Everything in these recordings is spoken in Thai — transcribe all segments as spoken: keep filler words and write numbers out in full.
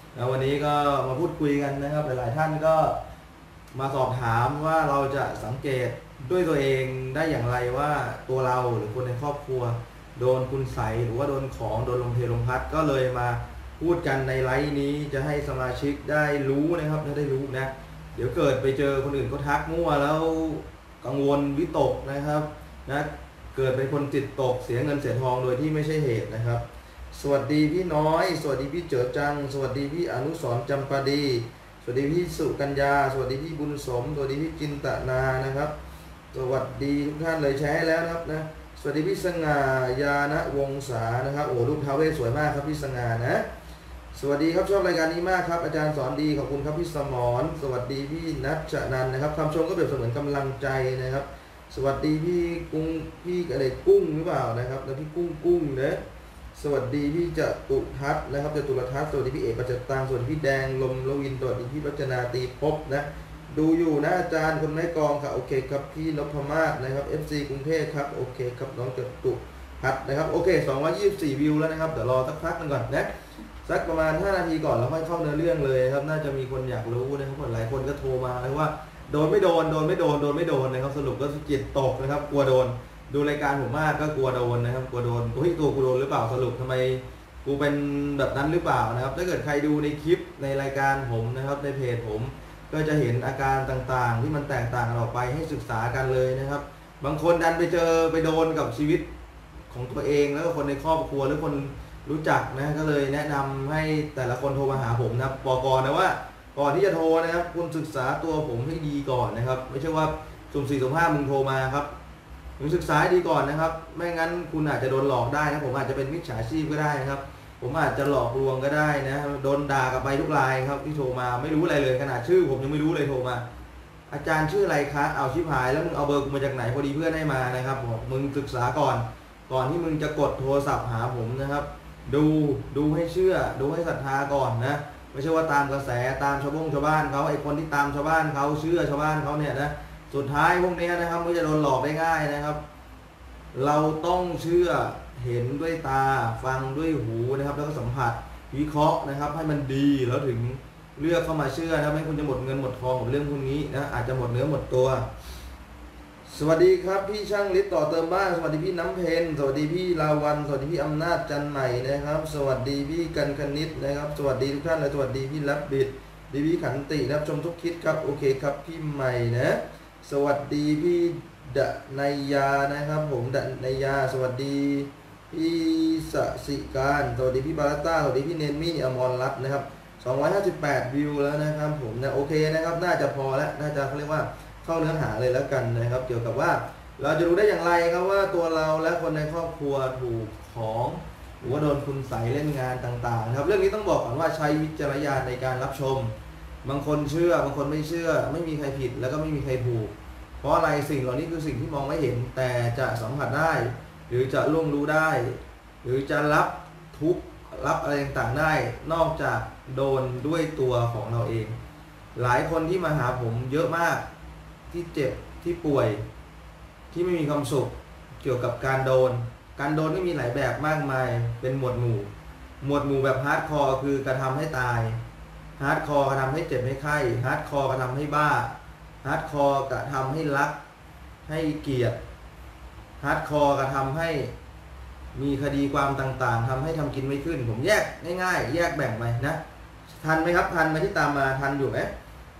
แล้ววันนี้ก็มาพูดคุยกันนะครับหลายๆท่านก็มาสอบถามว่าเราจะสังเกตด้วยตัวเองได้อย่างไรว่าตัวเราหรือคนในครอบครัวโดนคุณไสยหรือว่าโดนของโดนลมเพลลมพัดก็เลยมาพูดกันในไลฟ์นี้จะให้สมาชิกได้รู้นะครับได้รู้นะเดี๋ยวเกิดไปเจอคนอื่นเขาทักมั่วแล้วกังวลวิตกนะครับนะเกิดเป็นคนจิตตกเสียเงินเสียทองโดยที่ไม่ใช่เหตุนะครับสวัสดีพี่น้อยสวัสดีพี่เจ๋อจังสวัสดีพี่อนุสรณ์จำปาดีสวัสดีพี่สุกัญญาสวัสดีพี่บุญสมสวัสดีพี่จินตนานะครับสวัสดีทุกท่านเลยแชร์แล้วนะครับนะสวัสดีพี่สง่ายานะวงศานะครับโอ้ลูกท้าวเวสสวยมากครับพี่สง่านะสวัสดีครับชอบรายการนี้มากครับอาจารย์สอนดีขอบคุณครับพี่สมรสวัสดีพี่นัชนันนะครับคำชมก็เปรียบเสมือนกำลังใจนะครับสวัสดีพี่กุ้งพี่อะไรกุ้งหรือเปล่านะครับแล้วพี่กุ้งกุ้งนะสวัสดีพี่จตุทัศน์นะครับจตุรทัศน์สวัสดีพี่เอกปัจจตังสวัสดีพี่แดงลมลวินสวัสดีพี่รัชนาตีภพนะดูอยู่นะอาจารย์คนไม้กองค่ะโอเคครับพี่นพมาศนะครับ เอฟ ซี กรุงเทพครับโอเคครับน้องจตุทัศน์นะครับโอเคสองร้อยยี่สิบสี่วิวแล้วนะครับเดี๋ยวรอสักพักนึงก่อนนะสักประมาณห้านาทีก่อนแล้วค่อยเข้าเนื้อเรื่องเลยครับน่าจะมีคนอยากรู้นะครับหลายคนก็โทรมาเลยว่าโดนไม่โดนโดนไม่โดนโดนไม่โดนนะครับสรุปก็จิตตกนะครับกลัวโดนดูรายการผมมากก็กลัวโดนนะครับกลัวโดนเฮ้ยตัวกูโดนหรือเปล่าสรุปทำไมกูเป็นแบบนั้นหรือเปล่านะครับถ้าเกิดใครดูในคลิปในรายการผมนะครับในเพจผมก็จะเห็นอาการต่างๆที่มันแตกต่างกันออกไปให้ศึกษากันเลยนะครับบางคนดันไปเจอไปโดนกับชีวิตของตัวเองแล้วก็คนในครอบครัวหรือคนรู้จักนะก็เลยแนะนำให้แต่ละคนโทรมาหาผมนะบอกก่อนนะว่าก่อนที่จะโทรนะครับคุณศึกษาตัวผมให้ดีก่อนนะครับไม่ใช่ว่าสุ่มสี่สุ่มห้ามึงโทรมาครับมึงศึกษาดีก่อนนะครับไม่งั้นคุณอาจจะโดนหลอกได้นะผมอาจจะเป็นมิจฉาชีพก็ได้นะครับผมอาจจะหลอกลวงก็ได้นะโดนด่ากลับไปทุกรายครับที่โทรมาไม่รู้อะไรเลยขนาดชื่อผมยังไม่รู้เลยโทรมาอาจารย์ชื่ออะไรคะเอาชิบหายแล้วมึงเอาเบอร์กูมาจากไหนพอดีเพื่อนให้มานะครับบอกมึงศึกษาก่อนก่อนที่มึงจะกดโทรศัพท์หาผมนะครับดูดูให้เชื่อดูให้ศรัทธาก่อนนะไม่ใช่ว่าตามกระแสตามชาวบ้งชาวบ้านเขาไอ้คนที่ตามชาวบ้านเขาเชื่อชาวบ้านเขาเนี่ยนะสุดท้ายพวกนี้นะครับไม่จะโดนหลอกได้ง่ายนะครับเราต้องเชื่อเห็นด้วยตาฟังด้วยหูนะครับแล้วก็สัมผัสวิเคราะห์นะครับให้มันดีแล้วถึงเลือกเข้ามาเชื่อนะครับไม่คุณจะหมดเงินหมดทองกับเรื่องพวกนี้นะอาจจะหมดเนื้อหมดตัวสวัสดีครับพี่ช่างฤทธิ์ต่อเติมบ้านสวัสดีพี่น้ำเพนสวัสดีพี่ลาวันสวัสดีพี่อำนาจจันใหม่นะครับสวัสดีพี่กันคณิตนะครับสวัสดีทุกท่านและสวัสดีพี่รับบิดดีพี่ขันตินะครับชมทุกคลิปครับโอเคครับพี่ใหม่นะสวัสดีพี่ดนายยานะครับผมดนายยาสวัสดีพี่สสิการสวัสดีพี่บาราต้าสวัสดีพี่เนนมี่อมรรัตน์นะครับสองร้อยห้าสิบแปดวิวแล้วนะครับผมนะโอเคนะครับน่าจะพอแล้วน่าจะเขาเรียกว่าเข้าเนื้อหาเลยแล้วกันนะครับเกี่ยวกับว่าเราจะรู้ได้อย่างไรครับว่าตัวเราและคนในครอบครัวถูกของหรือว่าโดนคุณใส่เล่นงานต่างๆครับเรื่องนี้ต้องบอกก่อนว่าใช้วิจารณญาณในการรับชมบางคนเชื่อบางคนไม่เชื่อไม่มีใครผิดแล้วก็ไม่มีใครถูกเพราะอะไรสิ่งเหล่านี้คือสิ่งที่มองไม่เห็นแต่จะสัมผัสได้หรือจะล่วงรู้ได้หรือจะรับทุกรับอะไรต่างๆได้นอกจากโดนด้วยตัวของเราเองหลายคนที่มาหาผมเยอะมากที่เจ็บที่ป่วยที่ไม่มีความสุขเกี่ยวกับการโดนการโดนก็มีหลายแบบมากมายเป็นหมวดหมู่หมวดหมู่แบบฮาร์ดคอร์คือกระทำให้ตายฮาร์ดคอร์กระทำให้เจ็บให้ไข้ฮาร์ดคอร์กระทำให้บ้าฮาร์ดคอร์กระทำให้รักให้เกลียดฮาร์ดคอร์กระทำให้มีคดีความต่างๆทำให้ทำกินไม่ขึ้นผมแยกง่ายๆแยกแบ่งไปนะทันไหมครับทันไหมที่ตามมาทันอยู่ไหม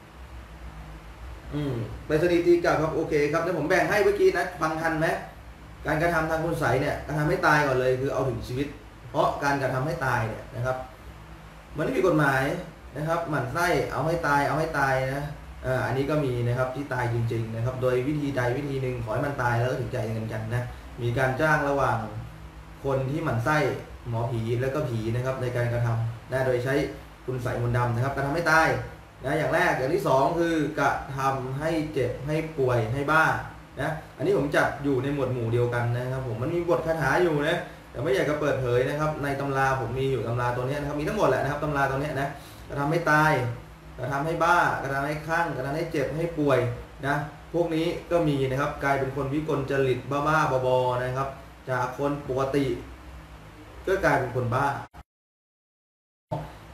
อืมไปสถิติกลับครับโอเคครับเดี๋ยวผมแบ่งให้เมื่อกี้นะฟังทันไหมการกระทำทางคุณไสยเนี่ยกระทำให้ตายก่อนเลยคือเอาถึงชีวิตเพราะการกระทำให้ตายเนี่ยนะครับมันไม่มีกฎหมายนะครับหมั่นไส้เอาให้ตายเอาให้ตายนะอ่าอันนี้ก็มีนะครับที่ตายจริงๆนะครับโดยวิธีใดวิธีหนึ่งขอให้มันตายแล้วก็ถึงใจเงินกันนะมีการจ้างระหว่างคนที่หมั่นไส้หมอผีแล้วก็ผีนะครับในการกระทำนะโดยใช้คุณไสยมนต์ดำนะครับกระทำให้ตายนะอย่างแรกอย่างที่สองคือกระทำให้เจ็บให้ป่วยให้บ้านะอันนี้ผมจัดอยู่ในหมวดหมู่เดียวกันนะครับผมมันมีบทคาถาอยู่นะแต่ไม่อยากจะเปิดเผยนะครับในตำราผมมีอยู่ตำราตัวนี้นะครับมีทั้งหมดแหละนะครับตำราตัวนี้นะกระทำให้ตายกระทำให้บ้ากระทำให้คลั่งกระทำให้เจ็บให้ป่วยนะพวกนี้ก็มีนะครับกลายเป็นคนวิกลจริตบ้าๆบอๆนะครับจากคนปกติก็กลายเป็นคนบ้า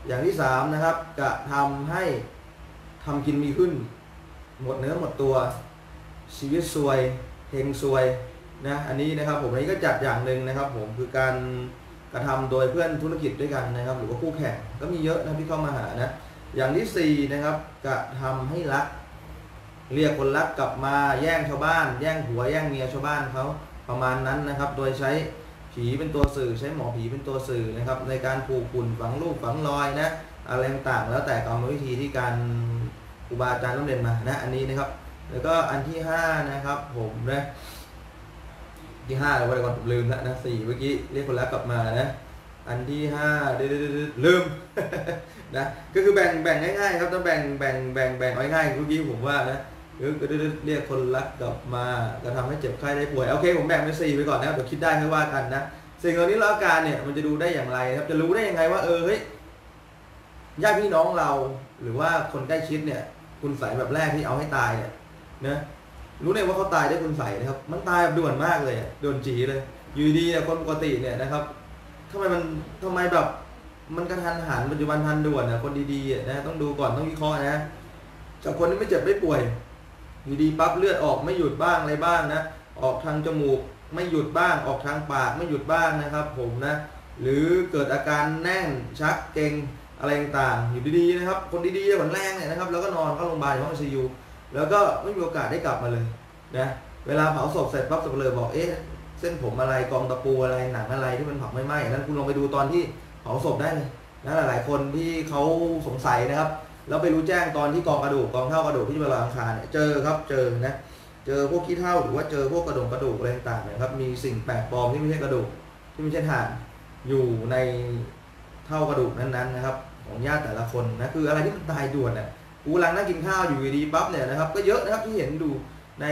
อย่างที่สามนะครับกระทำให้ทำกินมีขึ้นหมดเนื้อหมดตัวชีวิตซวยเฮงซวยนะอันนี้นะครับผมอันนี้ก็จัดอย่างหนึ่งนะครับผมคือการกระทำโดยเพื่อนธุรกิจด้วยกันนะครับหรือว่าคู่แข่งก็มีเยอะนะที่เข้ามาหานะอย่างที่สี่นะครับกระทำให้รักเรียกคนรักกลับมาแย่งชาวบ้านแย่งผัวแย่งเมียชาวบ้านเขาประมาณนั้นนะครับโดยใช้ผีเป็นตัวสื่อใช้หมอผีเป็นตัวสื่อนะครับในการผูกปุ่นฝังลูกฝังรอยนะอะไรต่างๆแล้วแต่กรรมวิธีที่การครูบาอาจารย์ต้องเรียนมานะอันนี้นะครับแล้วก็อันที่ห้านะครับผมนะที่ห้าเราไปก่อนลืมแล้วนะสี่เมื่อกี้เรียกคนรักกลับมานะอันที่ห้าลืม นะก็คือแบ่งแบ่งง่ายๆครับต้องแบ่งแบ่งแบ่งแบ่งง่ายๆเมื่อกี้ผมว่านะเรียกคนรักกลับมาจะทำให้เจ็บไข้ได้ป่วยโอเคผมแบ่งเป็นสี่ไปก่อนนะเดี๋ยวคิดได้ค่อยว่ากันนะสิ่งเหล่านี้แล้วอาการเนี่ยมันจะดูได้อย่างไรครับจะรู้ได้ยังไงว่าเออเฮ้ยญาติพี่น้องเราหรือว่าคนใกล้ชิดเนี่ยคุณใส่แบบแรกที่เอาให้ตายเนี่ยนะรู้เลยว่าเขาตายด้วยคุณใส่นะครับมันตายแบบด่วนมากเลยด่วนจีเลยอยู่ดีเนี่ยคนปกติเนี่ยนะครับทำไมมันทำไมแบบมันกระทันหันปัจจุบันทันด่วนนะคนดีๆนะต้องดูก่อนต้องวิเคราะห์นะจากคนที่ไม่เจ็บไม่ป่วยอยู่ดีปั๊บเลือดออกไม่หยุดบ้างอะไรบ้างนะออกทางจมูกไม่หยุดบ้างออกทางปากไม่หยุดบ้างนะครับผมนะหรือเกิดอาการแน่นชักเกร็งอะไรต่างๆอยู่ดีๆนะครับคนดีๆผลแรงเนี่ยนะครับแล้วก็นอนเข้าโรงพยาบาลห้องไอซียูแล้วก็ไม่มีโอกาสได้กลับมาเลยนะเวลาเผาศพเสร็จปั๊บสับเลยบอกเอ๊ะเส้นผมอะไรกองตะปูอะไรหนังอะไรที่มันเผาไม่ไหม้นั้นคุณลองไปดูตอนที่เผาศพได้เลยนะหลายๆคนที่เขาสงสัยนะครับแล้วไปรู้แจ้งตอนที่กองกระดูกกองเท่ากระดูกที่เวลาอังคารเนี่ยเจอครับเจอนะเจอพวกขี้เท่าหรือว่าเจอพวกกระดูกกระดูกอะไรต่างๆนะครับมีสิ่งแปลกปลอมที่ไม่ใช่กระดูกที่ไม่ใช่ถ่านอยู่ในเท่ากระดูกนั้นๆนะครับของญาติแต่ละคนนะคืออะไรที่มันตายด่วนน่ะกูกำลังนั่งกินข้าวอยู่ดีปั๊บเนี่ยนะครับก็เยอะนะครับที่เห็นดูใน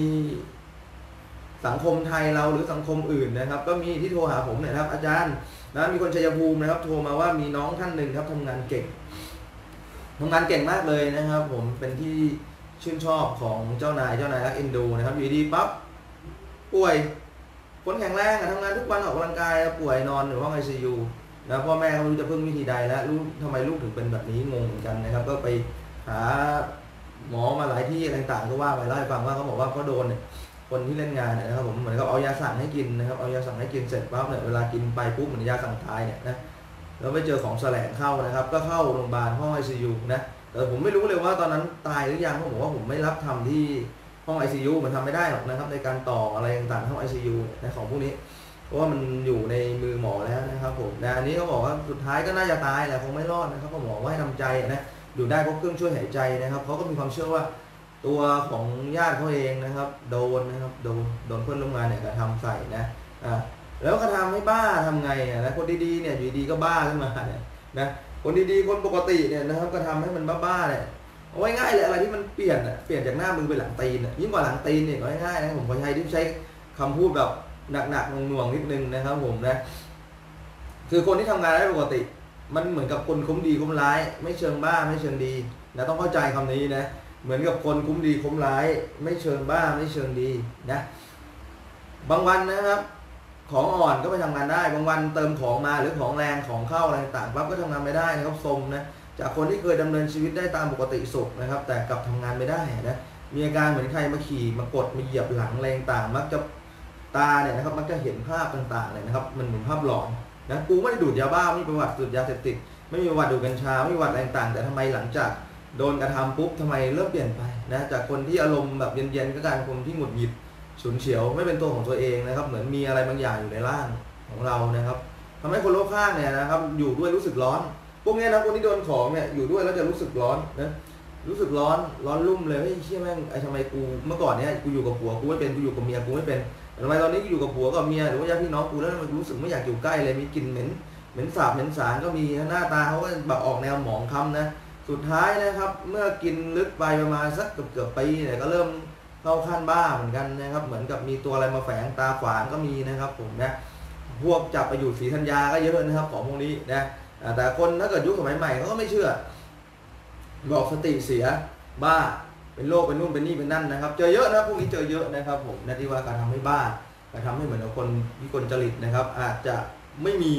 สังคมไทยเราหรือสังคมอื่นนะครับก็มีที่โทรหาผมเนี่ยครับอาจารย์นะมีคนชัยภูมินะครับโทรมาว่ามีน้องท่านหนึ่งครับทำงานเก่งทำงานเก่งมากเลยนะครับผมเป็นที่ชื่นชอบของเจ้านายเจ้านายรักเอ็นดูนะครับอยู่ดีปั๊บป่วยคนแข็งแรงทำงานทุกวันออกกำลังกายป่วยนอนอยู่ห้องไอซียูนะพ่อแม่เขาไม่รู้จะพึ่งวิธีใดแล้วรู้ทำไมลูกถึงเป็นแบบนี้งงเหมือนกันนะครับก็ไปหาหมอมาหลายที่อะไรต่างก็ว่าไปเล่าให้ฟังว่าเขาบอกว่าเขาโดนเนี่ยคนที่เล่นงานเนี่ยนะครับผมเหมือนกับเอายาสั่งให้กินนะครับเอายาสั่งให้กินเสร็จปั๊บเนี่ยเวลากินไปปุ๊บเหมือนยาสั่งตายเนี่ยนะแล้วไปเจอของแสลงเข้านะครับก็เข้าโรงพยาบาลห้องไอซียูนะแต่ผมไม่รู้เลยว่าตอนนั้นตายหรือยังเพราะผมว่าผมไม่รับทำที่ห้องไอซียูมันทำไม่ได้หรอกนะครับในการต่ออะไรต่างๆห้องไอซียูในของพวกนี้เพราะว่ามันอยู่ในมือหมอแล้วนะครับผมแต่อันนี้เขาบอกว่าสุดท้ายก็น่าจะตายแหละคงไม่รอดนะครับก็หมอว่าให้ทำใจนะอยู่ได้เพราะเครื่องช่วยหายใจนะครับเขาก็มีความเชื่อว่าตัวของญาติเขาเองนะครับโดนนะครับโดนโดนเพื่อนร่วมงานเนี่ยกระทำใส่นะอ่าแล้วกระทำให้บ้าทำไงอ่ะนะคนดีๆเนี่ยอยู่ดีก็บ้าขึ้นมาเนี่ยนะคนดีๆคนปกติเนี่ยนะครับก็ทำให้มันบ้าๆเนี่ยเอาไว้ง่ายเลยอะไรที่มันเปลี่ยนอ่ะเปลี่ยนจากหน้ามือไปหลังตีนอ่ะยิ่งกว่าหลังตีนเนี่ยก็ง่ายๆนะผมขอใช้ที่ใช้คำพูดแบบหนักๆหน่วงๆนิดนึงนะครับผมนะคือคนที่ทำงานได้ปกติมันเหมือนกับคนคุ้มดีคุ้มร้ายไม่เชิงบ้าไม่เชิงดีนะต้องเข้าใจคำนี้นะเหมือนกับคนคุ้มดีคุ้มร้ายไม่เชิงบ้าไม่เชิงดีนะบางวันนะครับของอ่อนก็ไปทำงานได้บางวันเติมของมาหรือของแรงของเข้าอะไรต่างปั๊บก็ทำงานไม่ได้นะครับทรงนะจากคนที่เคยดำเนินชีวิตได้ตามปกติสุขนะครับแต่กลับทำงานไม่ได้นะมีอาการเหมือนใครมาขี่มากดมาเหยียบหลังแรงต่างมักจะตาเนี่ยนะครับมักจะเห็นภาพต่างๆเลยนะครับมันเหมือนภาพหลอนนะกูไม่ได้ดูดยาบ้าไม่มีประวัติสูบยาเสพติดไม่มีประวัติดูดกัญชาไม่มีประวัติอะไรต่างแต่ทำไมหลังจากโดนกระทำปุ๊บทำไมเริ่มเปลี่ยนไปนะจากคนที่อารมณ์แบบเย็นๆก็กลายเป็นคนที่หงุดหงิดฉุนเฉียวไม่เป็นตัวของตัวเองนะครับเหมือนมีอะไรบางอย่างอยู่ในร่างของเรานะครับทำให้คนรอบข้างเนี่ยนะครับอยู่ด้วยรู้สึกร้อนพวกนี้นะคนที่โดนของเนี่ยอยู่ด้วยแล้วจะรู้สึกร้อนนะรู้สึกร้อนร้อนรุ่มเลยเฮ้ยเชี่ยแม่งไอ้ทำไมกูเมื่อก่อนเนี้ยกูอยู่กับผัวกูไม่เป็นกูอยู่กับเมียกูไม่เป็นทำไมตอนนี้กูอยู่กับผัวกับเมียหรือว่าญาติพี่น้องกูแล้วมันรู้สึกไม่อยากอยู่ใกล้เลยมีกลิ่นเหม็นเหม็นสาบเหม็นสารก็มีหน้าตาเขาก็แบบออกแนวหมองคล้ำนะสุดท้ายนะครับเมื่อกินลึกไปประมาณสักเกือบเกือบปีเนี่ยก็เริ่มเข้าขั้นบ้าเหมือนกันนะครับเหมือนกับมีตัวอะไรมาแฝงตาขวางก็มีนะครับผมนะพวกจับไปอยู่ศรีธัญญาก็เยอะนะครับของพวกนี้นะแต่คนถ้าเกิดยุคสมัยใหม่เขาก็ไม่เชื่อบอกสติเสียบ้าเป็นโรคเป็นนู่นเป็นนี่เป็นนั่นนะครับเจอเยอะนะพวกนี้เจอเยอะนะครับผมนะที่ว่าการทำให้บ้าการทำให้เหมือนกับคนวิกลจริตนะครับอาจจะไม่มี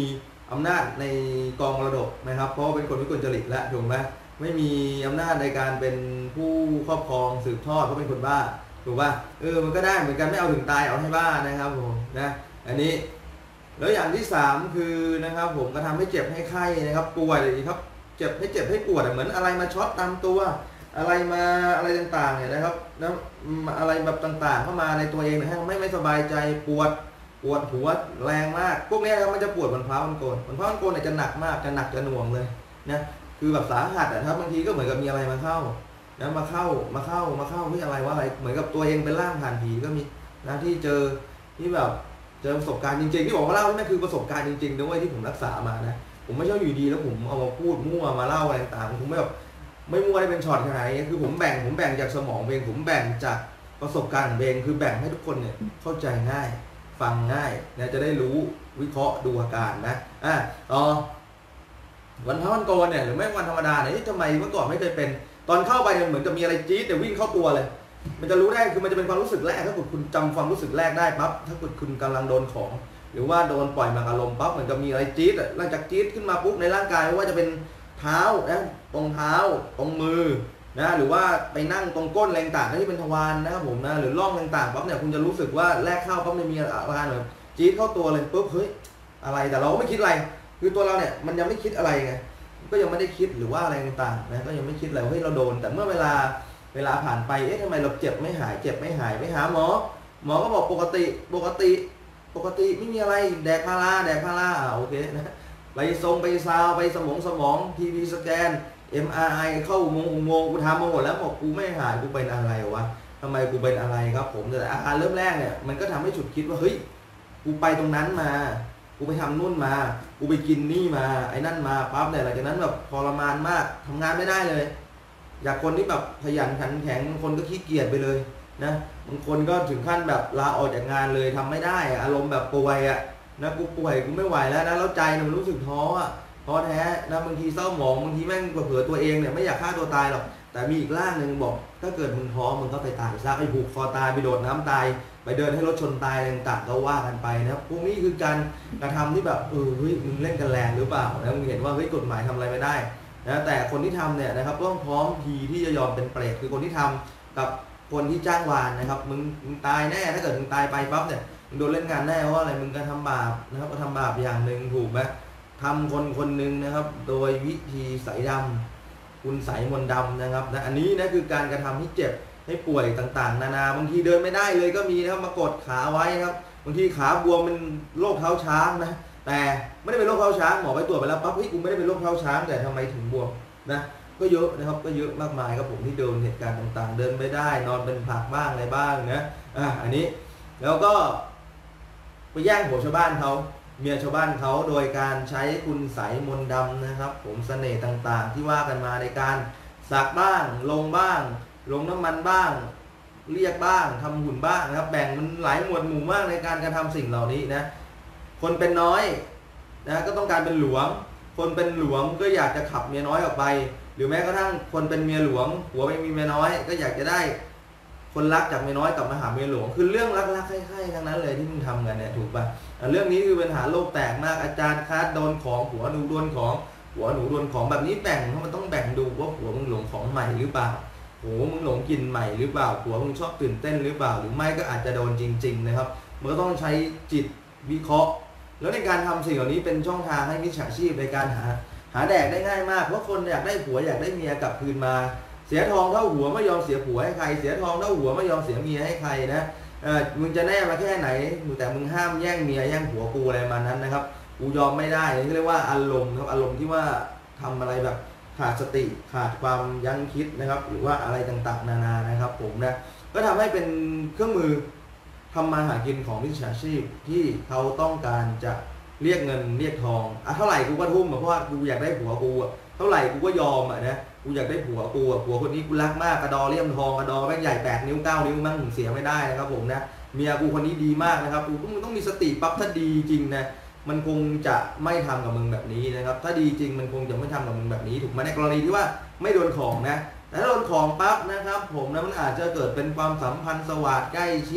อำนาจในกองมรดกนะครับเพราะเป็นคนวิกลจริตและถูกไหมไม่มีอำนาจในการเป็นผู้ครอบครองสืบทอดเพราะเป็นคนบ้าถูกป่ะเออมันก็ได้เหมือนกันไม่เอาถึงตายเอาให้บ้านะครับผมนะอันนี้แล้วอย่างที่สามคือนะครับผมกระทำให้เจ็บให้ไข้นะครับป่วยเลยครับเจ็บให้เจ็บให้ปวดเหมือนอะไรมาช็อตตามตัวอะไรมาอะไรต่างๆเนี่ยนะครับแล้วอะไรแบบต่างๆเข้ามาในตัวเองนะฮะไม่ไม่สบายใจปวดปวดหัวแรงมากพวกนี้ครับมันจะปวดบนเท้าบนโกนบนเท้าบนโกนเนี่ยจะหนักมากจะหนักจะหน่วงเลยนะคือแบบสาหัสอ่ะครับบางทีก็เหมือนกับมีอะไรมาเข้านะมาเข้ามาเข้ามาเข้าที่อะไรว่าอะไรเหมือนกับตัวเองเป็นร่างผ่านผีก็มีนะที่เจอที่แบบเจอประสบการณ์จริงๆที่บอกว่าเล่านี่คือประสบการณ์จริงๆด้วยที่ผมรักษามานะผมไม่ใช่อยู่ดีแล้วผมเอามาพูดมั่วมาเล่าอะไรต่างๆผมไม่แบบไม่มั่วได้เป็นช็อตขนาดนี้คือผมแบ่งผมแบ่งจากสมองเองผมแบ่งจากประสบการณ์เองคือแบ่งให้ทุกคนเนี่ยเข้าใจง่ายฟังง่ายนะจะได้รู้วิเคราะห์ดูอาการนะอ่ะต่อวันพระวันโกนเนี่ยหรือไม่วันธรรมดาเนี่ยทำไมเมื่อก่อนไม่เคยเป็นตอนเข้าไปเนี่ยเหมือนกับมีอะไรจี๊ดแต่วิ่งเข้าตัวเลยมันจะรู้ได้คือมันจะเป็นความรู้สึกแรกถ้าเกิดคุณจำความรู้สึกแรกได้ปั๊บถ้าเกิดคุณกำลังโดนของหรือว่าโดนปล่อยมาอารมณ์ปั๊บเหมือนกับมีอะไรจี๊ดหลังจากจี๊ดขึ้นมาปุ๊บในร่างกายไม่ว่าจะเป็นเท้านะตรงเท้าตรงมือนะหรือว่าไปนั่งตรงก้นแรงต่างที่เป็นทวารนะครับผมนะหรือร่องต่างๆปั๊บเนี่ยคุณจะรู้สึกว่าแรกเข้าปั๊บมันมีอาการแบบจี๊ดเข้าตัวเลยปุ๊บเฮ้ยอะไรแต่เราไม่คิดอะไรคือตัวเราเนี่ยมันยังไม่คิดอะไรไงก็ยังไม่ได้คิดหรือว่าอะไรต่างๆนะก็ยังไม่คิดอะไรเฮ้ยเราโดนแต่เมื่อเวลาเวลาผ่านไปเอ๊ะทำไมเราเจ็บไม่หายเจ็บไม่หายไปหาหมอหมอก็บอกปกติปกติปกติไม่มีอะไรแดกพาราแดกพาราอ่าโอเคนะไปทรงไปซาวไปสมองสมองทีวีสแกน เอ็ม อาร์ ไอ เข้าอุโมงค์อุโมงค์กูทำมาหมดแล้วบอกกูไม่หายกูเป็นอะไรวะทำไมกูเป็นอะไรครับผมแต่อาการเริ่มแรกเนี่ยมันก็ทำให้ฉุดคิดว่าเฮ้ยกูไปตรงนั้นมากูไปทำนู่นมากูไปกินนี่มาไอ้นั่นมาปั๊บเนี่ยหลังจากนั้นแบบทรมานมากทำงานไม่ได้เลยอยากคนที่แบบขยันขันแข็งบางคนก็ขี้เกียจไปเลยนะบางคนก็ถึงขั้นแบบลาออกจากงานเลยทำไม่ได้อารมณ์แบบป่วยอ่ะนะกูป่วยกูไม่ไหวแล้วนะแล้วใจมันรู้สึกท้ออ่ะท้อแท้นะบางทีเศร้าหมองบางทีแม่งเผื่อตัวเองเนี่ยไม่อยากฆ่าตัวตายหรอกแต่มีอีกร่างหนึ่งบอกถ้าเกิดมึงท้อมึงก็ไปตายซะไปผูกคอตายไปโดดน้ำตายไปเดินให้รถชนตายต่างๆก็ว่ากันไปนะพวกนี้คือการกระทำที่แบบเออเฮ้ยมึงเล่นกันแรงหรือเปล่าแล้วมึงเห็นว่าเฮ้ยกฎหมายทำอะไรไม่ได้นะแต่คนที่ทำเนี่ยนะครับต้องพร้อมทีที่จะยอมเป็นเปรตคือคนที่ทำกับคนที่จ้างวานนะครับมึงมึงตายแน่ถ้าเกิดมึงตายไปปั๊บเนี่ยมึงโดนเล่นงานแน่เพราะอะไรมึงก็ทำบาปนะครับก็ทำบาปอย่างหนึ่งถูกไหมทำคนคนหนึ่งนะครับโดยวิธีสายดำคุณสายมนต์ดำนะครับนะอันนี้นะคือการกระทำที่เจ็บให้ป่วยต่างๆนานาบางทีเดินไม่ได้เลยก็มีนะครับมากดขาไว้ครับบางทีขาบวมเป็นโรคเท้าช้างนะแต่ไม่ได้เป็นโรคเท้าช้างหมอไปตรวจไปแล้วปั๊บเฮ้ยกูไม่ได้เป็นโรคเท้าช้างแต่ทำไมถึงบวมนะก็เยอะนะครับก็เยอะมากมายครับผมที่โดนเหตุการณ์ต่างๆเดินไม่ได้นอนเป็นผักบ้างอะไรบ้างนะอ่ะอันนี้แล้วก็ไปแย่งผัวชาวบ้านเขาเมียชาวบ้านเขาโดยการใช้คุณไสยมนต์ดำนะครับผมเสน่ห์ต่างๆที่ว่ากันมาในการสักบ้างลงบ้างลงน้ำมันบ้างเรียกบ้างทำหุ่นบ้างนะครับแบ่งมันหลายหมวดหมู่มากในการกระทำสิ่งเหล่านี้นะคนเป็นน้อยนะก็ต้องการเป็นหลวงคนเป็นหลวงก็อยากจะขับเมียน้อยออกไปหรือแม้กระทั่งคนเป็นเมียหลวงหัวไม่มีเมียน้อยก็อยากจะได้คนรักจากเมียน้อยกลับมาหาเมียหลวงคือเรื่องรักๆใคร่ๆทั้งนั้นเลยที่มึงทำกันเนี่ยถูกป่ะเรื่องนี้คือปัญหาโลกแตกมากอาจารย์คาดโดนของหัวหนูโดนของหัวหนูโดนของแบบนี้แบ่งเพราะมันต้องแบ่งดูว่าหัวมึงหลงของใหม่หรือเปล่าโหมึงหลงกินใหม่หรือเปล่าหัวมึงชอบตื่นเต้นหรือเปล่าหรือไม่ก็อาจจะโดนจริงๆนะครับมันก็ต้องใช้จิตวิเคราะห์แล้วในการทำสิ่งเหล่านี้เป็นช่องทางให้มิจฉาชีพในการหาหาแดกได้ง่ายมากเพราะคนอยากได้ผัวอยากได้เมียกลับคืนมาเสียทองเท่าหัวไม่ยอมเสียผัวให้ใครเสียทองเท่าหัวไม่ยอมเสียเมียให้ใครนะเออมึงจะแน่มาแค่ไหนแต่มึงห้ามแย่งเมียแย่งผัวกูอะไรมานั้นนะครับกูยอมไม่ได้นี่เรียกว่าอารมณ์ครับอารมณ์ที่ว่าทำอะไรแบบขาดสติขาดความยั้งคิดนะครับหรือว่าอะไรต่างๆนานานะครับผมนะก็ทำให้เป็นเครื่องมือทำมาหากินของมิจฉาชีพที่เขาต้องการจะเรียกเงินเรียกทองอ่ะเท่าไหร่กูก็ทุ่มเพราะว่ากูอยากได้ผัวกูอ่ะเท่าไหร่กูก็ยอมอ่ะนะกูอยากได้ผัวกูอ่ะผัวคนนี้กูรักมากกระดอเลี่ยมทองกระดอแม่งใหญ่แปดนิ้วเก้านิ้วมั่งเสียไม่ได้นะครับผมนะเมียกูคนนี้ดีมากนะครับกูก็มึงต้องมีสติปั๊บถ้าดีจริงนะมันคงจะไม่ทำกับมึงแบบนี้นะครับถ้าดีจริงมันคงจะไม่ทำกับมึงแบบนี้ถูกไหมในกรณีที่ว่าไม่โดนของนะแต่ถ้าโดนของปั๊บนะครับผมนะมันอาจจะเกิดเป็นความสัมพันธ์สวัสดิ์ใกล้ชิด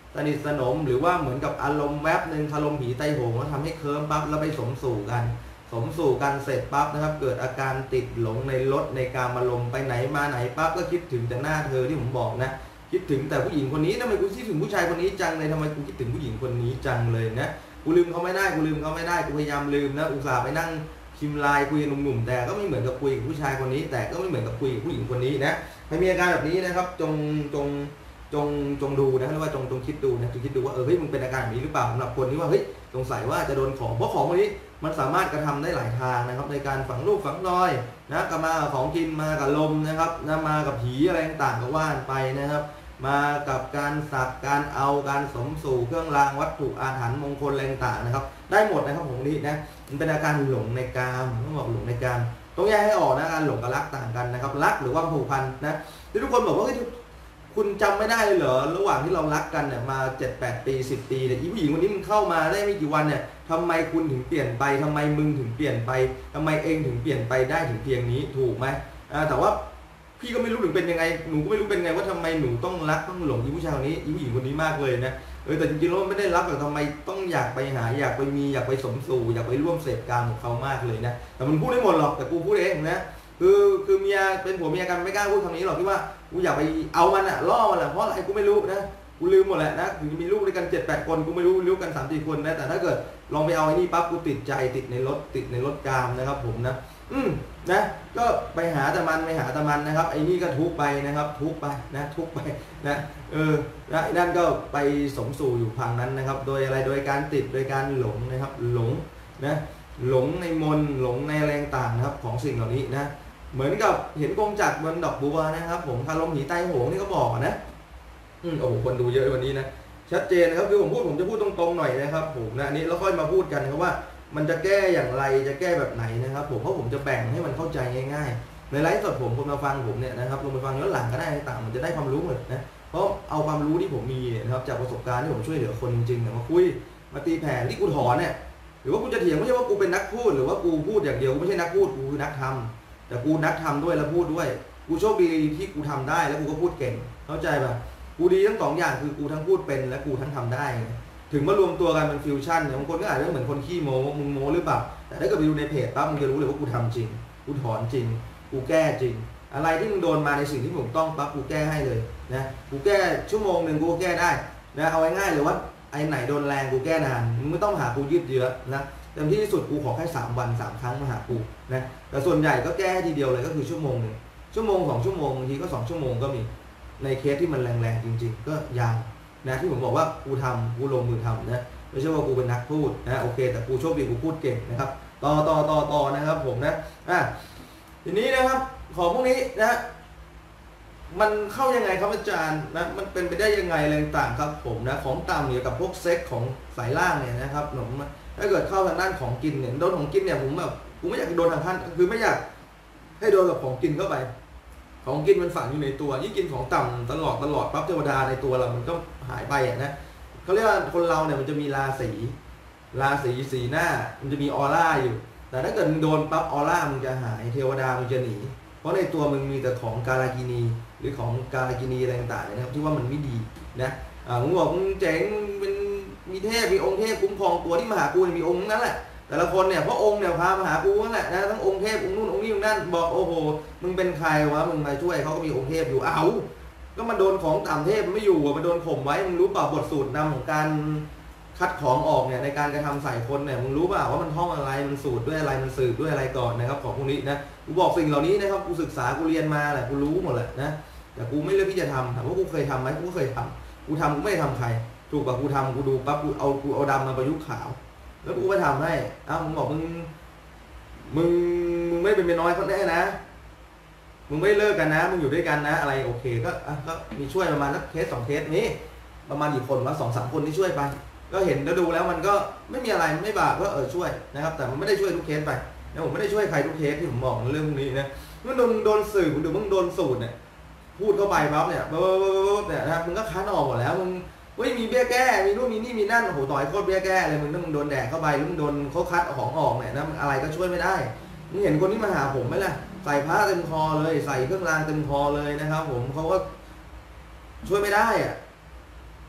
สนิทสนมหรือว่าเหมือนกับอารมณ์แวบหนึ่งคารมผีไตโหงแล้วทำให้เคิร์มปั๊บแล้วไปสมสู่กันสมสู่กันเสร็จปั๊บนะครับเกิดอาการติดหลงในรถในการอารมณ์ไปไหนมาไหนปั๊บก็คิดถึงแต่หน้าเธอที่ผมบอกนะคิดถึงแต่ผู้หญิงคนนี้ทำไมกูคิดถึงผู้ชายคนนี้จังเลยทำไมกูคิดถึงผู้หญิงคนนี้จังเลยนะกูลืมเขาไม่ได้กูลืมเขาไม่ได้กูพยายามลืมนะอุตส่าห์ไปนั่งพิมพ์ไลน์คุยกับหนุ่มๆแต่ก็ไม่เหมือนกับคุยกับผู้ชายคนนี้แต่ก็ไม่เหมือนกับคุยกับผู้หญิงคนนี้นะใครมีอาการแบบนี้นะครับจงจงจงจงดูนะหรือว่าจงจงคิดดูนะจงคิดดูว่าเออเฮ้ยมึงเป็นอาการแบบนี้หรือเปล่าสำหรับคนที่ว่าเฮ้ยสงสัยว่าจะโดนของเพราะของวันนี้มันสามารถกระทำได้หลายทางนะครับในการฝังลูกฝังรอยนะก็มาของกินมากับลมนะครับนะมากับผีอะไรต่างๆก็ว่านไปนะครับมากับการสักการเอาการสมสู่เครื่องรางวัตถุอาถรรพ์มงคลอะไรต่างๆนะครับได้หมดนะครับผมนี้นะมันเป็นอาการหลงในกามต้องบอกหลงในกามต้องแยกให้ออกนะการหลงกับรักต่างกันนะครับรักหรือว่าผูกพันนะที่ทุกคนบอกว่าคุณจำไม่ได้เลยเหรอระหว่างที่เรารักกันเนี่ยมา เจ็ดแปด ปีสิบปีเนี่ยอีผู้หญิงคนนี้มันเข้ามาได้ไม่กี่วันเนี่ยทำไมคุณถึงเปลี่ยนไปทำไมมึงถึงเปลี่ยนไปทำไมเองถึงเปลี่ยนไปได้ถึงเพียงนี้ถูกไหมอ่าแต่ว่าพี่ก็ไม่รู้ถึงเป็นยังไงหนูก็ไม่รู้เป็นไงว่าทำไมหนูต้องรักต้องหลงอีผู้ชายคนนี้อีผู้หญิงคนนี้มากเลยนะเออแต่จริงๆแล้วมันไม่ได้รักแต่ทำไมต้องอยากไปหาอยากไปมีอยากไปสมสู่อยากไปร่วมเสพกามของเขามากเลยนะแต่มันพูดได้หมดหรอกแต่กูพูดเองนะคือคือเมียเป็นผัวเมียกันไม่กล้าพูดคำนี้หรอกที่ว่ากูอยากไปเอามันอะล่อมันอะเพราะอะไรกูไม่รู้นะกูลืมหมดแหละนะถึงมีลูกด้วยกัน เจ็ดแปด คนกูไม่รู้รู้กัน สามสี่ คนนะแต่ถ้าเกิดลองไปเอาไอ้นี่ปั๊บกูติดใจติดในรถติดในรถกามนะครับผมนะอืมนะก็ไปหาแต่มันไปหาแต่มันนะครับไอ้นี่ก็ทุกไปนะครับทุกไปนะทุกไปนะเออนะนั่นก็ไปสมสู่อยู่พังนั้นนะครับโดยอะไรโดยการติดโดยการหลงนะครับหลงนะหลงในมนหลงในแรงต่างนะครับของสิ่งเหล่านี้นะเหมือนกับเห็นกงจักรบนดอกบัวนะครับผมคารมผีไตโหงนี่ก็บอกนะอืมโอ้โหคนดูเยอะวันนี้นะชัดเจนนะครับคือผมพูดผมจะพูดตรงๆหน่อยนะครับผมนะอันนี้แล้วค่อยมาพูดกันนะครับว่ามันจะแก้อย่างไรจะแก้แบบไหนนะครับผมเพราะผมจะแบ่งให้มันเข้าใจง่ายๆในไลฟ์สดผมคนมาฟังผมเนี่ยนะครับลงไปฟังย้อนหลังก็ได้ต่างมันจะได้ความรู้หมดนะเพราะเอาความรู้ที่ผมมีนะครับจากประสบการณ์ที่ผมช่วยเหลือคนจริงๆเนี่ยมาคุยมาตีแผ่ที่กูถอนเนี่ยหรือว่ากูจะเถียงไม่ใช่ว่ากูเป็นนักพูดหรือว่ากูพูดอย่างเดียวกูไม่ใช่นักพูดกูคือนักทำแต่กูนักทำด้วยแล้วพูดด้วยกูโชคดีที่กูทำได้แล้วกูก็พูดเก่งเข้าใจป่ะกูดีทั้งสองอย่างคือกูทั้งพูดเป็นและกูทั้งทำได้ถึงมารวมตัวกันเป็นฟิวชั่นเนี่ยบางคนก็อาจจะเหมือนคนขี้โม้มึงโม้หรือเปล่าแต่ถ้าเกิดไปดูในเพจปั๊บมึงจะรู้เลยว่ากูทำจริงกูถอนจริงกูแก้จริงอะไรที่มึงโดนมาในสิ่งที่ผมต้องปั๊บกูแก้ให้เลยนะกูแก้ชั่วโมงหนึ่งกูแก้ได้นะเอาง่ายๆเลยว่าไอ้ไหนโดนแรงกูแก้นานมึงไม่ต้องหากูยืดเยื้อนะเต็มที่ที่สุดกูขอแค่สามวันสามครั้งมาหากูนะแต่ส่วนใหญ่ก็แก้ทีเดียวเลยก็คือชั่วโมงหนึ่งชั่วโมงสองชั่วโมงบางทีก็สองชั่วโมงก็มีในเคสที่มันแรงๆจริงๆก็ยาวนะที่ผมบอกว่ากูทำกูลงมือทำนะไม่ใช่ว่ากูเป็นนักพูดนะโอเคแต่กูโชคดีกูพูดเก่งนะครับต่อต่อต่อต่อนะครับผมนะอ่ะทีนี้นะครับของพวกนี้นะมันเข้ายังไงครับอาจารย์นะมันเป็นไปได้ยังไงอะไรต่างครับผมนะของต่ำเนี่ยกับพวกเซ็กของสายล่างเนี่ยนะครับหนุ่มถ้าเกิดเข้าทางด้านของกินเนี่ยโดนของกินเนี่ยผมแบบกูไม่อยากโดนทางท่านคือไม่อยากให้โดนกับของกินเข้าไปของกินมันฝังอยู่ในตัวยิ่งกินของต่ำตลอดตลอดปั๊บเทวดาในตัวเรามันก็หายไปอ่ะนะเขาเรียกว่าคนเราเนี่ยมันจะมีราศีราศีสีหน้ามันจะมีออร่าอยู่แต่ถ้าเกิดมึงโดนปั๊บออร่ามึงจะหายเทวดามึงจะหนีเพราะในตัวมึงมีแต่ของกาลากินีหรือของกาลากินีอะไรต่างๆนะครับที่ว่ามันไม่ดีนะอ่ามึงบอกมึงเจ๋งเป็นมีเทพมีองค์เทพคุ้มครองตัวที่มาหากูมีองค์นั้นแหละแต่ละคนเนี่ยเพราะองค์เนี่ยพามาหากูนั่นแหละนะทั้งองค์เทพองค์นู่นองค์นี้องค์นั่นบอกโอ้โหมึงเป็นใครวะมึงมาช่วยเขาก็มีองค์เทพอยู่เอ้าก็มาโดนของต่ำเทพไม่อยู่มาโดนข่มไว้มึงรู้เปล่าบทสูตรนำของการคัดของออกเนี่ยในการกระทำใส่คนเนี่ยมึงรู้เปล่าว่ามันท่องอะไรมันสูตรด้วยอะไรมันสืบด้วยอะไรก่อนนะครับของพวกนี้นะกูบอกสิ่งเหล่านี้นะครับกูศึกษากูเรียนมาแหละกูรู้หมดแหละนะแต่กูไม่เลือกที่จะทำถามว่ากูเคยทำไหมกูเคยทำกูทำกูไม่ทำใครถูกป่ะกูทำกูดูปั๊บกูเอากูเอาดำมาประยุกต์ขาวแล้วกูไปทำให้อ้าวมึงบอกมึงมึงมึงไม่เป็นเมียน้อยเขาแน่นะมึงไม่เลิกกันนะมึงอยู่ด้วยกันนะอะไรโอเคก็อ่ะก็มีช่วยประมาณสักเคสสองเคสนี้ประมาณกี่คนวะสองสามคนที่ช่วยไปก็เห็นแล้วดูแล้วมันก็ไม่มีอะไรไม่บาปก็เออช่วยนะครับแต่มันไม่ได้ช่วยทุกเคสไปนะผมไม่ได้ช่วยใครทุกเคสที่ผมบอกเรื่องนี้นะมึงโดนโดนสื่อมึงดูมึงโดนสูตรเนี่ยพูดเข้าไปปั๊บเนี่ยปั๊บเนี่ยนะมึงก็คัดออกหมดแล้วมึงเฮ้ยมีเบี้ยแก้มีนู่นมีนี่มีนั่นโอ้โหต่อยโคตรเบี้ยแก้เลยมึงถ้ามึงโดนแดดเข้าไปหรือมึงโดนเขาคัดของออกเนี่ยนะอะไรก็ช่วยไม่ได้มึงเห็นคนที่มาหาผมไหมล่ะใส่ผ้าเต็มคอเลยใส่เครื่องรางเต็มคอเลยนะครับผมเขาก็ช่วยไม่ได้อะข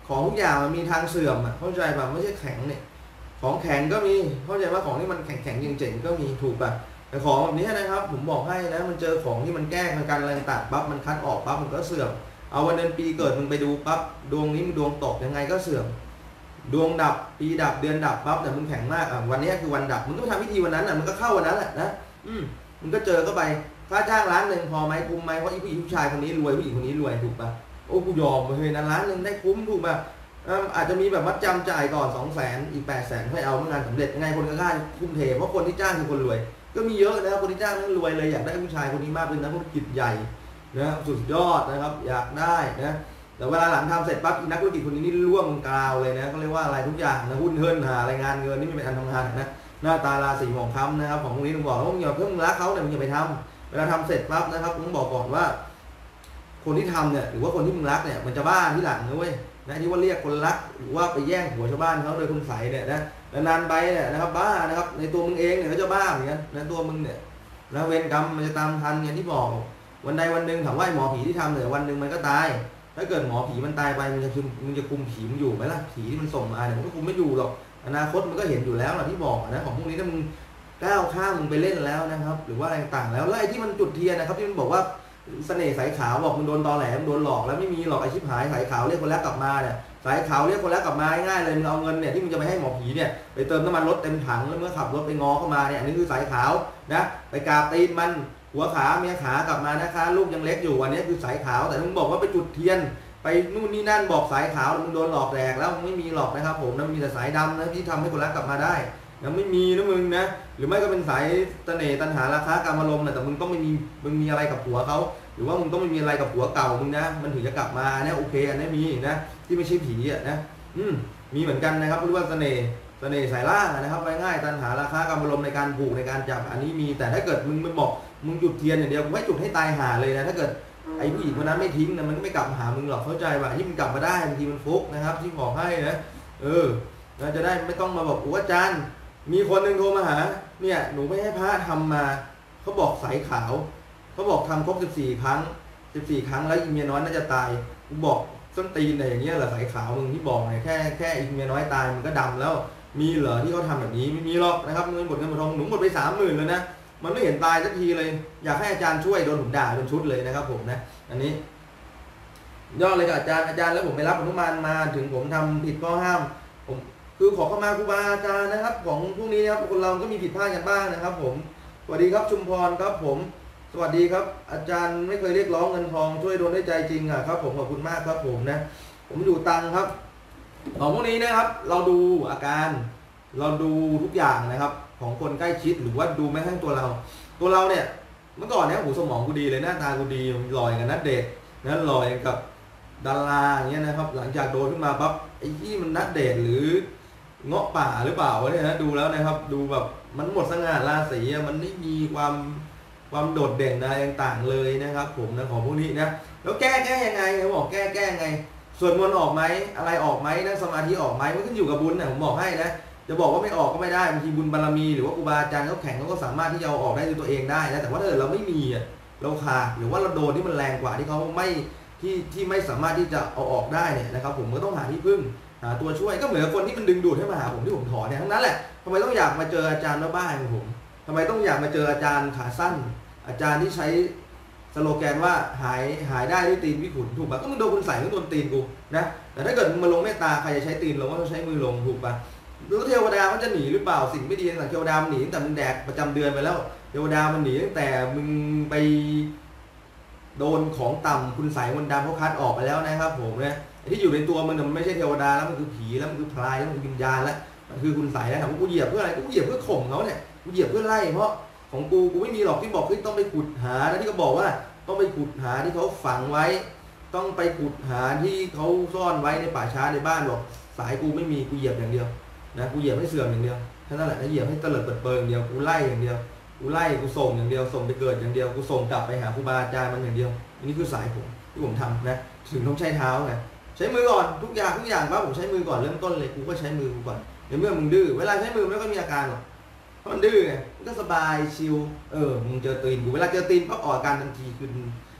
ของทุกอย่างมันมีทางเสื่อมอ่ะเข้าใจป่ะไม่ใช่แข็งเนี่ยของแข็งก็มีเข้าใจว่าของที่มันแข็งๆเจ๋งๆก็มีถูกป่ะแต่ของแบบนี้นะครับผมบอกให้นะมันเจอของที่มันแก้กันอะไรต่างปั๊บมันคัดออกปั๊บมันก็เสื่อมเอาวันเดือนปีเกิดมึงไปดูปั๊บดวงนี้มึงดวงตกยังไงก็เสื่อมดวงดับปีดับเดือนดับปั๊บแต่มึงแข็งมากอ่ะวันนี้คือวันดับมึงต้องทำพิธีวันนั้นอ่ะมันก็เข้าวันนั้นแหละนะอืมมึงก็เจอก็ไปค่าจ้างล้านหนึ่งพอไหมคุ้มไหมเพราะอีผู้หญิงผู้ชายคนนี้รวยผู้หญิงคนนี้รวยถูกป่ะโอ้กูยอมเลยนะล้านหนึ่งได้คุ้มถูกป่ะอาจจะมีแบบมัดจำจ่ายก่อนสองแสนอีกแปดแสนให้เอาเมื่องานสำเร็จยังไงคนก็กล้าทุ่มเทเพราะคนที่จ้างคือคนรวยก็มีเยอะนะครับคนที่จ้างนั้นรวยเลยอยากได้ผู้ชายคนนี้มากเป็นนักธุรกิจใหญ่นะสุดยอดนะครับอยากได้นะแต่เวลาหลังทำเสร็จปั๊บนักธุรกิจคนนี้นี่ร่วงกาวเลยนะก็เรียกว่าอะไรทุกอย่างนะหุ้นเฮิร์นหารายงานเงินนี่ไม่เป็นอันทำงานนะหน้าตาราศีหมองคล้ำนะครับของพวกนี้ต้องบอกว่ามึงอย่าเพิ่งรักเขาเนี่ยมึงอย่าไปทำเวลาทำเสร็จปั๊บนะครับผมบอกก่อนว่าคนที่ทำเนี่ยหรือว่าคนที่มึงรักเนี่ยมันจะบ้าที่หลังนะเว้ยนะที่ว่าเรียกคนรักหรือว่าไปแย่งผัวชาวบ้านเขาโดยคุณใสเนี่ยนะนานไปเนี่ยนะครับบ้านะครับในตัวมึงเองเนี่ยก็จะบ้าเหมือนกันในตัวมึงเนี่ยนะเวรกรรมมันจะตามทันอย่างที่บอกวันใดวันหนึ่งถามว่าหมอผีที่ทำเนี่ยวันหนึ่งมันก็ตายถ้าเกิดหมอผีมันตายไปมันจะคุมมันจะคุมผีมันอยู่ไหมล่ะผีที่มันส่งมาเนี่ยมันก็คุมไม่อยู่หรอกอนาคตมันก็เห็นอยู่แล้วนะที่บอกนะของพวกนี้ถ้ามึงก้าวข้ามมึงไปเล่นแล้วนะครับหรือว่าอะไรต่างแล้วแล้วไอ้ที่มันจุดเทียนนะครับที่มันบอกว่าเสน่ห์สายขาวบอกมึงโดนตอแหลมึงโดนหลอกแล้วไม่มีหรอกไอ้ชิบหายสายขาวเรียกคนแรกกลับมาเนี่ยสายขาวเรียกคนแรกกลับมาง่ายเลยมึงเอาเงินเนี่ยที่มึงจะไปให้หมอผีเนี่ยไปเติมน้ำมันรถเต็มถังแล้วเมื่อขับรถไปงอเข้ามาเนี่ยอันนี้คือสายขาวนะไปกราบตีนมันหัวขาเมียขากลับมานะคะลูกยังเล็กอยู่อันนี้คือสายขาวแต่มึงบอกว่าไปจุดเทียนไปนู่นนี่นั่นบอกสายขาวมึงโดนหลอกแดกแล้วมึงไม่มีหรอกนะครับผมนะมีแต่สายดำนะที่ทำให้คนรักกลับมาได้ยังไม่มีนะมึงนะหรือไม่ก็เป็นสายเสน่ห์ตัณหาราคากรรมอารมณ์นะแต่มึงต้องไม่มีมึงมีอะไรกับผัวเขาหรือว่ามึงต้องไม่มีอะไรกับผัวเก่ามึงนะมันถึงจะกลับมาเนี่ยโอเคอันนี้มีนะที่ไม่ใช่ผีอ่ะนะอืมมีเหมือนกันนะครับเรียกว่าเสน่ห์เสน่ห์สายล่างนะครับง่ายๆตัณหาราคากรรมอารมณ์ในการผูกในการจับอันนี้มีแต่ถ้าเกิดมึงมึงบอกมึงจุดเทียนอย่างเดียวไม่จุดให้ตายห่าเลยนะถ้าเกิดไอ้ผู้หญิงคนนั้นไม่ทิ้งนะมันก็ไม่กลับมาหามึงหรอกเข้าใจป่ะที่มันกลับมาได้บางทีมันฟุกนะครับที่บอกให้นะเออเราจะได้ไม่ต้องมาบอกอาจารย์มีคนหนึ่งโทรมาหาเนี่ยหนูไม่ให้พระทำมาเขาบอกสายขาวเขาบอกทำครบสิบสี่ครั้งสิบสี่ครั้งแล้วอีเมียน้อยน่าจะตายกูบอกส้นตีนอะไรอย่างเงี้ยเหรอสายขาวมึงที่บอกเนี่ยแค่แค่อีเมียน้อยตายมันก็ดำแล้วมีเหรอที่เขาทำแบบนี้ไม่มีหรอกนะครับเงินหมดเงินหมดทองหนูหมดไปสามหมื่นเลยนะมันไม่เห็นตายสักทีเลยอยากให้อาจารย์ช่วยโดนผมด่าเป็นชุดเลยนะครับผมนะอันนี้ยอดเลยกับอาจารย์อาจารย์แล้วผมไปรับอนุมานมาถึงผมทำผิดข้อห้ามผมคือขอเข้ามาครูบาอาจารย์นะครับของพวกนี้นะครับคนเราก็มีผิดพลาดกันบ้างนะครับผมสวัสดีครับชุมพรครับผมสวัสดีครับอาจารย์ไม่เคยเรียกร้องเงินทองช่วยโดนได้ใจจริงอ่ะครับผมขอบคุณมากครับผมนะผมอยู่ตังครับของพวกนี้นะครับเราดูอาการเราดูทุกอย่างนะครับของคนใกล้ชิดหรือว่าดูแม้กระทั่งตัวเราตัวเราเนี่ยเมื่อก่อนเนี่ยหูสมองกูดีเลยหน้าตากูดีลอยกันนัดเดทนะลอยกับดาราอย่างเงี้ยนะครับหลังจากโดนขึ้นมาปั๊บไอ้ที่มันนัดเดทหรือเงาะป่าหรือเปล่าเนี่ยนะดูแล้วนะครับดูแบบมันหมดสง่าราศีมันไม่มีความความโดดเด่นอะไรต่างๆเลยนะครับผมนะของพวกนี้นะแล้วแก้แก้ยังไงเขาบอกแก้แก้ยังไงส่วนมนต์ออกไหมอะไรออกไหมนั่งสมาธิออกไหมมันขึ้นอยู่กับบุญนะผมบอกให้นะจะบอกว่าไม่ออกก็ไม่ได้บางทีบุญบารมีหรือว่าครูบาอาจารย์เขาแข็งเขาก็สามารถที่จะเอาออกได้ด้วยตัวเองได้นะแต่ว่าถ้าเราไม่มีเราขาดหรือว่าเราโดนที่มันแรงกว่าที่เขาไม่ที่ที่ไม่สามารถที่จะเอาออกได้เนี่ยนะครับผมก็ต้องหาที่พึ่งหาตัวช่วยก็เหมือนคนที่มันดึงดูดให้มาหาผมที่ผมถอนเนี่ยทั้งนั้นแหละทำไมต้องอยากมาเจออาจารย์บ้าๆของผมทำไมต้องอยากมาเจออาจารย์ขาสั้นอาจารย์ที่ใช้สโลแกนว่าหายหายได้ด้วยตีนวิขุนถูกป่ะก็มึงโดนคุณใส่ก็โดนตีนกูนะแต่ถ้าเกิดมึงมาลงเมตตาใครจะใช้ตีนลงก็ต้องใช้มือลงถูกป่ะแล้วเทวดามันจะหนีหรือเปล่าสิ่งไม่ดีต่างเทวดามันหนีตั้งแต่มึงแดกประจำเดือนไปแล้วเทวดามันหนีตั้งแต่มึงไปโดนของต่ำคุณใส่มนต์ดำเขาคัดออกไปแล้วนะครับผมนะที่อยู่ในตัวมันมันไม่ใช่เทวดาแล้วมันคือผีแล้วมันคือพลายแล้วมันคือวิญญาณแล้วมันคือคุณใส่แล้วถามว่ากูเหยียบเพื่ออะไรกูเหยียบเพื่อข่มเขาเนี่ยกูเหยียบเพื่อไล่เพราะของกูกูไม่มีหรอกที่บอกที่ต้องไปขุดหาแล้วที่เขาบอกว่าต้องไปขุดหาที่เขาฝังไว้ต้องไปขุดหาที่เขาซ่อนไว้ในป่าช้าในบ้านบอกสายกูไม่มีกูเหยียบอย่างเดียวนะกูเหยียบให้เสื่อมอย่างเดียวแค่นั้นแหละเหยียบให้เตลิดเปิดเปิงอย่างเดียวกูไล่อย่างเดียวกูไล่กูส่งอย่างเดียวส่งไปเกิดอย่างเดียวกูส่งกลับไปหาครูบาอาจารย์มันอย่างเดียวอันนี้คือสายผมที่ผมทำนะถึงต้องใช้เท้าไงใช้มือก่อนทุกอย่างทุกอย่างว่าผมใช้มือก่อนเริ่มต้นเลยกูก็ใช้มือกูก่อนในเมื่อมึงดื้อเวลาใช้มือไม่ก็มีอาการหรอกเพราะมันดื้อไงมันก็สบายชิลเออมึงเจอตีนกูเวลาเจอตีนก็ออกอาการทันทีคือ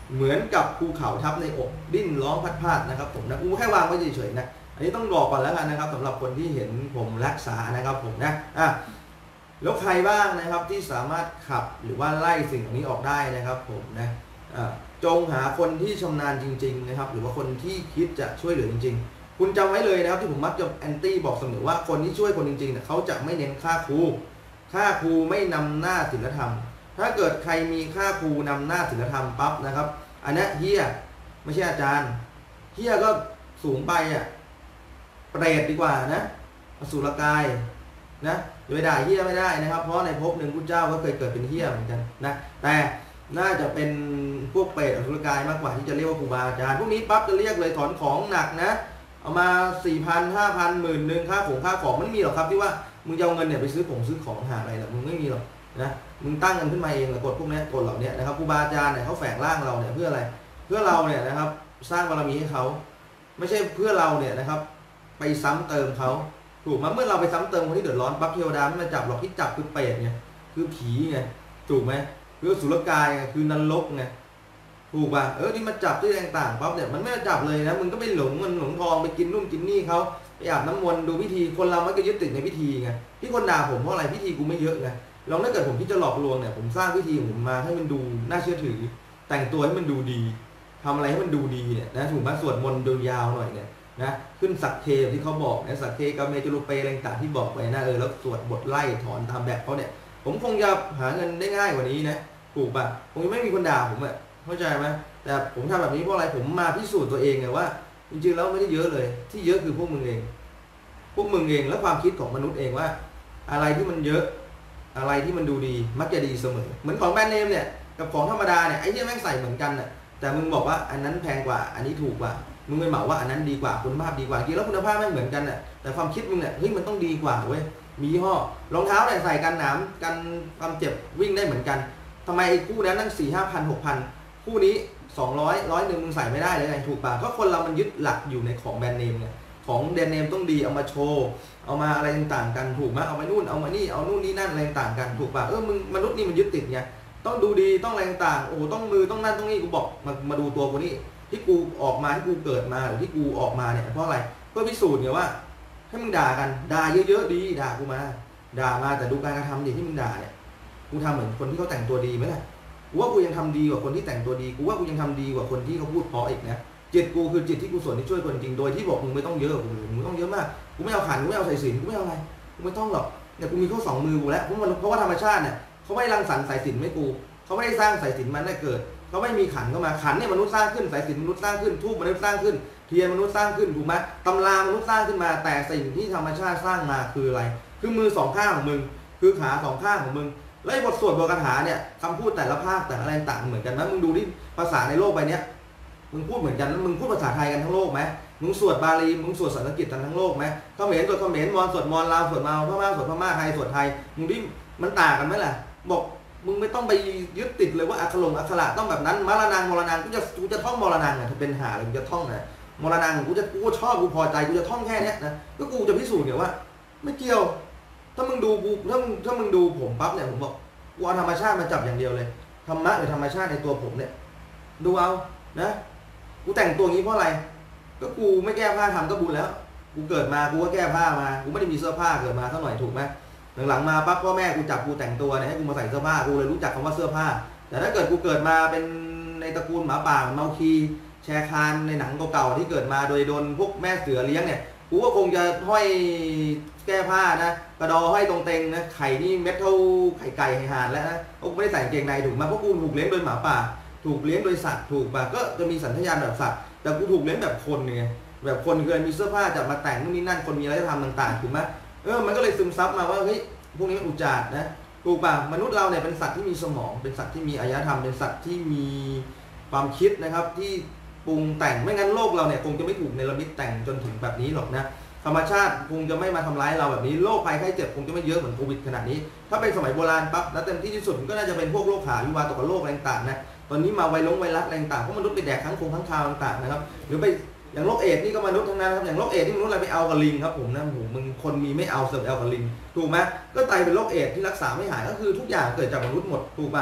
เหมือนกับภูเขาทับในอกดิ้นร้องพัดพาดนะครับผมนะกูแค่วางไว้เฉยๆนะอันนี้ต้องบอกก่อนแล้วกันนะครับสำหรับคนที่เห็นผมรักษานะครับผมนะอ่ะแล้วใครบ้างนะครับที่สามารถขับหรือว่าไล่สิ่งเหล่านี้ออกได้นะครับผมนะอ่ะจงหาคนที่ชำนาญจริงๆนะครับหรือว่าคนที่คิดจะช่วยเหลือจริงๆคุณจำไว้เลยนะครับที่ผมมักจะแอนตี้บอกเสมอว่าคนที่ช่วยคนจริงๆเนี่ยเขาจะไม่เน้นค่าครูค่าครูไม่นำหน้าศีลธรรมถ้าเกิดใครมีค่าครูนำหน้าศีลธรรมปั๊บนะครับอันนี้เฮียไม่ใช่อาจารย์เฮียก็สูงไปอ่ะเปรตดีกว่านะอสุรกายนะอย่าไปด่าเฮียไม่ได้นะครับเพราะในภพหนึ่งพุทธเจ้าก็เคยเกิดเป็นเฮียเหมือนกันนะแต่น่าจะเป็นพวกเปรตอสุรกายมากกว่าที่จะเรียกว่าครูบาอาจารย์พวกนี้ปั๊บจะเรียกเลยถอนของหนักนะเอามาสี่พันห้าพันหมื่นหนึ่งค่าของค่าของไม่มีหรอกครับที่ว่ามึงจะเอาเงินเนี่ยไปซื้อของซื้อของหาอะไรหรอกมึงไม่มีหรอกนะมึงตั้งเงินขึ้นมาเองหรือกฎพวกนี้กฎเหล่านี้นะครับครูบาอาจารย์เนี่ยเขาแฝงร่างเราเนี่ยเพื่ออะไรเพื่อเราเนี่ยนะครับสร้างบารมีให้เขาไม่ใช่เพื่อเราเนี่ยนะครับไปซ้ำเติมเขาถูกไหมเมื่อเราไปซ้ำเติมคนที่เดือดร้อนปั๊บเทวดาไม่มาจับหรอกที่จับคือเปรตไงคือผีไงถูกไหมคือสุรกายคือนรกไงถูกป่ะเออที่มาจับที่ต่างๆปั๊บเนี่ยมันไม่มาจับเลยนะมึงก็ไปหลงเงินหลงทองไปกินนุ่มกินนี่เขาไปอาบน้ำมนต์ดูพิธีคนเรามันก็ยึดติดในพิธีไงที่คนด่าผมเพราะอะไรพิธีกูไม่เยอะไงลองถ้าเกิดผมที่จะหลอกลวงเนี่ยผมสร้างพิธีของผมมาให้มันดูน่าเชื่อถือแต่งตัวให้มันดูดีทำอะไรให้มันดูดีเนี่ยนะถูกไหมสวดมนต์ดูยาวหน่อยเนี่ยนะขึ้นสักเคที่เขาบอกนะสักเคกับเมจุลเปอะไรต่างที่บอกไปนะเออแล้วสวดบทไล่ถอนตามแบบเขาเนี่ยผมคงจะหาเงินได้ง่ายกว่านี้นะถูกป่ะคงจะไม่มีคนด่าผมอ่ะเข้าใจไหมแต่ผมทำแบบนี้เพราะอะไรผมมาพิสูจน์ตัวเองไงว่าจริงๆแล้วไม่ได้เยอะเลยที่เยอะคือพวกมึงเองพวกมึงเองและความคิดของมนุษย์เองว่าอะไรที่มันเยอะอะไรที่มันดูดีมักจะดีเสมอเหมือนของแบรนด์เนมเนี่ยกับของธรรมดาเนี่ยไอ้ที่แม่งใส่เหมือนกันน่ะแต่มึงบอกว่าอันนั้นแพงกว่าอันนี้ถูกกว่ามึงไปเหมาว่าอันนั้นดีกว่าคุณภาพดีกว่าจริงแล้วคุณภาพไม่เหมือนกันน่ะแต่ความคิดมึงเนี่ยเฮ้ยมันต้องดีกว่าเว้ยมียี่ห้อรองเท้าเนี่ยใส่กันหนามกันความเจ็บวิ่งได้เหมือนกันทำไมไอ้คู่นั้นนั่งสี่ห้าพันหกพันคู่นี้สองร้อยร้อยหนึ่งมึงใส่ไม่ได้เลยไงถูกป่ะเพราะคนเรามันยึดหลักอยู่ในของแบรนด์เนมไงของแบรนด์เนมต้องดีเอามาโชว์เอามาอะไรต่างๆกันถูกไหมเอามานู่นเอามานี่เอานู่นนี่นั่นอะไรต่างกันถูกป่ะเออมึงมนุษย์นี่มันยึดติดไงต้องดูดีต้องอะไรต่างโอ้ต้องมือต้องนั่นต้องนี่กูบอกมามาดูตัวกูนี่ที่กูออกมาที่กูเกิดมาหรือที่กูออกมาเนี่ยเพราะอะไรเพื่อพิสูจน์ไงว่าให้มึงด่ากันด่าเยอะๆดีด่ากูมาด่ามาแต่ดูการกระทำดิที่มึงด่าเนี่ยกูทำเหมือนคนที่เขาแต่งตัวดีไหมล่ะกูว่ากูยังทำดีกว่าคนที่แต่งตัวดีกูว่ากูยังทำดีกว่าคนที่เขาพูดเพราะอีกนะจิตกูคือจิตที่กูส่วนที่ช่วยคนจริงโดยที่บอกมึงไม่ต้องเยอะกูมึงต้องเยอะมากกูไม่เอาขันกูไม่เอาสายสิญจน์กูไม่เอาอะไรกูไม่ต้องหรอกเนี่ยกูมีข้อสองมือกูแล้วเพราะมันเพราะว่าธรรมชาติเนี่ยเขาไม่รังสรรค์สายสิญจน์ไม่กูเขาไม่ได้สร้างสายสิญจน์มันได้เกิดเขาไม่มีขันเข้ามาขันเนี่ยมนุษย์สร้างขึ้นสายสิญจน์มนุษย์สร้างขึ้นทูบมนุษย์สร้างขึ้นเทียนมนุษย์สร้างขึ้นถูกไหมตำรามนุษย์สร้างขึ้นมาแต่สิ่งที่ธรรมชาติสร้างมาคืออะไรคือมือสองข้างของมึงคือขาสองข้างของมึงแล้วบทสวดบทคาถาเนี่ยคำพูดแต่ละภาคแต่อะไรต่างเหมือนกันนะมึงดูที่ภาษาในโลกใบนี้มึงพูดเหมือนกันมึงพูดภาษาไทยกันทั้งโลกไหมมึงสวดบาลีมึงสวดสันสกฤตกันทั้งโลกไหมเขมรสวดเขมรมอญสวดมอญลาวสวดมาพม่าสวดพม่าไทยสวดไทยมึงดิมันต่างกันไหมล่ะบอกมึงไม่ต้องไปยึดติดเลยว่าอักขระอักขระต้องแบบนั้นมรณังมรณังกูจะกูจะท่องมรณังอ่ะถ้าเป็นหาอะไรกูจะท่องนะมรณังกูจะกูชอบกูพอใจกูจะท่องแค่นี้นะก็กูจะพิสูจน์เนี่ยว่าไม่เกี่ยวถ้ามึงดูกูถ้ามึงถ้ามึงดูผมปั๊บเนี่ยผมบอกกูเอาธรรมชาติมาจับอย่างเดียวเลยธรรมะหรือธรรมชาติในตัวผมเนี่ยดูเอานะกูแต่งตัวงี้เพราะอะไรก็กูไม่แก้ผ้าทำก็บุญแล้วกูเกิดมากูก็แก้ผ้ามากูไม่ได้มีเสื้อผ้าเกิดมาสักหน่อยถูกไหมหลังๆมาปั๊บพ่อแม่กูจับกูแต่งตัวเนี่ยให้กูมาใส่เสื้อผ้ากูเลยรู้จักคำว่าเสื้อผ้าแต่ถ้าเกิดกูเกิดมาเป็นในตระกูลหมาป่าเมาคีแชร์คานในหนังเก่าๆที่เกิดมาโดยโดนพวกแม่เสือเลี้ยงเนี่ยกูก็คงจะห้อยแก้ผ้านะกระดอห้อยตรงเต็งนะไข่นี่เม็ดเท่าไข่ไก่ไข่ห่านแล้วนะกูไม่ได้ใส่เกงในถูกไหมเพราะกูถูกเลี้ยงโดยหมาป่าถูกเลี้ยงโดยสัตว์ถูกป่ะก็จะมีสัญชาตญาณแบบสัตว์แต่กูถูกเลี้ยงแบบคนไงแบบคนคือมีเสื้อผ้าจับมาแต่งนู่นนี่นั่นคนมีอะไรทำต่างๆถูกไหมเออมันก็เลยซึมซับมาว่าเฮ้ยพวกนี้มันอุจจาระนะถูกป่ะมนุษย์เราเนี่ยเป็นสัตว์ที่มีสมองเป็นสัตว์ที่มีอารยธรรมเป็นสัตว์ที่มีความคิดนะครับที่ปรุงแต่งไม่งั้นโลกเราเนี่ยคงจะไม่ถูกเนรมิตแต่งจนถึงแบบนี้หรอกนะธรรมชาติคงจะไม่มาทำร้ายเราแบบนี้โรคภัยไข้เจ็บคงจะไม่เยอะเหมือนโควิดขนาดนี้ถ้าเป็นสมัยโบราณปั๊บแล้วเต็มที่ที่สุดก็น่าจะเป็นพวกโรคขาวิวาตกโรคอะไรต่างๆนะตอนนี้มาไวรัสไวรัสอะไรต่างๆเพราะมนุษย์ไปแดกทั้งคงทั้งคาวต่างๆนะครับหรือไปอย่างโรคเอดส์นี่ก็มนุษย์ทั้งนั้นครับอย่างโรคเอดส์ที่มนุษย์อะไรไปเอากับลิงครับผมนะโหมึงคนมีไม่เอาเสือกเอากับลิงถูกไหมก็ตายเป็นโรคเอดส์ที่รักษาไม่หายก็คือทุกอย่างเกิดจากมนุษย์หมดถูกป่ะ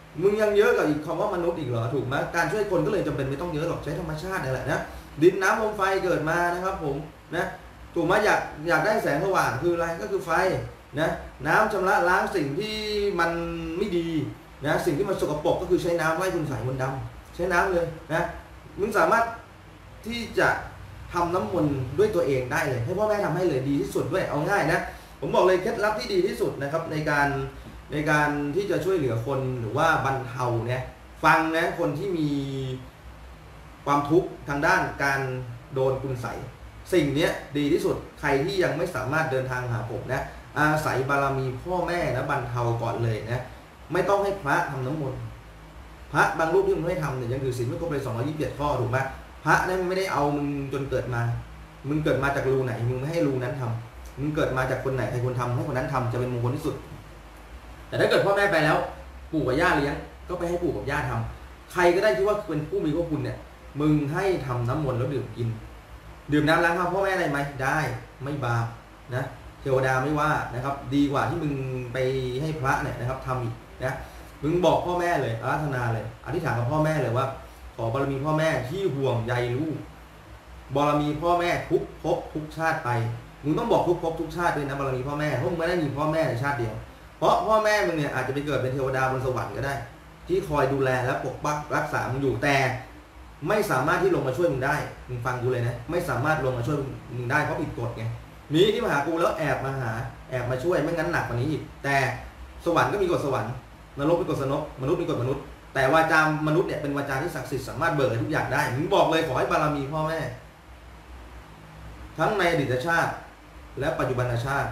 มึงยังเยอะกับอีกคำว่ามนุษย์อีกเหรอถูกไหมการช่วยคนก็เลยจำเป็นไม่ต้องเยอะหรอกใช้ธรรมชาตินี่แหละนะดินน้ำลมไฟเกิดมานะครับผมนะถูกไหมอยากอยากได้แสงสว่างคืออะไรก็คือไฟนะน้ำชำระล้างสิ่งที่มันไม่ดีนะสิ่งที่มันสกปรกก็คือใช้น้ำไล่คุณใส่มนต์ดำใช้น้ำเลยนะมึงสามารถที่จะทำน้ำมนต์ด้วยตัวเองได้เลยให้พ่อแม่ทำให้เลยดีที่สุดด้วยเอาง่ายนะผมบอกเลยเคล็ดลับที่ดีที่สุดนะครับในการในการที่จะช่วยเหลือคนหรือว่าบรรเทาเนี่ยฟังนะคนที่มีความทุกข์ทางด้านการโดนคุณใส่สิ่งนี้ดีที่สุดใครที่ยังไม่สามารถเดินทางหาผมนะอาศัยบารมีพ่อแม่นะบรรเทาก่อนเลยนะไม่ต้องให้พระทำน้ำมนต์พระบางรูปที่มึงไม่ทำเนี่ยยังถือศีลไม่ครบเลยสองร้อยยี่สิบเจ็ดข้อถูกไหมพระนั้นไม่ได้เอามึงจนเกิดมามึงเกิดมาจากรูไหนมึงไม่ให้รูนั้นทำมึงเกิดมาจากคนไหนใครคนทำให้คนนั้นทำจะเป็นมงคลที่สุดแต่ถ้าเกิดพ่อแม่ไปแล้วปู่กับย่าเลี้ยงก็ไปให้ปู่กับย่าทำใครก็ได้ที่ว่าเป็นผู้มีพระคุณเนี่ยมึงให้ทำน้ำมนต์แล้วดื่มกินดื่มน้ำล้างเท้าพ่อแม่ได้ไหมได้ไม่บาปนะเทวดาไม่ว่านะครับดีกว่าที่มึงไปให้พระเนี่ยนะครับทำอีกนะมึงบอกพ่อแม่เลยอาราธนาเลยอธิษฐานกับพ่อแม่เลยว่าขอบารมีพ่อแม่ที่ห่วงใยลูกบารมีพ่อแม่ทุกภพทุกชาติไปมึงต้องบอกทุกภพทุกชาติด้วยนะบารมีพ่อแม่เพราะมึงไม่ได้มีพ่อแม่ในชาติเดียวเพราะพ่อแม่มึงเนี่ยอาจจะไปเกิดเป็นเทวดาบนสวรรค์ก็ได้ที่คอยดูแลและปกปักรักษามึงอยู่แต่ไม่สามารถที่ลงมาช่วยมึงได้มึงฟังกูเลยนะไม่สามารถลงมาช่วยมึงได้เพราะผิดกฎไงมีที่มาหากูแล้วแอบมาหาแอบมาช่วยไม่งั้นหนักกว่านี้อีกแต่สวรรค์ก็มีกฎสวรรค์นรกมีกฎนรกมนุษย์มีกฎมนุษย์แต่วาจามนุษย์เนี่ยเป็นวาจาที่ศักดิ์สิทธิ์สามารถเบิกทุกอย่างได้มึงบอกเลยขอให้บารมีพ่อแม่ทั้งในอดีตชาติและปัจจุบันชาติ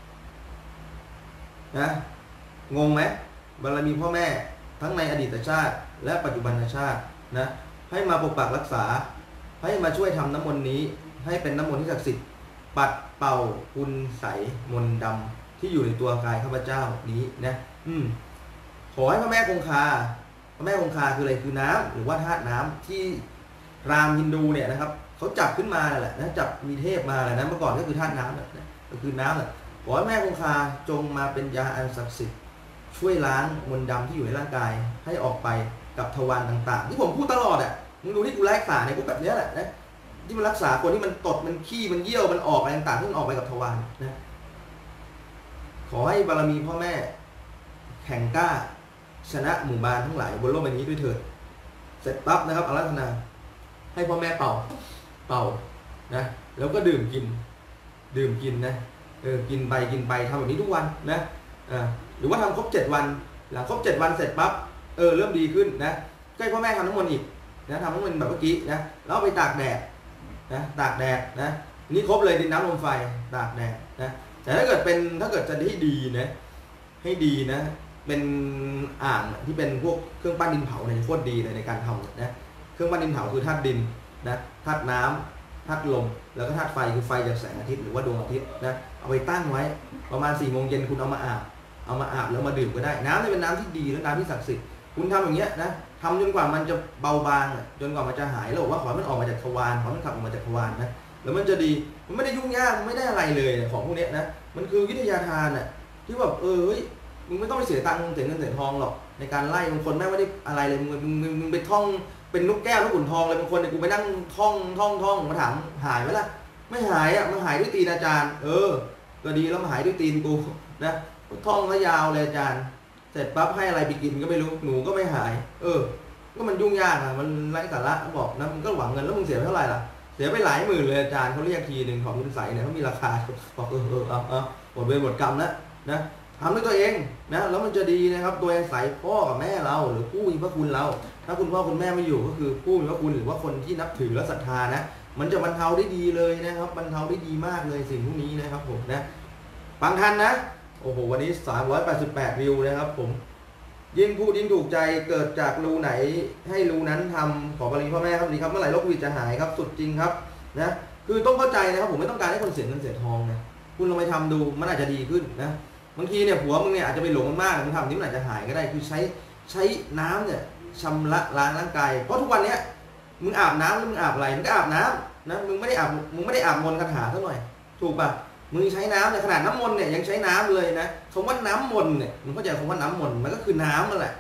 นะงงไหมบารมีพ่อแม่ทั้งในอดีตชาติและปัจจุบันชาตินะให้มาปกปักรักษาให้มาช่วยทำน้ำมนต์นี้ให้เป็นน้ำมนต์ที่ศักดิ์สิทธิ์ปัดเป่าคุณใสมนต์ดำที่อยู่ในตัวกายข้าพเจ้านี้นะอืมขอให้พ่อแม่คงคาพระแม่คงคาคืออะไรคือน้ำหรือว่าธาตุน้ำที่รามฮินดูเนี่ยนะครับเขาจับขึ้นมาแหละนะจับมีเทพมาแหละนะเมื่อก่อนก็คือธาตุน้ำแหละก็คือน้ำแหละขอให้แม่คงคาจงมาเป็นยาอันศักดิ์สิทธิ์ช่วยล้างมลดำที่อยู่ในร่างกายให้ออกไปกับทวารต่างๆที่ผมพูดตลอดอ่ะมึงดูที่กูรักษาเนี่ยกูแบบนี้แหละนะที่มันรักษาคนที่มันตดมันขี้มันเยี่ยวมันออกอะไรต่างๆที่มันออกไปกับทวารนะขอให้บารมีพ่อแม่แข่งกล้าชนะหมู่บ้านทั้งหลายบนโลกใบนี้ด้วยเถิดเสร็จปั๊บนะครับอาราธนาให้พ่อแม่เป่าเป่านะแล้วก็ดื่มกินดื่มกินนะเออกินไปกินไปทำแบบนี้ทุกวันนะอ่าหรือว่าทำครบเจ็ดวันหลังครบเจ็ดวันเสร็จปั๊บเออเริ่มดีขึ้นนะใกล้พ่อแม่ทำน้ำมนต์อีกนะทำน้ำมนต์แบบเมื่อกี้นะแล้วไปตากแดดนะตากแดดนะนี่ครบเลยดินน้ำลมไฟตากแดดนะแต่ถ้าเกิดเป็นถ้าเกิดจะให้ดีนะให้ดีนะเป็นอ่างที่เป็นพวกเครื่องปั้นดินเผาเนี่ยโคตรดีเลยในการทำนะเครื่องปั้นดินเผาคือธาตุดินนะธาตุน้ำธาตุลมแล้วก็ธาตุไฟคือไฟจากแสงอาทิตย์หรือว่าดวงอาทิตย์นะเอาไปตั้งไว้ประมาณสี่โมงเย็นคุณเอามาอาบเอามาอาบแล้วมาดื่มก็ได้น้ำนี่เป็นน้ำที่ดีและน้ำที่ศักดิ์สิทธิ์คุณทำอย่างเงี้ยนะทำจนกว่ามันจะเบาบางจนกว่ามันจะหายแล้วบอกว่าขอมันออกมาจากทวารขอมันขับออกมาจากทวารนะแล้วมันจะดีมันไม่ได้ยุ่งยากมันไม่ได้อะไรเลยของพวกนี้นะมันคือวิทยาทานอ่ะที่แบบเออเฮ้ยมึงไม่ต้องไปเสียตังค์เสียเงินเสียทองหรอกในการไล่บางคนแม่ไม่ได้อะไรเลยมึงมึงมึงมึงไปท่องเป็นนกแก้วลูกขุนทองเลยบางคนเนี่ยกูไปนั่งท่องท่องท่องมาถามหายไหมล่ะไม่หายอ่ะมันหายด้วยตีนอาจารย์เออก็ดีแล้วมาหายด้วยตีนกูนะท่องแล้วยาวเลยอาจารย์เสร็จปั๊บให้อะไรไปกินก็ไม่รู้หนูก็ไม่หายเออก็มันยุ่งยากอ่ะมันไร้สาระบอกนะมึงก็หวังเงินแล้วมึงเสียไปเท่าไหร่ล่ะเสียไปหลายหมื่นเลยอาจารย์เขาเรียกทีหนึ่งของคุณใสเนี่ยเขามีราคาบอกเออเออเอาเอาหมดเวรหมดกรรมแล้วนะทำด้วยตัวเองนะแล้วมันจะดีนะครับตัวอาศัยพ่อกับแม่เราหรือผู้มีพระคุณเราถ้าคุณพ่อคุณแม่ไม่อยู่ก็คือผู้มีพระคุณหรือว่าคนที่นับถือและศรัทธานะมันจะบรรเทาได้ดีเลยนะครับบรรเทาได้ดีมากเลยสิ่งพวกนี้นะครับผมนะฟังทันนะโอ้โหวันนี้สามร้อยแปดสิบแปดวิวนะครับผมยิ่งพูดยิ่งถูกใจเกิดจากรูไหนให้รูนั้นทำขอบารมีพ่อแม่ครับดีครับเมื่อไหร่โรคโควิดจะหายครับสุดจริงครับนะคือต้องเข้าใจนะครับผมไม่ต้องการให้คนเสียเงินเสียทองนะคุณลองไปทำดูมันอาจจะดีขึ้นนะบางทีเนี่ยผัวมึงเนี่ยอาจจะไปหลงมันมากมึงทำนี้มันอาจจะหายก็ได้คือใช้ใช้น้ำเนี่ยชำระล้างร่างกายเพราะทุกวันเนี้ยมึงอาบน้ำแล้วมึงอาบอะไรมึงก็อาบน้ำนะมึงไม่ได้อาบมึงไม่ได้อาบมนต์คาถาเท่าหน่อยถูกป่ะมึงใช้น้ำเนี่ยขนาดน้ำมนต์เนี่ยยังใช้น้ำเลยนะคำว่าน้ำมนต์เนี่ยมึงเข้าใจคำว่าน้ำมนต์มันก็คือน้ำนั่นแหละ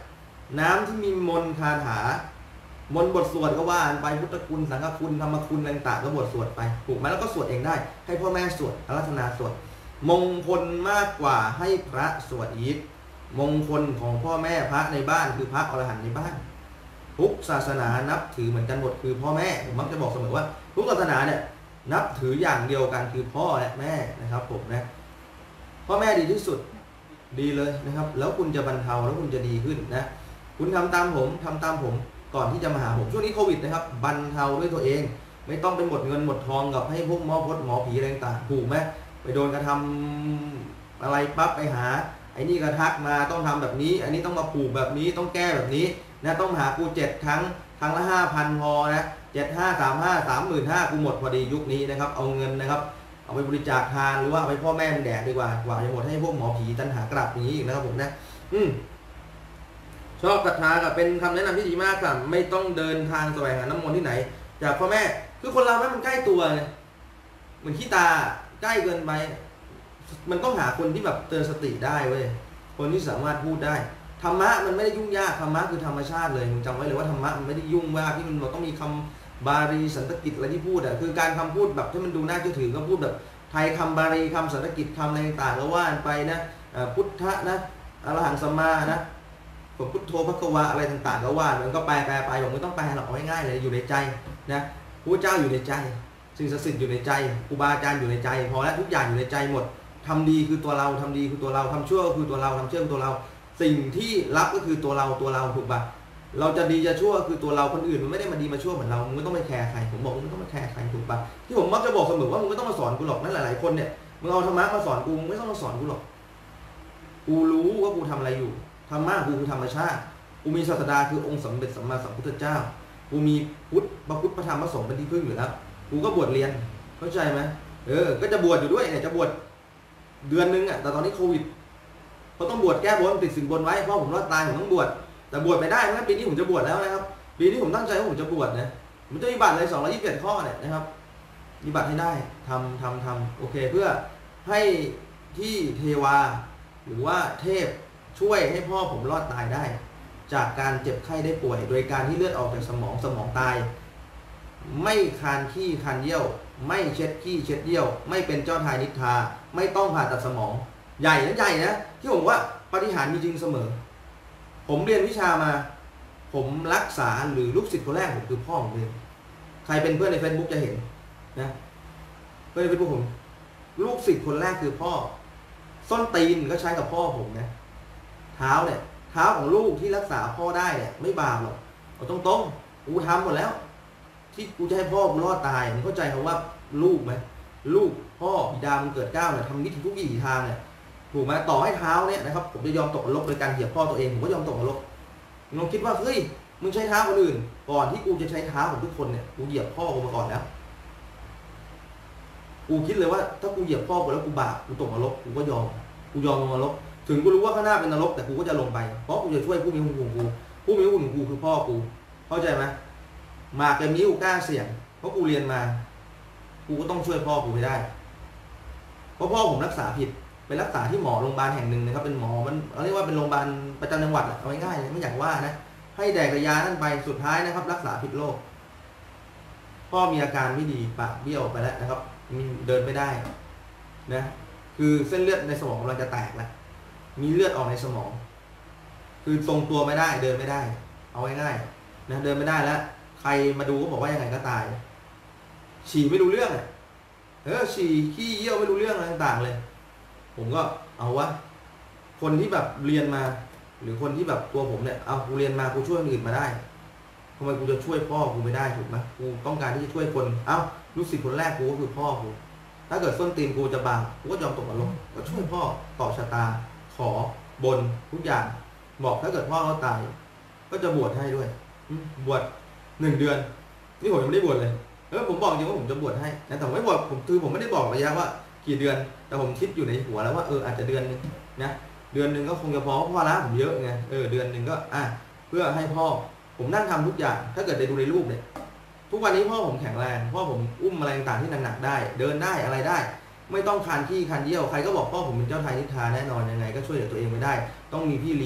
น้ำที่มีมนต์คาถามนต์บทสวดก็ว่าไปพุทธคุณสังฆคุณธรรมคุณต่างๆก็บทสวดไปถูกไหมแล้วก็สวดเองได้ให้พ่อแม่สวดอาราธนาสวดมงคลมากกว่าให้พระสวดอีกมงคลของพ่อแม่พระในบ้านคือพระอรหันต์ในบ้านทุกศาสนานับถือเหมือนกันหมดคือพ่อแม่ผมมักจะบอกเสมอว่าทุกศาสนาเนี่ยนับถืออย่างเดียวกันคือพ่อและแม่นะครับผมนะพ่อแม่ดีที่สุดดีเลยนะครับแล้วคุณจะบรรเทาแล้วคุณจะดีขึ้นนะคุณทำตามผมทำตามผมก่อนที่จะมาหาผมช่วงนี้โควิดนะครับบรรเทาด้วยตัวเองไม่ต้องไปหมดเงินหมดทองกับให้พวกหมอพดหมอผีอะไรต่างถูกไหมไปโดนกระทำอะไรปั๊บไปหาไอ้นี่กระทักมาต้องทำแบบนี้อันนี้ต้องมาผูกแบบนี้ต้องแก้แบบนี้นะต้องหากูเจ็ดครั้งครั้งละห้าพันพอนะเจ็ดห้าสามห้าสามหมื่นห้ากูหมดพอดียุคนี้นะครับเอาเงินนะครับเอาไปบริจาคทานหรือว่าเอาไปพ่อแม่มันแดกดีกว่ากว่าจะหมดให้พวกหมอผีตันหากลับอย่างนี้อีกนะครับผมนะอืมชอบศรัทธากับเป็นคำแนะนำที่ดีมากค่ะไม่ต้องเดินทางแสวงหาน้ำมนต์ที่ไหนจากพ่อแม่คือคนเราแม่มันใกล้ตัวไงเหมือนขี้ตาใกล้เกินไปมันต้องหาคนที่แบบเตือนสติได้เว้ยคนที่สามารถพูดได้ธรรมะมันไม่ได้ยุ่งยากธรรมะคือธรรมชาติเลยมึงจำไว้เลยว่าธรรมะมันไม่ได้ยุ่งมากที่มันต้องมีคำบาลีสันสกฤตอะไรที่พูดอ่ะคือการคำพูดแบบที่มันดูน่าเชื่อถือก็พูดแบบไทยคำบาลีคำสันสกฤตคำอะไรต่างๆก็ว่าไปนะพุทธะนะอรหังสัมมานะพุทโธพระกวาอะไรต่างๆก็ว่ามันก็แปลแปลไปผมไม่ต้องแปลหรอกเอาง่ายๆเลยอยู่ในใจนะพระเจ้าอยู่ในใจสิ่งศักดิ์สิทธิ์อยู่ในใจครูบาอาจารย์อยู่ในใจพอแล้วทุกอย่างอยู่ในใจหมดทำดีคือตัวเราทำดีคือตัวเราทำชั่วคือตัวเราทำเชื่อคือตัวเราสิ่งที่รับก็คือตัวเราตัวเราถูกปะเราจะดีจะชั่วคือตัวเราคนอื่นมันไม่ได้มาดีมาชั่วเหมือนเรามึงไม่ต้องไปแคร์ใครผมบอกมึงไม่ต้องมาแคร์ใครถูกปะที่ผมมักจะบอกเสมอว่ามึงไม่ต้องมาสอนกูหรอกนั่นหลายๆคนเนี่ยมึงเอาธรรมะมาสอนกูมึงไม่ต้องมาสอนกูหรอกกูรู้ว่ากูทำอะไรอยู่ธรรมะกูคือธรรมชาติกูมีศาสดาคือองค์สมเด็จสัมมาสัมพุทธเจ้ากูมีพุทธพระพุทธพระธรรมพระสงฆ์เป็นที่พึ่งอยู่แล้วกูก็บวชเรียนเข้าใจไหมเออก็จะบวชอยู่ด้วยเนี่ยจะบวชเดือนนึงอ่ะแต่ตอนนี้โควิดเขาต้องบวชแก้บนติดสินบนไว้เพราะผมรอดตายผมต้องบวชแต่บวชไม่ได้เพราะปีนี้ผมจะบวชแล้วนะครับปีนี้ผมตั้งใจว่าผมจะบวชนะผมจะมีบัตรเลยสองร้อยยี่สิบเจ็ดข้อเนี่ยนะครับมีบัตรให้ได้ทำทำทำโอเคเพื่อให้ที่เทวาหรือว่าเทพช่วยให้พ่อผมรอดตายได้จากการเจ็บไข้ได้ป่วยโดยการที่เลือดออกจากสมองสมองตายไม่คานขี้คานเยี่ยวไม่เช็ดขี้เช็ดเยี่ยวไม่เป็นเจ้าทายนิทราไม่ต้องผ่าตัดสมองใหญ่นะใหญ่นะที่ผมว่าปาฏิหาริย์มีจริงเสมอผมเรียนวิชามาผมรักษาหรือลูกศิษย์คนแรกผมคือพ่อผมเองใครเป็นเพื่อนใน Facebook จะเห็นนะเพื่อนใน Facebook ผมลูกศิษย์คนแรกคือพ่อส้นตีนก็ใช้กับพ่อผมนะเท้าเนี่ยเท้าของลูกที่รักษาพ่อได้เนี่ยไม่บาปหรอกเอาตรงๆกูทำหมดแล้วที่กูจะให้พ่อกูรอดตายมึงเข้าใจคำว่าลูกไหมลูกพ่อบิดามันเกิดเก้าเนี่ยทำนิทุกวิถีทางเนี่ยถูกไหมต่อให้เท้าเนี่ยนะครับผมจะยอมตกนรกโดยการเหยียบพ่อตัวเองผมก็ยอมตกนรกมึงคิดว่าเฮ้ยมึงใช้เท้าคนอื่นก่อนที่กูจะใช้เท้าของทุกคนเนี่ยกูเหยียบพ่อกูมาก่อนแล้วกูคิดเลยว่าถ้ากูเหยียบพ่อกูแล้วกูบาปกูตกนรกกูก็ยอมกูยอมลงนรกถึงกูรู้ว่าข้างหน้าเป็นนรกแต่กูก็จะลงไปเพราะกูจะช่วยผู้มีคุณของกูผู้มีคุณของกูคือพ่อกูเข้าใจไหมมาเกมนี้กูกล้าเสี่ยงเพราะกูเรียนมากูก็ต้องช่วยพ่อกูให้ได้เพราะพ่อผมรักษาผิดไปรักษาที่หมอโรงพยาบาลแห่งหนึ่งนะครับเป็นหมอมันเขาเรียกว่าเป็นโรงพยาบาลประจำจังหวัดเอาง่ายๆไม่อยากว่านะให้แดกยานั่นไปสุดท้ายนะครับรักษาผิดโรคพ่อมีอาการไม่ดีปากเบี้ยวไปแล้วนะครับเดินไม่ได้นะคือเส้นเลือดในสมองกำลังจะแตกแล้วมีเลือดออกในสมองคือทรงตัวไม่ได้เดินไม่ได้เอาง่ายๆนะเดินไม่ได้แล้วใครมาดูก็บอกว่ายังไงก็ตายฉี่ไม่รู้เรื่องเออฉี่ขี้เยี่ยวไม่รู้เรื่องอะไรต่างๆเลยผมก็เอาวะคนที่แบบเรียนมาหรือคนที่แบบตัวผมเนี่ยเอากูเรียนมากูช่วยคนอื่นมาได้ทำไมกูจะช่วยพ่อกูไม่ได้ถูกไหมกูต้องการที่จะช่วยคนเอ้าลูกศิษย์คนแรกกูก็คือพ่อกูถ้าเกิดส้นตีนกูจะบางกูก็ยอมตกนรกก็ช่วยพ่อต่อชะตาขอบนทุกอย่างบอกถ้าเกิดพ่อเขาตายก็จะบวชให้ด้วยบวชหนึ่งเดือนนี่ผมยังไม่ได้บวชเลยเออผมบอกจริงว่าผมจะบวชให้นะแต่ไม่บอกผมคือผมไม่ได้บอกระยะว่ากี่เดือนแต่ผมคิดอยู่ในหัวแล้วว่าเอออาจจะเดือนนึงนะเดือนนึงก็คงจะพอพ่อละผมเยอะไงเออเดือนนึงก็อ่ะเพื่อให้พ่อผมนั่งทำทุกอย่างถ้าเกิดได้ดูในรูปเนี่ยทุกวันนี้พ่อผมแข็งแรงพ่อผมอุ้มอะไรต่างๆที่หนักๆได้เดินได้อะไรได้ไม่ต้องคานขี้คานเยี่ยวใครก็บอกพ่อผมเป็นเจ้าทายนิทราแน่นอนยังไงก็ช่วยเหลือตัวเองไม่ได้ต้องมีพี่เลี้ยง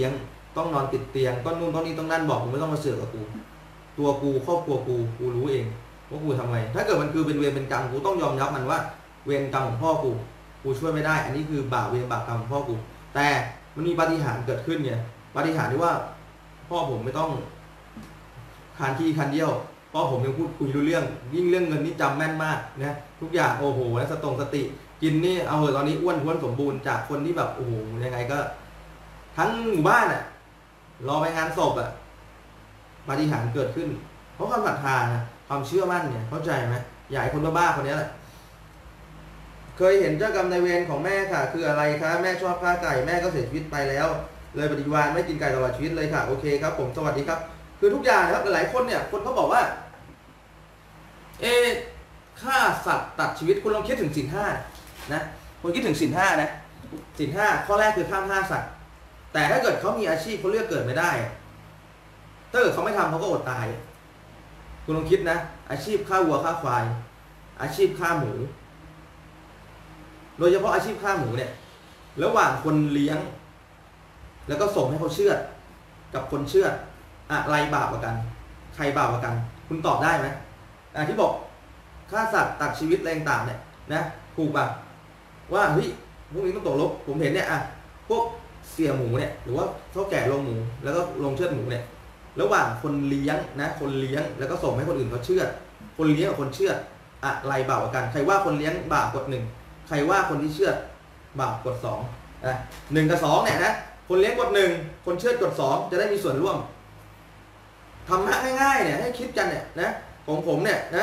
ต้องนอนติดเตียงต้องนู่นต้องนี่ต้องนั่นบอกกูไม่ต้องมาเสือกกับกูตัวกูครอบครัวกูกูรู้เองว่ากูทำไงถ้าเกิดมันคือเป็นเวรเป็นกรรมกูต้องยอมรับมันว่าเวรกรรมของพ่อกูกูช่วยไม่ได้อันนี้คือบาปเวรบาปกรรมของพ่อกูแต่มันมีปาฏิหาริย์เกิดขึ้นเนี่ยปาฏิหาริย์ที่ว่าพ่อผมไม่ต้องคานที่คันเดียวพ่อผมยังพูดคุยรู้เรื่องยิ่งเรื่องเงินนี่จำแม่นมากนะทุกอย่างโอ้โหแล้วสตงสติกินนี่เอาเหอะตอนนี้อ้วนท้วนสมบูรณ์จากคนที่แบบโอ้โหยังไงก็ทั้งหมู่บ้านอ่ะรอไปงานศพอ่ะปาฏิหาริย์เกิดขึ้นเพราะความศรัทธานะความเชื่อมั่นเนี่ยเข้าใจไหมใหญ่คนบ้าๆคนนี้แหละเคยเห็นเจ้ากรรมนายเวรของแม่ค่ะคืออะไรคะแม่ชอบฆ่าไก่แม่ก็เสียชีวิตไปแล้วเลยปฏิวัติไม่กินไก่ตลอดชีวิตเลยค่ะโอเคครับผมสวัสดีครับคือทุกอย่างนะครับหลายๆคนเนี่ยคนเขาบอกว่าเอฆ่าสัตว์ตัดชีวิตคุณลองคิดถึงศีลห้านะคุณคิดถึงศีลห้านะศีลห้าข้อแรกคือห้ามฆ่าสัตว์แต่ถ้าเกิดเขามีอาชีพเขาเลือกเกิดไม่ได้ถ้าเกิดเขาไม่ทำเขาก็อดตายคุณลองคิดนะอาชีพฆ่าวัวฆ่าควายอาชีพฆ่าหมูโดยเฉพาะอาชีพฆ่าหมูเนี่ยระหว่างคนเลี้ยงแล้วก็ส่งให้เขาเชือดกับคนเชือดอะไรบาปกว่ากันใครบาปกว่ากันคุณตอบได้ไหมอ่าที่บอกฆ่าสัตว์ตัดชีวิตแรงต่างเนี่ยนะถูกป่ะว่าเฮ้ยพวกนี้ต้องตกลบผมเห็นเนี่ยอ่ะพวกเสียหมูเนี่ยหรือว่าเท่าแก่ลงหมูแล้วก็ลงเชือดหมูเนี่ยระหว่างคนเลี้ยงนะคนเลี้ยงแล้วก็ส่งให้คนอื่นเขาเชือดคนเลี้ยงกับคนเชือดอะไรบาปกว่ากันใครว่าคนเลี้ยงบาปกดหนึ่งใครว่าคนที่เชือดบาปกดสองอ่ะหนึ่งกับสองเนี่ยนะคนเลี้ยงกดหนึ่งคนเชือดกดสองจะได้มีส่วนร่วมทำง่ายๆเนี่ยให้คิดกันเนี่ยนะของผมเนี่ยนะ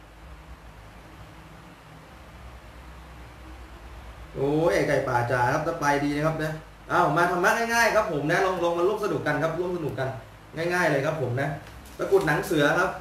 โอ้ยไก่ป่าจ๋าครับจะไปดีนะครับนะอ้าวมาทำง่ายๆครับผมนะลองลองมาร่วมสนุกกันครับร่วมสนุกกันง่ายๆเลยครับผมนะตะกุดหนังเสือครับ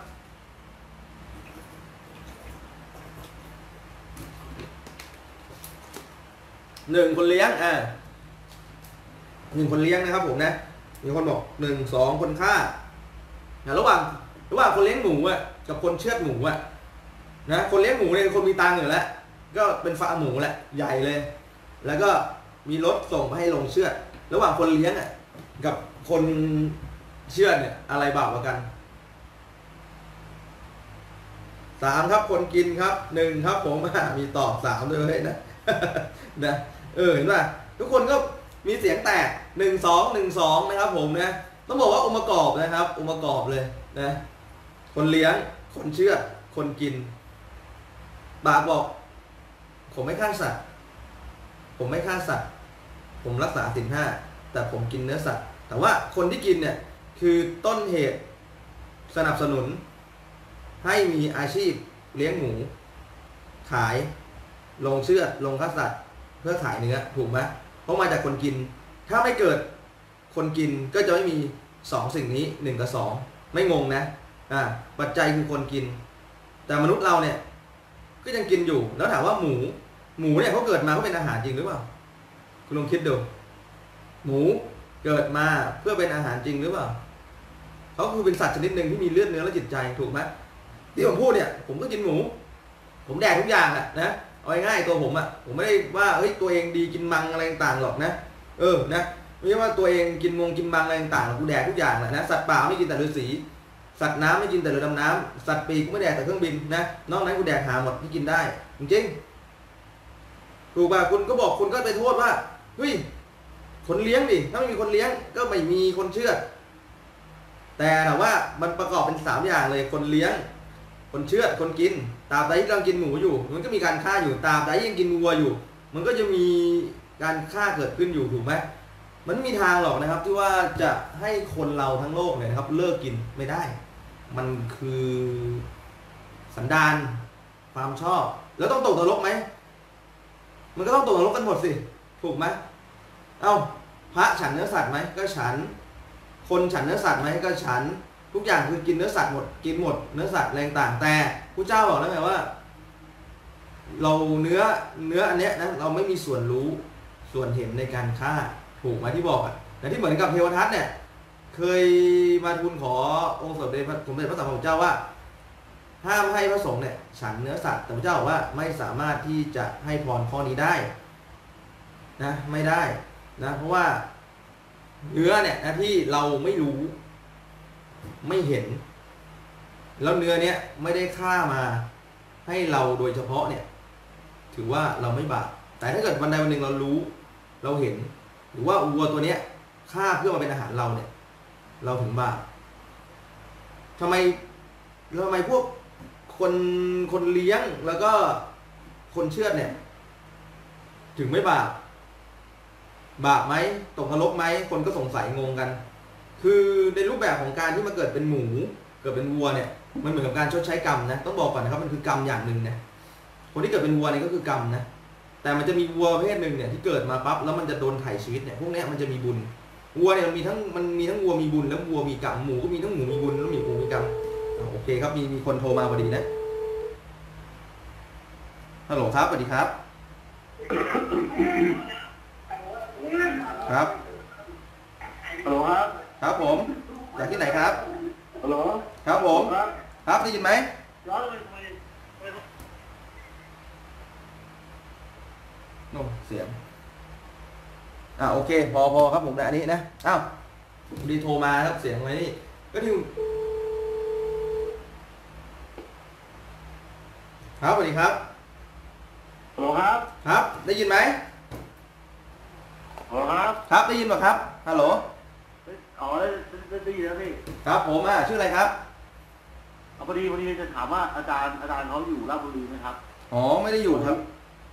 หนึ่งคนเลี้ยงอ่าหนึ่งคนเลี้ยงนะครับผมนะมีคนบอกหนึ่งสองคนฆ่าระหว่างระหว่างคนเลี้ยงหมูอ่ะกับคนเชือดหมูอ่ะนะคนเลี้ยงหมูเนี่ยคนมีตังค์อยู่แล้วก็เป็นฟาร์มหมูแหละใหญ่เลยแล้วก็มีรถส่งมาให้ลงเชือดระหว่างคนเลี้ยงอ่ะกับคนเชือดเนี่ยอะไรบาปกว่ากันสามครับคนกินครับหนึ่งครับผมมีตอบสามเลยนะนะเออเห็นป่ะทุกคนก็มีเสียงแตกหนึ่งสองหนึ่งสองนะครับผมนะต้องบอกว่าองค์ประกอบนะครับองค์ประกอบเลยนะคนเลี้ยงคนเชือดคนกินบาปบอกผมไม่ฆ่าสัตว์ผมไม่ฆ่าสัตว์ผมรักษาศีลห้าแต่ผมกินเนื้อสัตว์แต่ว่าคนที่กินเนี่ยคือต้นเหตุสนับสนุนให้มีอาชีพเลี้ยงหมูขายลงเชือดลงฆ่าสัตว์เพื่อขายเนื้อถูกไหมเพราะมาจากคนกินถ้าไม่เกิดคนกินก็จะไม่มีสองสิ่งนี้หนึ่งกับสองไม่งงนะอ่าปัจจัยคือคนกินแต่มนุษย์เราเนี่ยก็ยังกินอยู่แล้วถามว่าหมูหมูเนี่ยเขาเกิดมาเขาเป็นอาหารจริงหรือเปล่าคุณลองคิดดูหมูเกิดมาเพื่อเป็นอาหารจริงหรือเปล่าเขาคือเป็นสัตว์ชนิดหนึ่งที่มีเลือดเนื้อและจิตใจถูกไหมที่ผมพูดเนี่ยผมก็กินหมูผมแดกทุกอย่างแหละนะเอาง่ายๆตัวผมอ่ะผมไม่ได้ว่าเฮ้ยตัวเองดีกินมังอะไรต่างๆหรอกนะเออนะไม่ใช่ว่าตัวเองกินมงกินมังอะไรต่างๆกูแดกทุกอย่างแหละนะสัตว์ป่าไม่กินแต่ฤาษีสัตว์น้ำไม่กินแต่เรือดำน้ำสัตว์ปีกกูไม่แดกแต่เครื่องบินนะนอกนั้นกูแดกหาหมดที่กินได้จริงๆถูกป่ะคุณก็บอกคุณก็ไปโทษว่าเฮ้ยคนเลี้ยงดิถ้าไม่มีคนเลี้ยงก็ไม่มีคนเชื่อแต่แต่ว่ามันประกอบเป็นสามอย่างเลยคนเลี้ยงคนเชื่อคนกินตราบใดที่เรากินหมูอยู่มันก็มีการฆ่าอยู่ตราบใดยังกินวัวอยู่มันก็จะมีการฆ่าเกิดขึ้นอยู่ถูกไหมมันไม่มีทางหรอกนะครับที่ว่าจะให้คนเราทั้งโลกเนี่ยนะครับเลิกกินไม่ได้มันคือสันดานความชอบแล้วต้องตกนรกไหมมันก็ต้องตกนรกกันหมดสิถูกไหมเอ้าพระฉันเนื้อสัตว์ไหมก็ฉันคนฉันเนื้อสัตว์ไหมก็ฉันทุกอย่างคือกินเนื้อสัตว์หมดกินหมดเนื้อสัตว์แรงต่างแต่พระเจ้าบอกแล้วไงว่าเราเนื้อเนื้ออันเนี้ยนะเราไม่มีส่วนรู้ส่วนเห็นในการฆ่าถูกไหมที่บอกอ่ะแต่ที่เหมือนกับเทวทัตเนี่ยเคยมาทูลขอองค์สมเด็จสมเด็จพระสัมมาสัมพุทธเจ้าว่าห้ามให้พระสงฆ์เนี่ยฉันเนื้อสัตว์แต่พระเจ้าบอกว่าไม่สามารถที่จะให้พรข้อนี้ได้นะไม่ได้นะเพราะว่าเนื้อเนี่ยนะที่เราไม่รู้ไม่เห็นแล้วเนื้อเนี้ยไม่ได้ฆ่ามาให้เราโดยเฉพาะเนี่ยถือว่าเราไม่บาปแต่ถ้าเกิดวันใดวันหนึ่งเรารู้เราเห็นหรือว่าวัวตัวเนี้ยฆ่าเพื่อมาเป็นอาหารเราเนี่ยเราถึงบาปทำไมทำไมพวกคนคนเลี้ยงแล้วก็คนเชือดเนี่ยถึงไม่บาปบาปไหมตกนรกไหมคนก็สงสัยงงกันคือในรูปแบบของการที่มาเกิดเป็นหมูเกิดเป็นวัวเนี่ยมันเหมือนกับการชดใช้กรรมนะต้องบอกก่อนนะครับมันคือกรรมอย่างหนึ่งนะคนที่เกิดเป็นวัวเนี่ยก็คือกรรมนะแต่มันจะมีวัวประเภทหนึ่งเนี่ยที่เกิดมาปั๊บแล้วมันจะโดนไถ่ชีวิตเนี่ยพวกนี้มันจะมีบุญวัวเนี่ยมันมีทั้งมันมีทั้งวัวมีบุญแล้ววัวมีกรรมหมูก็มีทั้งหมูมีบุญแล้วมีหมูมีกรรมโอเคครับมีมีคนโทรมาพอดีนะฮัลโหลครับสวัสดีครับครับฮัลโหลครับครับผมจากที่ไหนครับฮัลโหลครับผมครับได้ยินไหมโน้เสียงอ่าโอเคพอพอครับผมนะอันนี้นะอ้าวดีโทรมาครับเสียงไว้นี่ก็ที่ครับสวัสดีครับฮัลโหลครับครับได้ยินไหมฮัลโหลครับครับได้ยินป่ะครับฮัลโหลอ๋อได้ได้ยินแล้วพี่ครับผมอ่ะชื่ออะไรครับพอดีพอดีจะถามว่าอาจารย์อาจารย์เขาอยู่ราชบุรีไหมครับอ๋อไม่ได้อยู่ครับ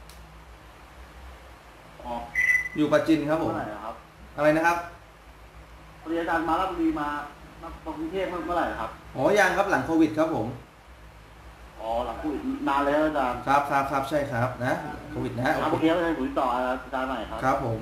อ๋ออยู่ปัจจินครับผมเมื่อไหร่ครับอะไรนะครับพอดีอาจารย์มาราชบุรีมามาตรงกรุงเทพเมื่อไหร่ครับอ๋อยังครับหลังโควิดครับผมอ๋อหลังโควิดนานแล้วอาจารย์ครับครับครับใช่ครับนะโควิดนะโอเคแล้วผมติดต่ออาจารย์ใหม่ครับครับผม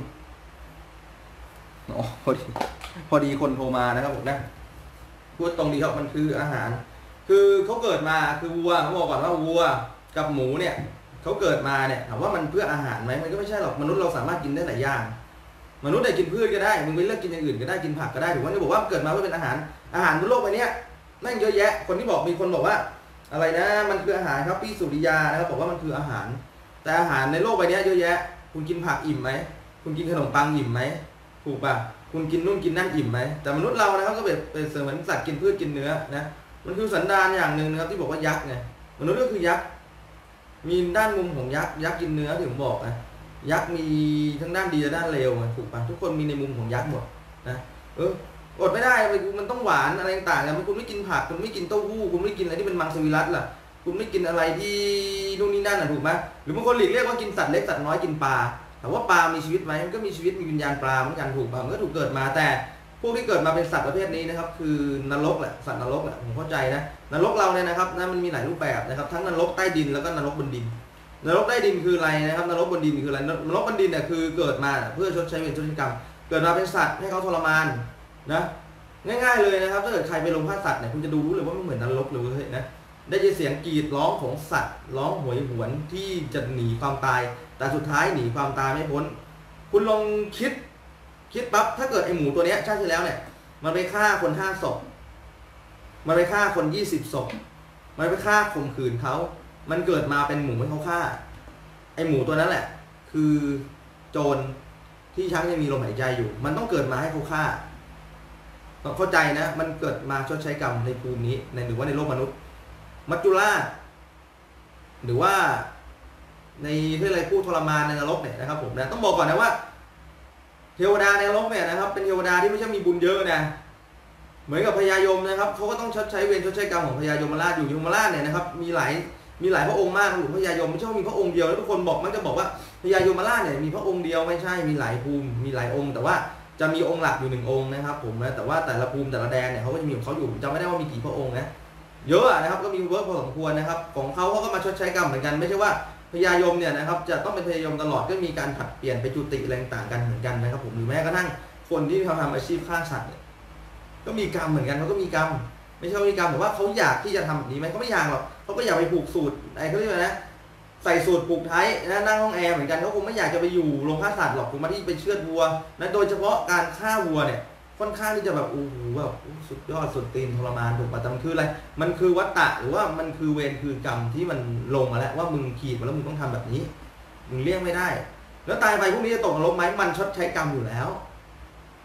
อ๋อพอดีพอดีคนโทรมานะครับผมนะพูดตรงดีครับมันคืออาหารคือเขาเกิดมาคือวัวเขาบอกก่อนว่าวัวกับหมูเนี่ยเขาเกิดมาเนี่ยถามว่ามันเพื่ออาหารไหมมันก็ไม่ใช่หรอกมนุษย์เราสามารถกินได้หลายอย่างมนุษย์ได้กินพืชก็ได้มึงไปเลือกกินอย่างอื่นก็ได้กินผักก็ได้ถือว่าที่บอกว่าเกิดมาเพื่อเป็นอาหารอาหารบนโลกใบนี้นั่งเยอะแยะคนที่บอกมีคนบอกว่าอะไรนะมันคืออาหารครับพี่สุริยานะครับบอกว่ามันคืออาหารแต่อาหารในโลกใบนี้เยอะแยะคุณกินผักอิ่มไหมคุณกินขนมปังอิ่มไหมถูกป่ะคุณกินนู่นกินนั่นอิ่มไหมแต่มนุษย์เรานะครับก็เป็นเป็นเหมือนสัตว์กินพืชกินเนื้อนะมันคือสันดานอย่างหนึ่งนะครับที่บอกว่ายักษ์ไงมนุษย์ก็คือยักษ์มีด้านมุมของยักษ์ยักษ์กินเนื้อที่ผมบอกนะยักษ์มีทั้งด้านดีและด้านเลวไงถูกป่ะทุกคนมีในมุมของยักษ์หมดนะเอออดไม่ได้มันต้องหวานอะไรต่างๆกันคุณไม่กินผักคุณไม่กินเต้าหู้คุณไม่กินอะไรที่เป็นมังสวิรัติล่ะคุณไม่กินอะไรที่นู่นนี่นั่นอ่ะถูกไหมหรือบางคนหลีกเลี่ยงว่ากินสัตว์เล็กสัตว์น้อยกินปลาแต่ว่าปลามีชีวิตไหมมันก็มีชีวิตมีวิญญาณปลาเหมือนกันถูกป่ะมันก็ถูกเกิดมาแต่พวกที่เกิดมาเป็นสัตว์ประเภทนี้นะครับคือนรกแหละสัตว์นรกแหละผมเข้าใจนะนรกเราเนี่ยนะครับนะมันมีหลายรูปแบบนะครับทั้งนรกใต้ดินแล้วก็นรกบนดินนรกใต้ดินคืออะไรนะครับนรกบนดินคืออะไรนรกบนดินเนี่ยคือเกิดมาเพื่อชดใช้เวรชดใช้กรรมเกิดมาเป็นสัตว์ให้เขาทรมานนะง่ายๆเลยนะครับถ้าเกิดใครไปลงฆ่าสัตว์เนี่ยคุณจะดูรู้เลยว่ามันเหมือนนรกเลยนะได้ยินเสียงกรีดร้องของสัตว์ร้องโหยหวนที่จะหนีความตายแต่สุดท้ายหนีความตายไม่พ้นคุณลองคิดคิดปั๊บถ้าเกิดไอหมูตัวนี้ชาติที่แล้วเนี่ยมันไปฆ่าคนห้าศพมันไปฆ่าคนยี่สิบศพมันไปฆ่าข่มขืนเขามันเกิดมาเป็นหมูให้เขาฆ่าไอหมูตัวนั้นแหละคือโจรที่ช้างยังมีลมหายใจอยู่มันต้องเกิดมาให้เขาฆ่าต้องเข้าใจนะมันเกิดมาชดใช้กรรมในภูมินี้ในหรือว่าในโลกมนุษย์มัจจุราชหรือว่าในเรื่องอะไรผู้ทรมานในนรกเนี่ยนะครับผมนะต้องบอกก่อนนะว่าเทวดาในนรกเนี่ยนะครับเป็นเทวดาที่ไม่ใช่มีบุญเยอะนะเหมือนกับพญายมนะครับเขาก็ต้องชดใช้เวรชดใช้กรรมของพญายมราชอยู่ยมราชเนี่ยนะครับมีหลายมีหลายพระองค์มากหรือพญายมไม่ใช่มีพระองค์เดียวแล้วทุกคนบอกมันจะบอกว่าพญายมราชเนี่ยมีพระองค์เดียวไม่ใช่มีหลายภูมิมีหลายองค์แต่ว่าจะมีองค์หลักอยู่หนึ่งองค์นะครับผมนะแต่ว่าแต่ละภูมิแต่ละแดนเนี่ยเขาก็จะมีของเขาอยู่จำไม่ได้ว่ามีกี่พระองค์นะเยอะนะครับก็มีเวิร์กพอสมควรนะครับของเขาเขาก็มาชดใช้กรรมเหมือนกันไม่ใช่ว่าพญายมเนี่ยนะครับจะต้องเป็นพญายมตลอดก็มีการผัดเปลี่ยนไปจุติอะไรต่างกันเหมือนกันนะครับผมหรือแม้กระทั่งคนที่ทำอาชีพฆ่าสัตว์เนี่ยก็มีกรรมเหมือนกันเขาก็มีกรรมไม่ใช่ว่ามีกรรมแต่ว่าเขาอยากที่จะทำแบบนี้ไหมเขาไม่อยากหรอกเขาก็อยากไปผูกสูตรอะไรเขาเรียกว่านะใส่สูตรผูกไทยนะนั่งห้องแอร์เหมือนกันเขาคงไม่อยากจะไปอยู่โรงฆ่าสัตว์หรอกผมมาที่ไปเชือดวัวนะโดยเฉพาะการฆ่าวัวเนี่ยค่อนข้างที่จะแบบโอ้โหแบบสุดยอดสุดตีนทรมานถูกป่ะแต่มันคืออะไรมันคือวัฏฏะหรือว่ามันคือเวรคือกรรมที่มันลงมาแล้วว่ามึงขีดมาแล้วมึงต้องทำแบบนี้มึงเลี่ยงไม่ได้แล้วตายไปพวกนี้จะตกนรกไหมมันชดใช้กรรมอยู่แล้ว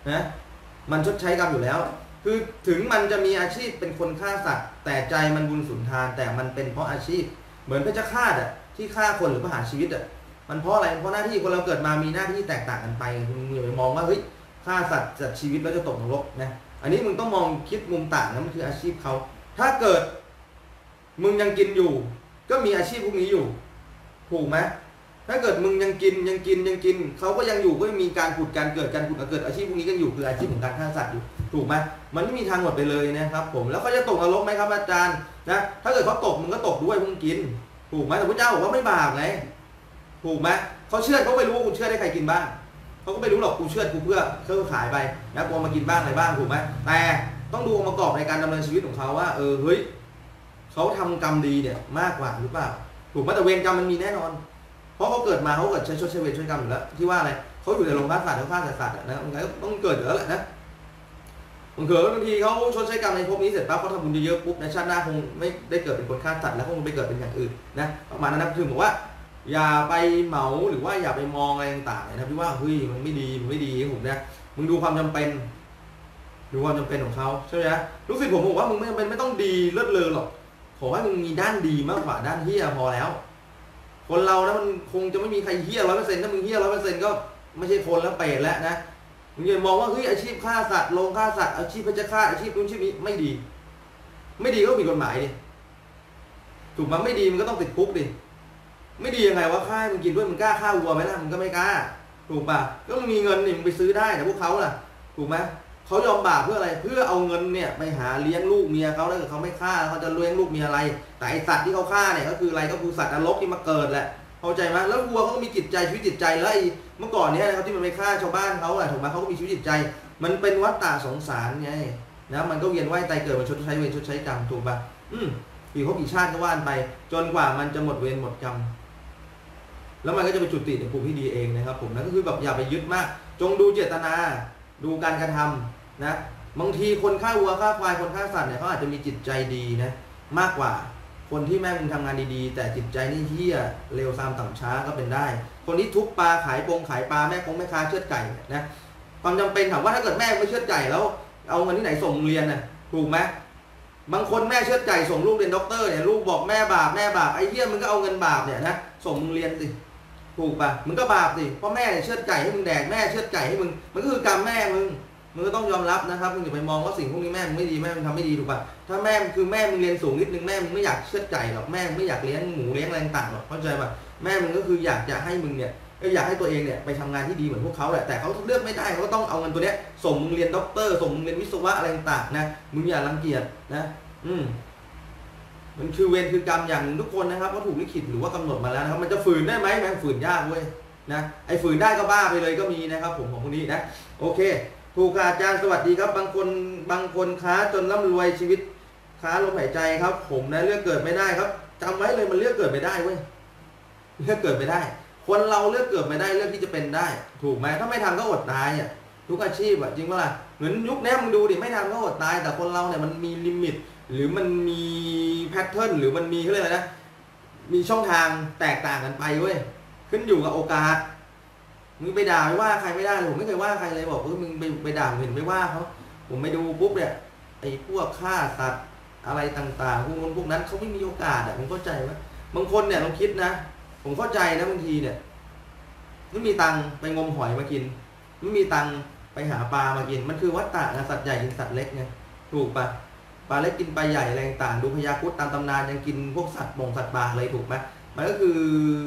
นะมันชดใช้กรรมอยู่แล้วคือถึงมันจะมีอาชีพเป็นคนฆ่าสัตว์แต่ใจมันบุญสุนทานแต่มันเป็นเพราะอาชีพเหมือนเพชฌฆาตอ่ะที่ฆ่าคนหรือประหารชีวิตอ่ะมันเพราะอะไรเพราะหน้าที่คนเราเกิดมามีหน้าที่แตกต่างกันไปคุณอย่าไปมองว่าเฮ้ยฆ่าสัตว์จัดชีวิตแล้วจะตกนรกนะอันนี้มึงต้องมองคิดมุมต่างนะมันคืออาชีพเขาถ้าเกิดมึงยังกินอยู่ก็มีอาชีพพวกนี้อยู่ถูกไหมถ้าเกิดมึงยังกินยังกินยังกินเขาก็ยังอยู่ก็มีการผุดการเกิดการผุดการเกิดอาชีพพวกนี้กันอยู่คืออาชีพของการฆ่าสัตว์อยู่ถูกไหมมันไม่มีทางหมดไปเลยนะครับผมแล้วเขาจะตกนรกไหมครับอาจารย์นะถ้าเกิดเขาตกมึงก็ตกด้วยมึงกินถูกไหมแต่พระเจ้าบอกว่าไม่บาปไงถูกไหมเขาเชื่อเขาไม่รู้ว่าคุณเชื่อได้ใครกินบ้างเขาก็ไม่รู้หรอกกูเชื่อกูเพื่อเพื่อขายไปนะกูมากินบ้างอะไรบ้างถูกไหมแต่ต้องดูองค์ประกอบในการดำเนินชีวิตของเขาว่าเออเฮ้ยเขาทำกรรมดีเนี่ยมากกว่าหรือเปล่าถูกไหมแต่เวรกรรมมันมีแน่นอนเพราะเขาเกิดมาเขาเกิดใช้ชดใช้เวรช่วยกรรมอยู่แล้วที่ว่าอะไรเขาอยู่ในโรงฆ่าสัตว์เขาฆ่าสัตว์นะมันก็ต้องเกิดอยู่แล้วแหละนะบางเกิดบางทีเขาชดใช้กรรมในภพนี้เสร็จปั๊บเขาทำบุญเยอะๆปุ๊บในชาติหน้าคงไม่ได้เกิดเป็นคนฆ่าสัตว์แล้วคงไปเกิดเป็นอย่างอื่นนะประมาณนั้นนะถึงบอกว่าอย่าไปเหมาหรือว่าอย่าไปมองอะไรต่างๆนะที่ว่าเฮ้ยมันไม่ดีมันไม่ดีผมนะมึงดูความจำเป็นดูความจำเป็นของเขาใช่ไหมรู้สึกผมบอกว่ามึงไม่จำเป็นไม่ต้องดีเลิศเลอหรอกขอให้มึงมีด้านดีมากกว่าด้านเหี้ยพอแล้วคนเรานะมันคงจะไม่มีใครเหี้ยร้อยเปอร์เซ็นต์ถ้ามึงเหี้ยร้อยเปอร์เซ็นต์ก็ไม่ใช่คนแล้วเปรตแล้วนะมึงอย่ามองว่าเฮ้ยอาชีพฆ่าสัตว์โรงฆ่าสัตว์อาชีพเพชฌฆาตอาชีพนู้นอาชีพนี้ไม่ดีไม่ดีก็ผิดกฎหมายดิถูกมั้ยไม่ดีมันก็ต้องติดคุกดิไม่ดียังไงว่าฆ่ามึงกินด้วยมึงกล้าฆ่าวัวไหมล่ะมึงก็ไม่กล้าถูกป่ะก็มึงมีเงินนี่มึงไปซื้อได้แต่พวกเขาล่ะถูกไหมเขายอมบาปเพื่ออะไรเพื่อเอาเงินเนี่ยไปหาเลี้ยงลูกเมียเขาถ้าเกิดเขาไม่ฆ่าเขาจะเลี้ยงลูกเมียอะไรแต่ไอสัตว์ที่เขาฆ่าเนี่ยก็คืออะไรก็คือสัตว์นรกที่มาเกิดแหละเข้าใจไหมแล้ววัวเขาก็มีจิตใจชีวิตจิตใจแล้วไอ้เมื่อก่อนเนี้ยนะครับที่มันไปฆ่าชาวบ้านเขาแหละถูกไหมเขาก็มีชีวิตจิตใจมันเป็นวัฏฏะสงสารไงนะมันก็เวียนว่ายตายเกิดมาชดใช้เวรชดใช้กรรมถูกป่ะอืมกี่ภพกี่ชาติก็ว่านไปจนกว่ามันจะหมดเวรหมดกรรมแล้วมันก็จะไปจุติในภูมิที่ดีเองนะครับผมนั่นก็คือแบบอย่าไปยึดมากจงดูเจตนาดูการกระทำนะบางทีคนฆ่าวัวฆ่าควายคนฆ่าสัตว์เนี่ยเขาอาจจะมีจิตใจดีนะมากกว่าคนที่แม่มึงทำงานดีๆแต่จิตใจนี่เหี้ยเร็วซามต่ำช้าก็เป็นได้คนที่ทุบปลาขายปงขายปลาแม่คงแม่ค้าเชือดไก่นะความจำเป็นถามว่าถ้าเกิดแม่ไม่เชือดไก่แล้วเอาเงินที่ไหนส่งเรียนน่ะถูกไหมบางคนแม่เชือดไก่ส่งลูกเรียนด็อกเตอร์เนี่ยลูกบอกแม่บาปแม่บาปไอ้เหี้ยมึงก็เอาเงินบาปเนี่ยนะส่งมึงเรียนสิถูกป่ะมึงก็บาปสิเพราะแม่เชือดไก่ให้มึงแดกแม่เชือดไก่ให้มึงมันก็คือกรรมแม่มึงมึงก็ต้องยอมรับนะครับมึงอย่าไปมองว่าสิ่งพวกนี้แม่มึงไม่ดีแม่มึงทำไม่ดีถูกป่ะถ้าแม่มึงคือแม่มึงเรียนสูงนิดนึงแม่มึงไม่อยากเชือดไก่หรอกแม่มึงไม่อยากเลี้ยงหมูเลี้ยงอะไรต่างหรอกเข้าใจป่ะแม่มึงก็คืออยากจะให้มึงเนี่ยอยากให้ตัวเองเนี่ยไปทำงานที่ดีเหมือนพวกเขาแหละแต่เขาเลือกไม่ได้เขาก็ต้องเอาเงินตัวเนี้ยส่งมึงเรียนด็อกเตอร์ส่งมึงเรียนวิศวะอะไรต่างๆนะมึงอย่ารังเกียจนะอืมมันคือเวรคือกรรมอย่างทุกคนนะครับว่าถูกลิขิตหรือว่ากำหนดมาแล้วนะครับมันจะฝืนได้ไหมแม่งฝืนยากเว้ยนะไอ้ฝืนได้ก็บ้าไปเลยก็มีนะครับผมของพวกนี้นะโอเคถูกค่ะอาจารย์สวัสดีครับบางคนบางคนค้าจนร่ำรวยชีวิตค้าลมหายใจครับผมนะเลือกเกิดไม่ได้ครับจำไว้เลยมันเลือกเกิดไม่ได้เว้ยเลือกเกิดไม่ได้คนเราเลือกเกิดไม่ได้เลือกที่จะเป็นได้ถูกไหมถ้าไม่ทำก็อดตายอ่ะทุกอาชีพอ่ะจริงป่ะล่ะเหมือนยุคนี้มึงดูดิไม่ทำก็อดตายแต่คนเราเนี่ยมันมีลิมิตหรือมันมีแพทเทิร์นหรือมันมีเขาเรียกอะไรนะมีช่องทางแตกต่างกันไปเว้ยขึ้นอยู่กับโอกาสมึงไปด่าไม่ว่าใครไม่ได้เลยผมไม่เคยว่าใครเลยบอกเออมึงไปไปด่าเห็นไม่ว่าเขาผมไปดูปุ๊บเนี่ยไอ้พวกฆ่าสัตว์อะไรต่างๆพวกนั้นพวกนั้นเขาไม่มีโอกาสอ่ะผมเข้าใจว่าบางคนเนี่ยลองคิดนะผมเข้าใจนะบางทีเนี่ยไม่มีตังค์ไปงมหอยมากินไม่มีตังค์ไปหาปลามากินมันคือวัฏฏะนะสัตว์ใหญ่กินสัตว์เล็กไงถูกปะปลาเล็กกินปลาใหญ่อะไรต่างดูพญาครุฑตามตำนานยังกินพวกสัตว์บ่งสัตว์ป่าเลยถูกไหมมันก็คือ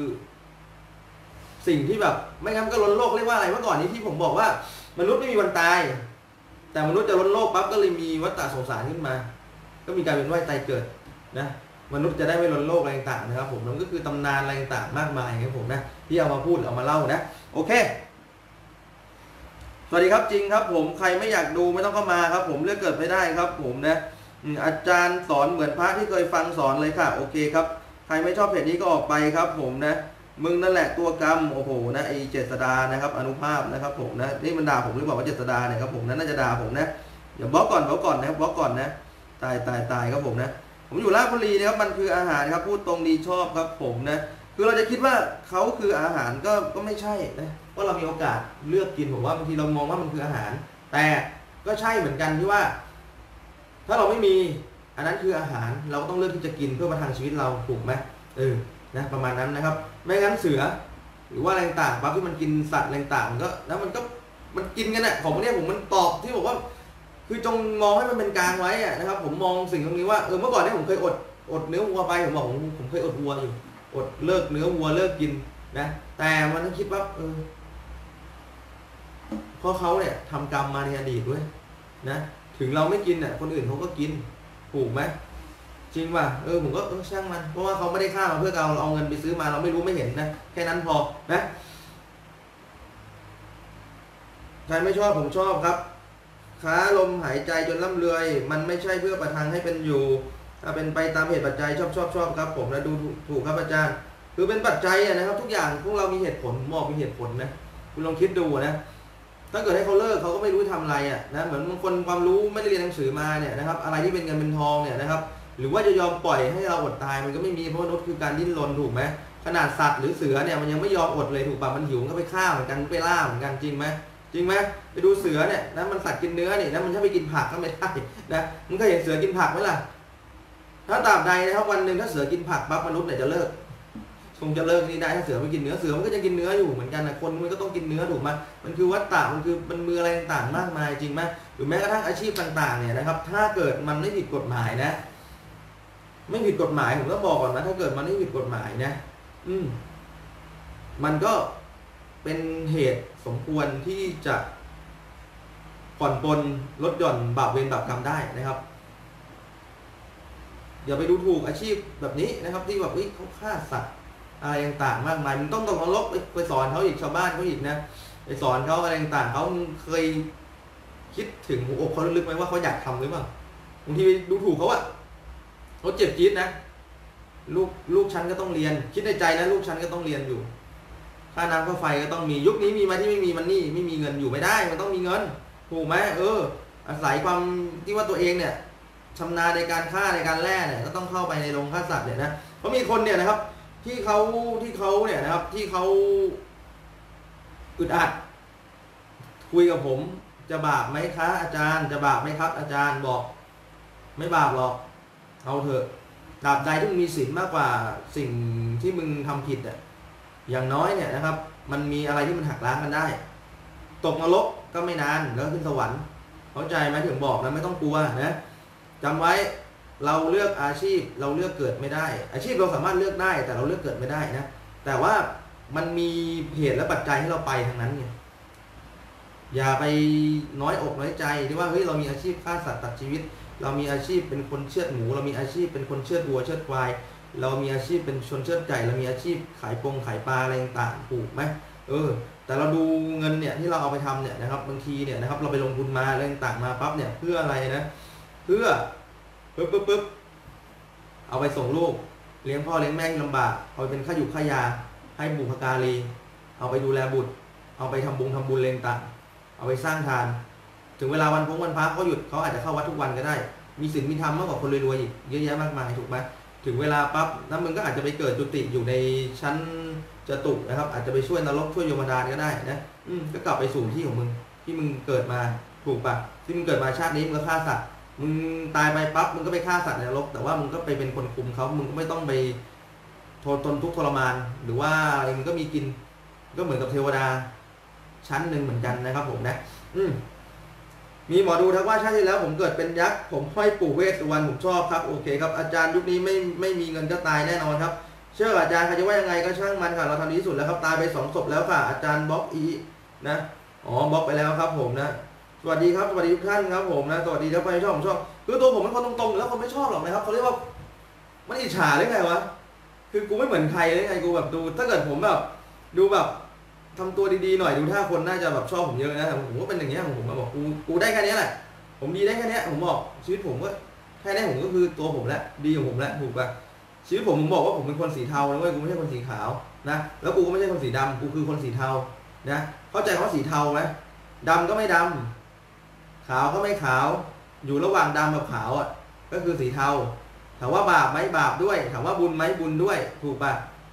สิ่งที่แบบไม่งั้นก็ล้นโลกเรียกว่าอะไรเมื่อก่อนนี้ที่ผมบอกว่ามนุษย์ไม่มีวันตายแต่มนุษย์จะล้นโลกปั๊บก็เลยมีวัฏฏะสงสารขึ้นมาก็มีการเวียนว่ายตายเกิดนะมนุษย์จะได้ไม่ล้นโลกอะไรต่างๆนะครับผมมันก็คือตำนานอะไรต่างๆมากมายครับผมนะที่เอามาพูดเอามาเล่านะโอเคสวัสดีครับจริงครับผมใครไม่อยากดูไม่ต้องเข้ามาครับผมเลือกเกิดไม่ได้ครับผมนะอาจารย์สอนเหมือนพระที่เคยฟังสอนเลยค่ะโอเคครับใครไม่ชอบเพจนี้ก็ออกไปครับผมนะมึงนั่นแหละตัวกรรมโอ้โหนะไอเจษดานะครับอนุภาพนะครับผมนะนี่มันด่าผมหรือเปล่าว่าเจษดาเนี่ยครับผมนะน่าจะด่าผมนะเดี๋ยวบล็อกก่อนบล็อกก่อนนะบล็อกก่อนนะตายตายตายครับผมนะผมอยู่ราชบุรีนะครับมันคืออาหารครับพูดตรงดีชอบครับผมนะคือเราจะคิดว่าเขาคืออาหารก็ก็ไม่ใช่นะว่าเรามีโอกาสเลือกกินผมว่าบางทีเรามองว่ามันคืออาหารแต่ก็ใช่เหมือนกันที่ว่า ถ้าเราไม่มีอันนั้นคืออาหารเราก็ต้องเลือกที่จะกินเพื่อประทังชีวิตเราถูกไหมเออนะประมาณนั้นนะครับไม่งั้นเสือหรือว่าอะไรต่างปั๊บที่มันกินสัตว์อะไรต่างมันก็แล้วมันก็มันกินกันแหละของพวกนี้ผมมันตอบที่บอกว่าคือจงมองให้มันเป็นกลางไว้อะนะครับผมมองสิ่งตรงนี้ว่าเออเมื่อก่อนเนี่ยผมเคยอดอดเนื้อวัวไปผมบอกผมผมเคยอดวัวอยู่อดเลิกเนื้อวัวเลิกกินนะแต่มันต้องคิดว่าเออเพราะเขาเนี่ยทำกรรมมาในอดีตด้วยนะถึงเราไม่กินเนี่ยคนอื่นเขาก็กินถูกไหมจริงป่ะเออผมก็เออช่างมันเพราะว่าเขาไม่ได้ฆ่าเราเพื่อเราเอาเงินไปซื้อมาเราไม่รู้ไม่เห็นนะแค่นั้นพอนะใครไม่ชอบผมชอบครับค้าลมหายใจจนร่ำรวยมันไม่ใช่เพื่อประทังให้เป็นอยู่ถ้าเป็นไปตามเหตุปัจจัยชอบชอบชอบครับผมนะดูถูกครับอาจารย์คือเป็นปัจจัยนะครับทุกอย่างพวกเรามีเหตุผลมองมีเหตุผลนะคุณลองคิดดูนะถ้าเกิดให้เขาเลิกเขาก็ไม่รู้ทำอะไรอ่ะนะเหมือนบางคนความรู้ไม่ได้เรียนหนังสือมาเนี่ยนะครับอะไรที่เป็นเงินเป็นทองเนี่ยนะครับหรือว่าจะยอมปล่อยให้เราอดตายมันก็ไม่มีเพราะมนุษย์คือการดิ้นรนถูกไหมขนาดสัตว์หรือเสือเนี่ยมันยังไม่ยอมอดเลยถูกป่ะมันหิวก็ไปฆ่าเหมือนกันไปล่าเหมือนกันจริงไหมจริงไหมไปดูเสือเนี่ยนะมันสัตว์กินเนื้อนี่นะมันถ้าไปกินผักก็ไม่ได้นะมึงเคยเห็นเสือกินผักไหมล่ะถ้าตราบใดนะครับวันหนึ่งถ้าเสือกินผักปั๊บมนุษย์เนี่ยจะเลิกคงจะเลิกนี่ได้ถ้าเสือไม่กินเนื้อเสือมันก็จะกินเนื้ออยู่เหมือนกันนะคนมันก็ต้องกินเนื้อถูกไหมมันคือวัฏฏะมันคือมันมืออะไรต่างๆมากมายจริงไหมหรือแม้กระทั่งอาชีพต่างๆเนี่ยนะครับถ้าเกิดมันไม่ผิดกฎหมายนะไม่ผิดกฎหมายผมต้องบอกก่อนนะถ้าเกิดมันไม่ผิดกฎหมายนะอืมมันก็เป็นเหตุสมควรที่จะผ่อนปลนลดหย่อนบาปเวรบาปกรรมได้นะครับอย่าไปดูถูกอาชีพแบบนี้นะครับที่แบบเขาฆ่าสัตว์อะไรต่างๆมากมายมันต้องตกนรกไปไปสอนเขาอีกชาวบ้านเขาอีกนะไปสอนเขาอะไรต่างๆเขาเคยคิดถึงหัวอกเขาลึกๆไหมว่าเขาอยากทำหรือเปล่าบางทีดูถูกเขาอะเขาเจ็บจี๊ดนะลูกลูกฉันก็ต้องเรียนคิดในใจนะลูกฉันก็ต้องเรียนอยู่ค่าน้ำค่าไฟก็ต้องมียุคนี้มีไหมที่ไม่มีมันนี่ไม่มีเงินอยู่ไม่ได้มันต้องมีเงินถูกไหมเอออาศัยความที่ว่าตัวเองเนี่ยชำนาญในการฆ่าในการแล่เนี่ยก็ต้องเข้าไปในโรงฆ่าสัตว์เนี่ยนะเพราะมีคนเนี่ยนะครับที่เขาที่เขาเนี่ยนะครับที่เขาอึดอัดคุยกับผมจะบาปไหมคะอาจารย์จะบาปไหมครับอาจารย์บอกไม่บาปหรอกเอาเถอะตราบใดที่มึงมีศีลมากกว่าสิ่งที่มึงทำผิดอ่ะอย่างน้อยเนี่ยนะครับมันมีอะไรที่มันหักล้างกันได้ตกนรกก็ไม่นานแล้วขึ้นสวรรค์เข้าใจไหมถึงบอกนะไม่ต้องกลัวนะจำไว้เราเลือกอาชีพเราเลือกเกิดไม่ได้อาชีพเราสามารถเลือกได้แต่เราเลือกเกิดไม่ได้นะแต่ว่ามันมีเหตุและปัจจัยให้เราไปทางนั้นไงอย่าไปน้อยอกน้อยใจที่ว่าเฮ้ยเรามีอาชีพฆ่าสัตว์ตัดชีวิตเรามีอาชีพเป็นคนเชือดหมูเรามีอาชีพเป็นคนเชือดวัวเชือดควายเรามีอาชีพเป็นชนเชือดไก่เรามีอาชีพขายปงขายปลาอะไรต่างๆถูกไหมเออแต่เราดูเงินเนี่ยที่เราเอาไปทำเนี่ยนะครับบางทีเนี่ยนะครับเราไปลงทุนมาอะไรต่างๆมาปั๊บเนี่ยเพื่ออะไรนะเพื่อปึ๊บปึ๊บปึ๊บเอาไปส่งลูกเลี้ยงพ่อเลี้ยงแม่ที่ลำบากเอาไปเป็นค่าอยู่ค่ายาให้บุพการีเอาไปดูแลบุตรเอาไปทำบุญทำบุญเลี้ยงต่างเอาไปสร้างทานถึงเวลาวันพงวันพระเขาหยุดเขาอาจจะเข้าวัดทุกวันก็ได้มีศีลมีธรรมมากกว่าคนรวยๆอีกเยอะแยะมากมายถูกไหมถึงเวลาปั๊บนั้นมึงก็อาจจะไปเกิดจุติอยู่ในชั้นจตุนะครับอาจจะไปช่วยนรกช่วยโยมดาลก็ได้นะอืมก็กลับไปสู่ที่ของมึงที่มึงเกิดมาถูกปะที่มึงเกิดมาชาตินี้มึงก็ฆ่าสัตว์มึงตายไปปั๊บมึงก็ไปฆ่าสัตว์ในนรกแต่ว่ามึงก็ไปเป็นคนคุมเขามึงก็ไม่ต้องไปทนทนทุกข์ทรมานหรือว่าอะไรมึงก็มีกินก็เหมือนกับเทวดาชั้นหนึ่งเหมือนกันนะครับผมนะอืมมีหมอดูทักว่าชาติที่แล้วผมเกิดเป็นยักษ์ผมห้อยปู่เวสสุวรรณผมชอบครับโอเคครับอาจารย์ยุคนี้ไม่ไม่มีเงินก็ตายแน่นอนครับเชื่ออาจารย์ใครจะว่ายังไงก็ช่างมันค่ะเราทำดีที่สุดแล้วครับตายไปสองศพแล้วค่ะอาจารย์บล็อกอีนะอ๋อบล็อกไปแล้วครับผมนะสวัสดีครับสวัสดีทุกท่านครับผมนะสวัสดีท่านผู้ชมผมชอบคือตัวผมเป็นคนตรงๆแล้วคนไม่ชอบหรอกนะครับเขาเรียกว่ามันอิจฉาหรือไงวะคือกูไม่เหมือนใครเลยไงกูแบบดูถ้าเกิดผมแบบดูแบบทำตัวดีๆหน่อยดูถ้าคนน่าจะแบบชอบผมเยอะนะแต่ผมก็เป็นอย่างเงี้ยผมมาบอกกูกูได้แค่นี้แหละผมดีได้แค่นี้ผมบอกชีวิตผมก็แค่นี้ผมก็คือตัวผมแหละดีของผมแหละถูกป่ะชีวิตผมผมบอกว่าผมเป็นคนสีเทานะเว้ยกูไม่ใช่คนสีขาวนะแล้วกูก็ไม่ใช่คนสีดำกูคือคนสีเทานะเข้าใจเขาสีเทาไหมดำก็ไม่ดำขาวก็ไม่ขาวอยู่ระหว่างดำกับขาวอ่ะก็คือสีเทาถามว่าบาปไหมบาปด้วยถามว่าบุญไหมบุญด้วยถูกป่ะ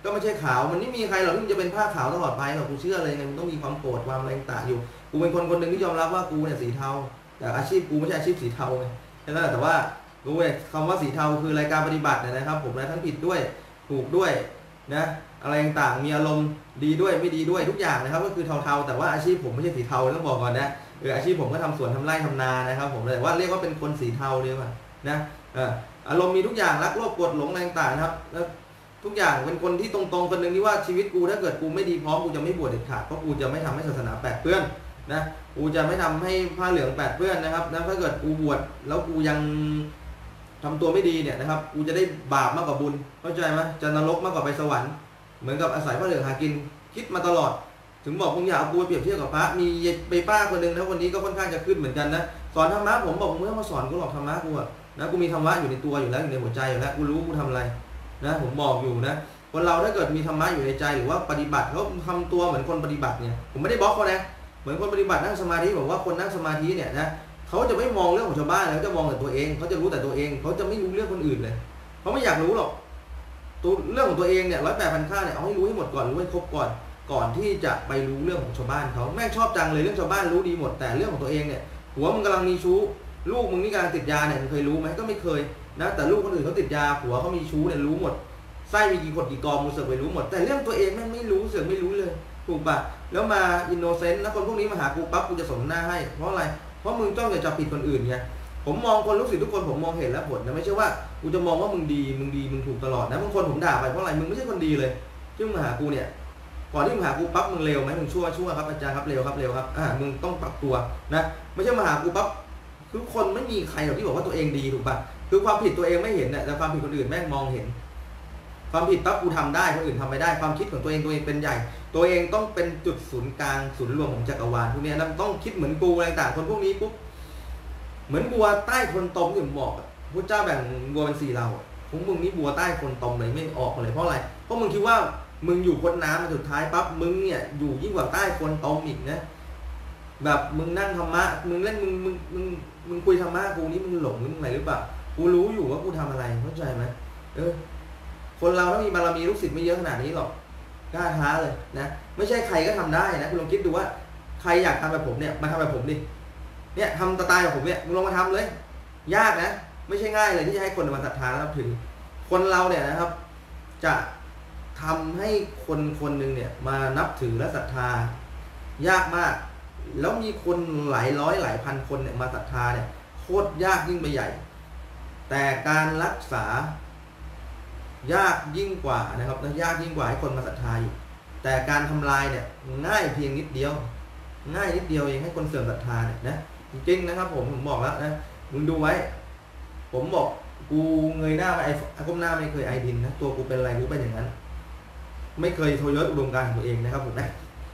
ก็ไม่ใช่ขาวมันไม่มีใครหรอกที่จะเป็นผ้าขาวตลอดไปหรอกกูเชื่อเลยไงมันต้องมีความโกรธความอะไรต่างอยู่กูเป็นคนคนหนึ่งที่ยอมรับว่ากูเนี่ยสีเทาแต่อาชีพกูไม่ใช่อาชีพสีเทาไงแค่นั้นแต่ว่ารู้เลยคำว่าสีเทาคือรายการปฏิบัติเนี่ยนะครับผมนะทั้งผิดด้วยถูกด้วยนะอะไรต่างๆมีอารมณ์ดีด้วยไม่ดีด้วยทุกอย่างนะครับก็คือเทาๆแต่ว่าอาชีพผมไม่ใช่สีเทาต้องบอกก่อนนะเอออาชีพผมก็ทำสวนทำไร่ทำนานะครับผมแต่ว่าเรียกว่าเป็นคนสีเทาดีกว่านะเอออารมณ์มีทุกอย่างรักโลภโกรธหลงอะไรต่างๆนะครับแล้วทุกอย่างเป็นคนที่ตรงๆคนหนึ่งที่ว่าชีวิตกูถ้าเกิดกูไม่ดีพร้อมกูจะไม่บวชเด็ดขาดเพราะกูจะไม่ทำให้ศาสนาแปดเปื้อนนะกูจะไม่ทำให้ผ้าเหลืองแปดเปื้อนนะครับนะถ้าเกิดกูบวชแล้วกูยังทำตัวไม่ดีเนี่ยนะครับกูจะได้บาปมากกว่าบุญเข้าใจไหมจะนรกมากกว่าไปสวรรค์เหมือนกับอาศัยผ้าเหลืองหากินคิดมาตลอดถึงบอกมึงอย่าเอากูไปเปรียบเทียบกับพระมีไปป้าคนหนึ่งนะวันนี้ก็ค่อนข้างจะขึ้นเหมือนกันนะสอนธรรมะผมบอกมึงไม่ต้องมาสอนกูหรอกธรรมะกูอะนะกูมีธรรมะอยู่ในตัวอยู่แล้วอยู่ในหัวใจอยู่แล้วกูรู้กูทำอะไรนะผมบอกอยู่นะคนเราถ้าเกิดมีธรรมะอยู่ในใจหรือว่าปฏิบัติเขาทำตัวเหมือนคนปฏิบัติเนี่ยผมไม่ได้บล็อกเขานะเหมือนคนปฏิบัตินั่งสมาธิบอกว่าคนนั่งสมาธิเนี่ยนะเขาจะไม่มองเรื่องของชาวบ้านเขาจะมองแต่ตัวเองเขาจะรู้แต่ตัวเองเขาจะไม่รู้เรื่องคนอื่นเลยเขาไม่อยากรู้หรอกตัวเรื่องของตัวเองเนี่ยร้อยแปดพันค่าเนี่ยเอาให้รู้ให้หมดก่อนรู้ให้ครบก่อนก่อนที่จะไปรู้เรื่องของชาวบ้านเขาแม่งชอบจังเลยเรื่องชาวบ้านรู้ดีหมดแต่เรื่องของตัวเองเนี่ยหัวมึงกำลังมีชู้ลูกมึงนี่กำลังติดยาเนี่ยมึงเคยรู้ไหมก็ไม่เคยนะแต่ลูกคนอื่นเขาติดยาหัวเขามีชู้เนี่ยรู้หมดไส้มีกี่ขดกี่กองมึงเสือกไปรู้หมดแต่เรื่องตัวเองแม่งไม่รู้เสือกไม่รู้เลยถูกปะแล้วมาอินโนเซนต์แล้วคนพวกนี้มาหากูปั๊บกูจะสมหน้าให้เพราะอะไรเพราะมึงจ้องจะจับผิดคนอื่นไงผมมองคนลูกศิษย์ทุกคนผมมองเห็นแล้วผลนะไม่ใช่ว่ากูจะมองว่ามึงดีมึงดีมึงถูกตลอดนะบางคนผมด่าไปเพราะอะไรมึงไม่ใช่คนดีเลยที่มึงมาหากูเนี่ยก่อนที่มึงหากูปั๊บมึงเลวไหมมึงชั่วชั่วครับอาจารย์ครับเลวครับเลวครับอ่ามึงต้องปรับตัวนะไม่ใช่มาหากูปั๊บทุกคนไม่มีใครหรอกที่บอกว่าตัวเองดีถูกปะคือความผิดตัวเองไม่เห็นเนี่ยแต่ความผิดคนอื่นแม่งมองเห็นความผิดปั๊บกูทำได้คนอื่นทำไม่ได้ความคิดของตัวเองตัวเองเป็นใหญ่ตัวเองต้องเป็นจุดศูนย์กลางศูนย์รวมของจักรวาลพวกนี้นะต้องคิดเหมือนกูอะไรต่างคนพวกนี้ปุ๊บเหมือนบัวใต้คนตมที่ผมบอกพระเจ้าแบ่งบัวเป็นสี่เหล่าของมึงนี่บัวใต้คนตมเลยไม่ออกเลยเพราะอะไรเพราะมึงคิดว่ามึงอยู่พ้นน้ำมาสุดท้ายปั๊บมึงเนี่ยอยู่ยิ่งกว่าใต้คนตมอีกนะแบบมึงนั่งธรรมะมึงเล่นมึงมึงมึงมึงคุยธรรมะกูนี่มึงหลงมึงอะไรหรือเปล่ากูรู้อยู่ว่ากูทำอะไรเข้าใจไหมเออคนเราถ้ามีบารมีลูกศิษย์ไม่เยอะขนาดนี้หรอกกล้าท้าเลยนะไม่ใช่ใครก็ทำได้นะคุณลองคิดดูว่าใครอยากทำแบบผมเนี่ยมาทำแบบผมดิเนี่ยทำสไตล์แบบผมเนี่ยมึงลองมาทำเลยยากนะไม่ใช่ง่ายเลยที่จะให้คนมาศรัทธาแล้วนับถือคนเราเนี่ยนะครับจะทำให้คนคนหนึ่งเนี่ยมานับถือและศรัทธายากมากแล้วมีคนหลายร้อยหลายพันคนเนี่ยมาศรัทธาเนี่ยโคตรยากยิ่งไปใหญ่แต่การรักษายากยิ่งกว่านะครับนะยากยิ่งกว่าให้คนมาศรัทธาอยู่แต่การทำลายเนี่ยง่ายเพียงนิดเดียวง่ายนิดเดียวเองให้คนเสื่อมศรัทธาเนี่ยนะจริงๆนะครับผมผมบอกแล้วนะมึงดูไว้ผมบอกกูเงยหน้าไปไอ้ก้มหน้าไม่เคยไอดินนะตัวกูเป็นอะไรกูเป็นอย่างนั้นไม่เคยโทยศอุดมการณ์ของตัวเองนะครับผมนะ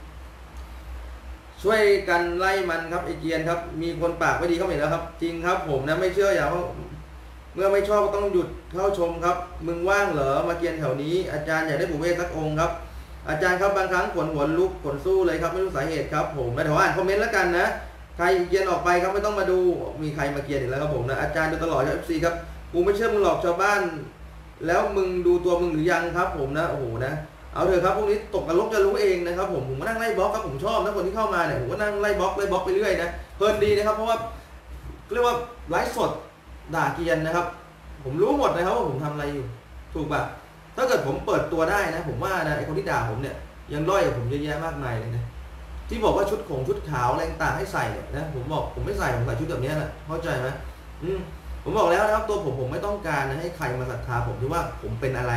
ช่วยกันไล่มันครับไอเกียนครับมีคนปากไม่ดีเข้ามาแล้วครับจริงครับผมนะไม่เชื่ออย่าเพราะเมื่อไม่ชอบก็ต้องหยุดเข้าชมครับมึงว่างเหรอมาเกียนแถวนี้อาจารย์อยากได้บุเวสักองค์ครับอาจารย์ครับบางครั้งขนหัวลุกขนสู้เลยครับไม่รู้สาเหตุครับผมไม่ถอ่านคอมเมนต์แล้วกันนะใครเกียนออกไปครับไม่ต้องมาดูมีใครมาเกียนอีกแล้วครับผมนะอาจารย์ดูตลอดครับ เอฟ ซี ครับกูไม่เชื่อมึงหลอกชาวบ้านแล้วมึงดูตัวมึงหรือยังครับผมนะโอ้โหนะเอาเถอะครับพวกนี้ตกนรกจะรู้เองนะครับผมผมก็นั่งไล่บล็อกครับผมชอบนะคนที่เข้ามาเนี่ยผมก็นั่งไล่บล็อกไล่บล็อกไปเรื่อยนะเพลินดีนะครับเพราะว่าเรียกว่าไลฟ์สดด่าเกียนนะครับผมรู้หมดนะครับว่าผมทำอะไรอยู่ถูกป่ะถ้าเกิดผมเปิดตัวได้นะผมว่านะไอคนที่ด่าผมเนี่ยยังด้อยกว่าผมเยอะแยะมากมายเลยนะที่บอกว่าชุดของชุดขาวอะไรต่างให้ใส่เนี่ยนะผมบอกผมไม่ใส่ผมใส่ชุดแบบนี้แหละเข้าใจไหมอืมผมบอกแล้วนะครับตัวผมผมไม่ต้องการนะให้ใครมาศรัทธาผมที่ว่าผมเป็นอะไร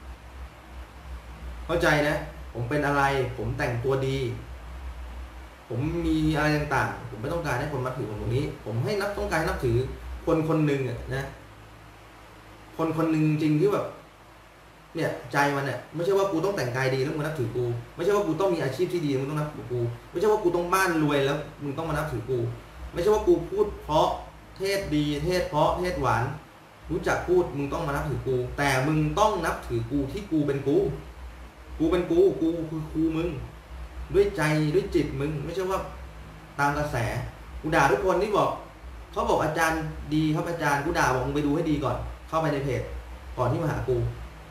เข้าใจนะผมเป็นอะไรผมแต่งตัวดีผมมีอะไรต่างๆผมไม่ต้องการให้คนมาถือผมตรงนี้ผมให้นับต้องการนับถือคนคนหนึ่งอ่ะนะคนคนหนึ่งจริงที่แบบเนี่ยใจมันเนี่ยไม่ใช่ว่ากูต้องแต่งกายดีแล้วมึงนับถือกูไม่ใช่ว่ากูต้องมีอาชีพที่ดีมึงต้องนับถือกูไม่ใช่ว่ากูต้องบ้านรวยแล้วมึงต้องมานับถือกูไม่ใช่ว่ากูพูดเพราะเทศดีเทศเพราะเทศหวานรู้จักพูดมึงต้องมานับถือกูแต่มึงต้องนับถือกูที่กูเป็นกูกูเป็นกูกูคือครูมึงด้วยใจด้วยจิตมึงไม่ใช่ว่าตามกระแสกูด่าทุกคนที่บอกเขาบอกอาจารย์ดีครับอาจารย์กูด่าบอกมึงไปดูให้ดีก่อนเข้าไปในเพจก่อนที่มาหากูผ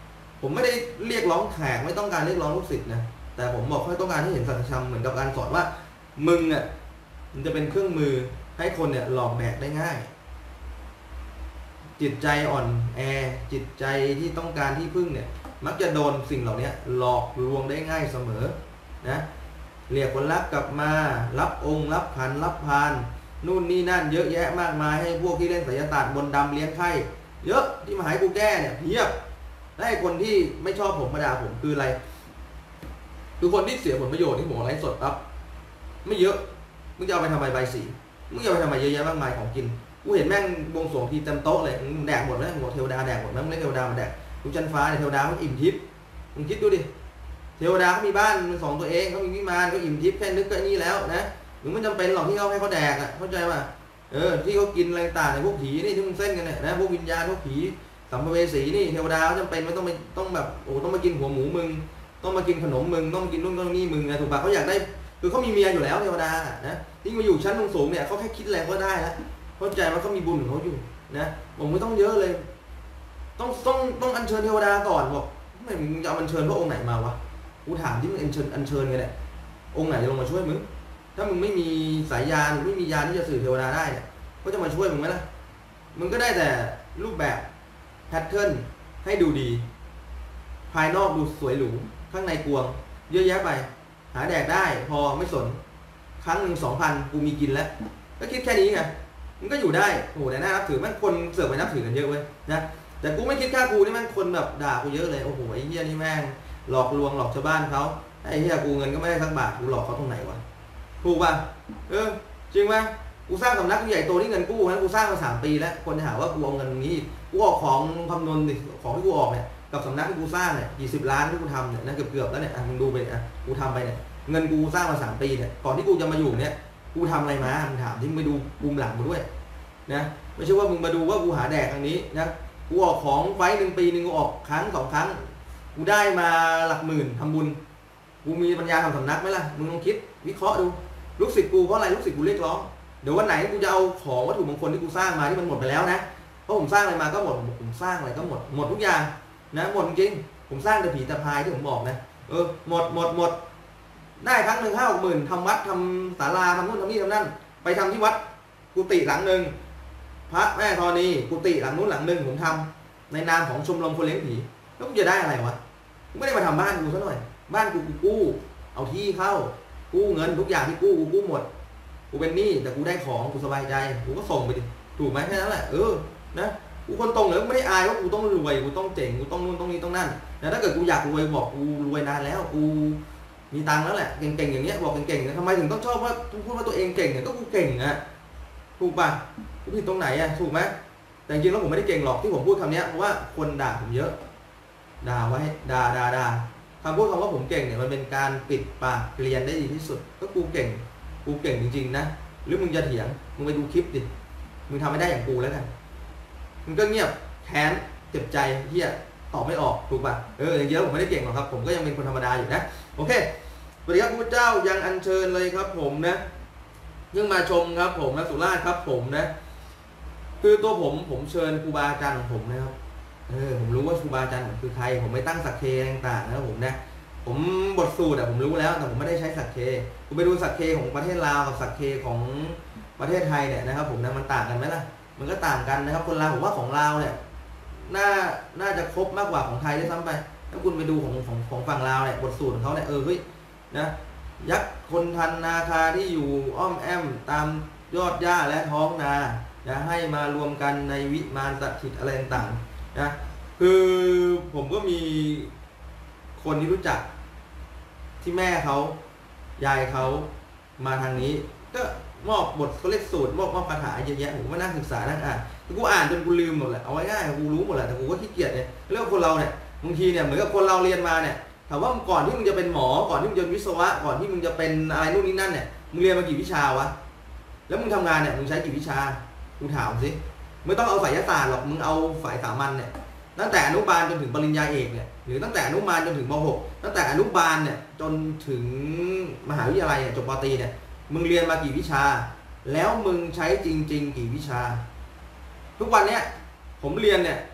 ผมไม่ได้เรียกร้องแขกไม่ต้องการเรียกร้องลูกศิษย์นะแต่ผมบอกให้ต้องการให้เห็นสัจธรรมเหมือนกับการสอนว่ามึงอ่ะมันจะเป็นเครื่องมือให้คนเนี่ยหลอกแดกได้ง่ายจิตใจอ่อนแอจิตใจที่ต้องการที่พึ่งเนี่ยมักจะโดนสิ่งเหล่านี้หลอกลวงได้ง่ายเสมอนะเรียกคนรักกลับมารับองค์รับขันรับพานนู่นนี่นั่นเยอะแยะมากมายให้พวกที่เล่นไสยศาสตร์มนต์ดำเลี้ยงไข่เยอะที่มาหากูแก้เนี่ยเพียบและไอ้คนที่ไม่ชอบผมมาด่าผมคืออะไรคือคนที่เสียผลประโยชน์ที่ผมไลฟ์สดปั๊บไม่เยอะมึงจะเอาไปทำไมใบสีมึงจะเอาไปทำไมเยอะแยะมากมายของกินกูเห็นแม่งบวงสรวงทีเต็มโต๊ะเลยมึงแดกหมดแล้วหมดเทวดาแดกหมดแล้วมึงเล่นเทวดามาแดกดูจันฟ้าเนี่ยเทวดามันอิ่มทิพย์มึงคิดดูดิเทวดาเขามีบ้านเป็นสองตัวเองเขามีวิมานเขาอิ่มทิพย์แค่นึกก็นี่แล้วนะมึงไม่จำเป็นหรอกที่เขาให้เขาแดกอ่ะเข้าใจป่ะเออที่เขากินอะไรต่างในพวกผีนี่ที่มึงเส้นกันเนี่ยนะพวกวิญญาณพวกผีสัมภเวสีนี่เทวดาเขาจำเป็นไม่ต้องไปต้องแบบโอ้ต้องมากินหัวหมูมึงต้องมากินขนมมึงต้องมากินนู่นต้องนี่มึงนะถูกป่ะเขาอยากได้คือเขามีเมียอยู่แล้วเทวดานะที่มาอยู่ชั้นสูงเนี่ยเขาแค่คิดอะไรก็ได้แล้วเข้าใจว่าเขามีบุญของเขาอยู่นะผมไม่ต้องเยอะเลยต้องต้องต้องอัญเชิญเทวดาก่อนบอกไม่มึงจะเอาอัญเชิญพระองค์ไหนมาวะกูถามที่มึงอัญเชิญอัญเชิญไงเนี่ยองค์ไหนจะลงมาช่วยมึงถ้ามึงไม่มีสายยานไม่มียานที่จะสื่อเทวดาได้เนี่ยก็จะมาช่วยมึงไหมล่ะมึงก็ได้แต่รูปแบบแพทเทิร์นให้ดูดีภายนอกดูสวยหรูข้างในกวงเยอะแยะไปหาแดกได้พอไม่สนครั้งหนึ่งสองพันกูมีกินแล้วก็คิดแค่นี้ไงมันก็อยู่ได้โอ้โหแต่น่านับถือมันคนเสือกไปนับถือกันเยอะเว้ยนะแต่กูไม่คิดค่ากูนี่มันคนแบบด่ากูเยอะเลยโอ้โหไอ้เหี้ยนี่แม่งหลอกลวงหลอกชาวบ้านเขาไอ้เหี้ยกูเงินก็ไม่ได้สักบาทกูหลอกเขาตรงไหนวะถูกป่ะเออจริงไหมกูสร้างสำนักใหญ่โตที่เงินกู้นั้นกูสร้างมาสามปีแล้วคนจะหาว่ากูเอาเงินนี้กูออกของคำนวณของที่กูออกเนี่ยกับสำนักที่กูสร้างเนี่ยกี่สิบล้านที่กูทำเนี่ยนะเกือบเกือบแล้วเนี่ยอ่ะมึงดูไปอ่ะกูทำไปเนี่ยเงินกูสร้างมาสามปีเนี่ยก่อนที่กูจะมาอยู่เนี่ยกูทำอะไรมามึงถามที่มึงไปดูภูมิหลังมาด้วยนะไม่ใช่ว่ามึงมาดูว่ากูหาแดกทางนี้นะกูออกของไฟหนึ่งปีหนึ่งกูออกครั้งสองครั้งกูได้มาหลักหมื่นทำบุญกูมีปัญญาทำสำนักไหมล่ะมึงลองคิดวิเคราะห์ดูลูกศิษย์กูเพราะอะไรลูกศิษย์กูเรียกร้องเดี๋ยววันไหนกูจะเอาของวัตถุมงคลที่กูสร้างมาที่มันหมดไปแล้วนะเพราะผมสร้างอะไรมาก็หมดผมสร้างอะไรก็หมดหมดทุกอย่างนะหมดจริงผมสร้างแต่ผีตะพายที่ผมบอกนะเออหมดหมดหมดได้ครั้งหนึ่งห้าหกหมื่นทำวัดทำศาลาทำนู่นทำนี่ทำนั่นไปทำที่วัดกุฏิหลังหนึ่งพระแม่ธรณีกุฏิหลังนู้นหลังหนึ่งผมทำในนามของชมรมคนเลี้ยงผีแล้วกูจะได้อะไรวะกูไม่ได้มาทำบ้านกูซะหน่อยบ้านกูกูกู้เอาที่เข้ากู้เงินทุกอย่างที่กู้กูกู้หมดกูเป็นหนี้แต่กูได้ของกูสบายใจกูก็ส่งไปดิถูกไหมแค่นั้นแหละเออนะกูคนตรงเลยไม่ได้อายว่ากูต้องรวยกูต้องเจ๋งกูต้องนู่นต้องนี้ต้องนั่นแต่ถ้าเกิดกูอยากรวยบอกกูรวยนานแล้วกูมีตังค์แล้วแหละเก่งๆอย่างเงี้ยบอกเก่งๆทำไมถึงต้องชอบว่าพูดว่าตัวเองเก่งเนี่ยก็กูเก่งอะถูกป่ะกูผิดตรงไหนอะถูกไหมแต่จริงๆแล้วผมไม่ได้เก่งหรอกที่ผมพูดคำนี้เพราะว่าคนด่าผมเยอะด่าไว้ด่าด่าด่าคำพูดคำว่าผมเก่งเนี่ยมันเป็นการปิดปากเรียนได้ดีที่สุดก็กูเก่งกูเก่งจริงๆนะหรือมึงจะเถียงมึงไปดูคลิปดิมึงทำไม่ได้อย่างกูแล้วกันมึงก็เงียบแค้นเจ็บใจเฮียตอบไม่ออกถูกป่ะเอออย่างเงี้ยผมไม่ได้เก่งหรอกครับผมก็ยังเป็นคนธรรมดาอยู่นะโอเคสวัสดีครับพระเจ้ายังอัญเชิญเลยครับผมนะยังมาชมครับผมนะสุราษฎร์ครับผมนะคือตัวผมผมเชิญครูบาอาจารย์ของผมนะครับเออผมรู้ว่าครูบาอาจารย์ผมคือใครผมไม่ตั้งสักเคต่างๆนะครับผมนะผมบทสูตรอะผมรู้แล้วแต่ผมไม่ได้ใช้สักเคคุณไปดูสักเคของประเทศลาวกับสักเคของประเทศไทยเนี่ยนะครับผมนะมันต่างกันไหมล่ะมันก็ต่างกันนะครับคนลาวผมว่าของลาวเนี่ยน่าน่าจะครบมากกว่าของไทยด้วยซ้ำไปถ้าคุณไปดูของของของฝั่งลาวเนี่ยบทสูตรของเขาเนี่ยเออเฮ้ยนะยักษ์คนทันนาคาที่อยู่อ้อมแอมตามยอดหญ้าและท้องนานะให้มารวมกันในวิมานศักดิ์สิทธิ์อะไรต่างๆนะคือผมก็มีคนที่รู้จักที่แม่เขายายเขามาทางนี้ก็มอบบทเขาเรียกสูตรมอบมอบคาถาเยอะแยะผมก็นั่งศึกษานั่งอ่านกูอ่านจนกูลืมหมดแหละเอาไว้ง่ายกูรู้หมดแหละแต่กูก็ขี้เกียจเนี่ยเรื่องคนเราเนี่ยบางทีเนี่ยเหมือนกับคนเราเรียนมาเนี่ยถามว่าก่อนที่มึงจะเป็นหมอก่อนที่มึงจะเป็นวิศวะก่อนที่มึงจะเป็นอะไรนู่นนี่นั่นเนี่ยมึงเรียนมากี่วิชาวะแล้วมึงทำงานเนี่ยมึงใช้กี่วิชากูถามสิไม่ต้องเอาไสยศาสตร์หรอกมึงเอาสายสามัญเนี่ยตั้งแต่อนุบาลจนถึงปริญญาเอกเนี่ยหรือตั้งแต่อนุบาลจนถึงม หกตั้งแต่อนุบาลเนี่ยจนถึงมหาวิทยาลัยเนี่ยจบปตรีเนี่ยมึงเรียนมากี่วิชาแล้วมึงใช้จริงๆกี่วิชาทุกวันเนี้ยผมเรียนเนี่ย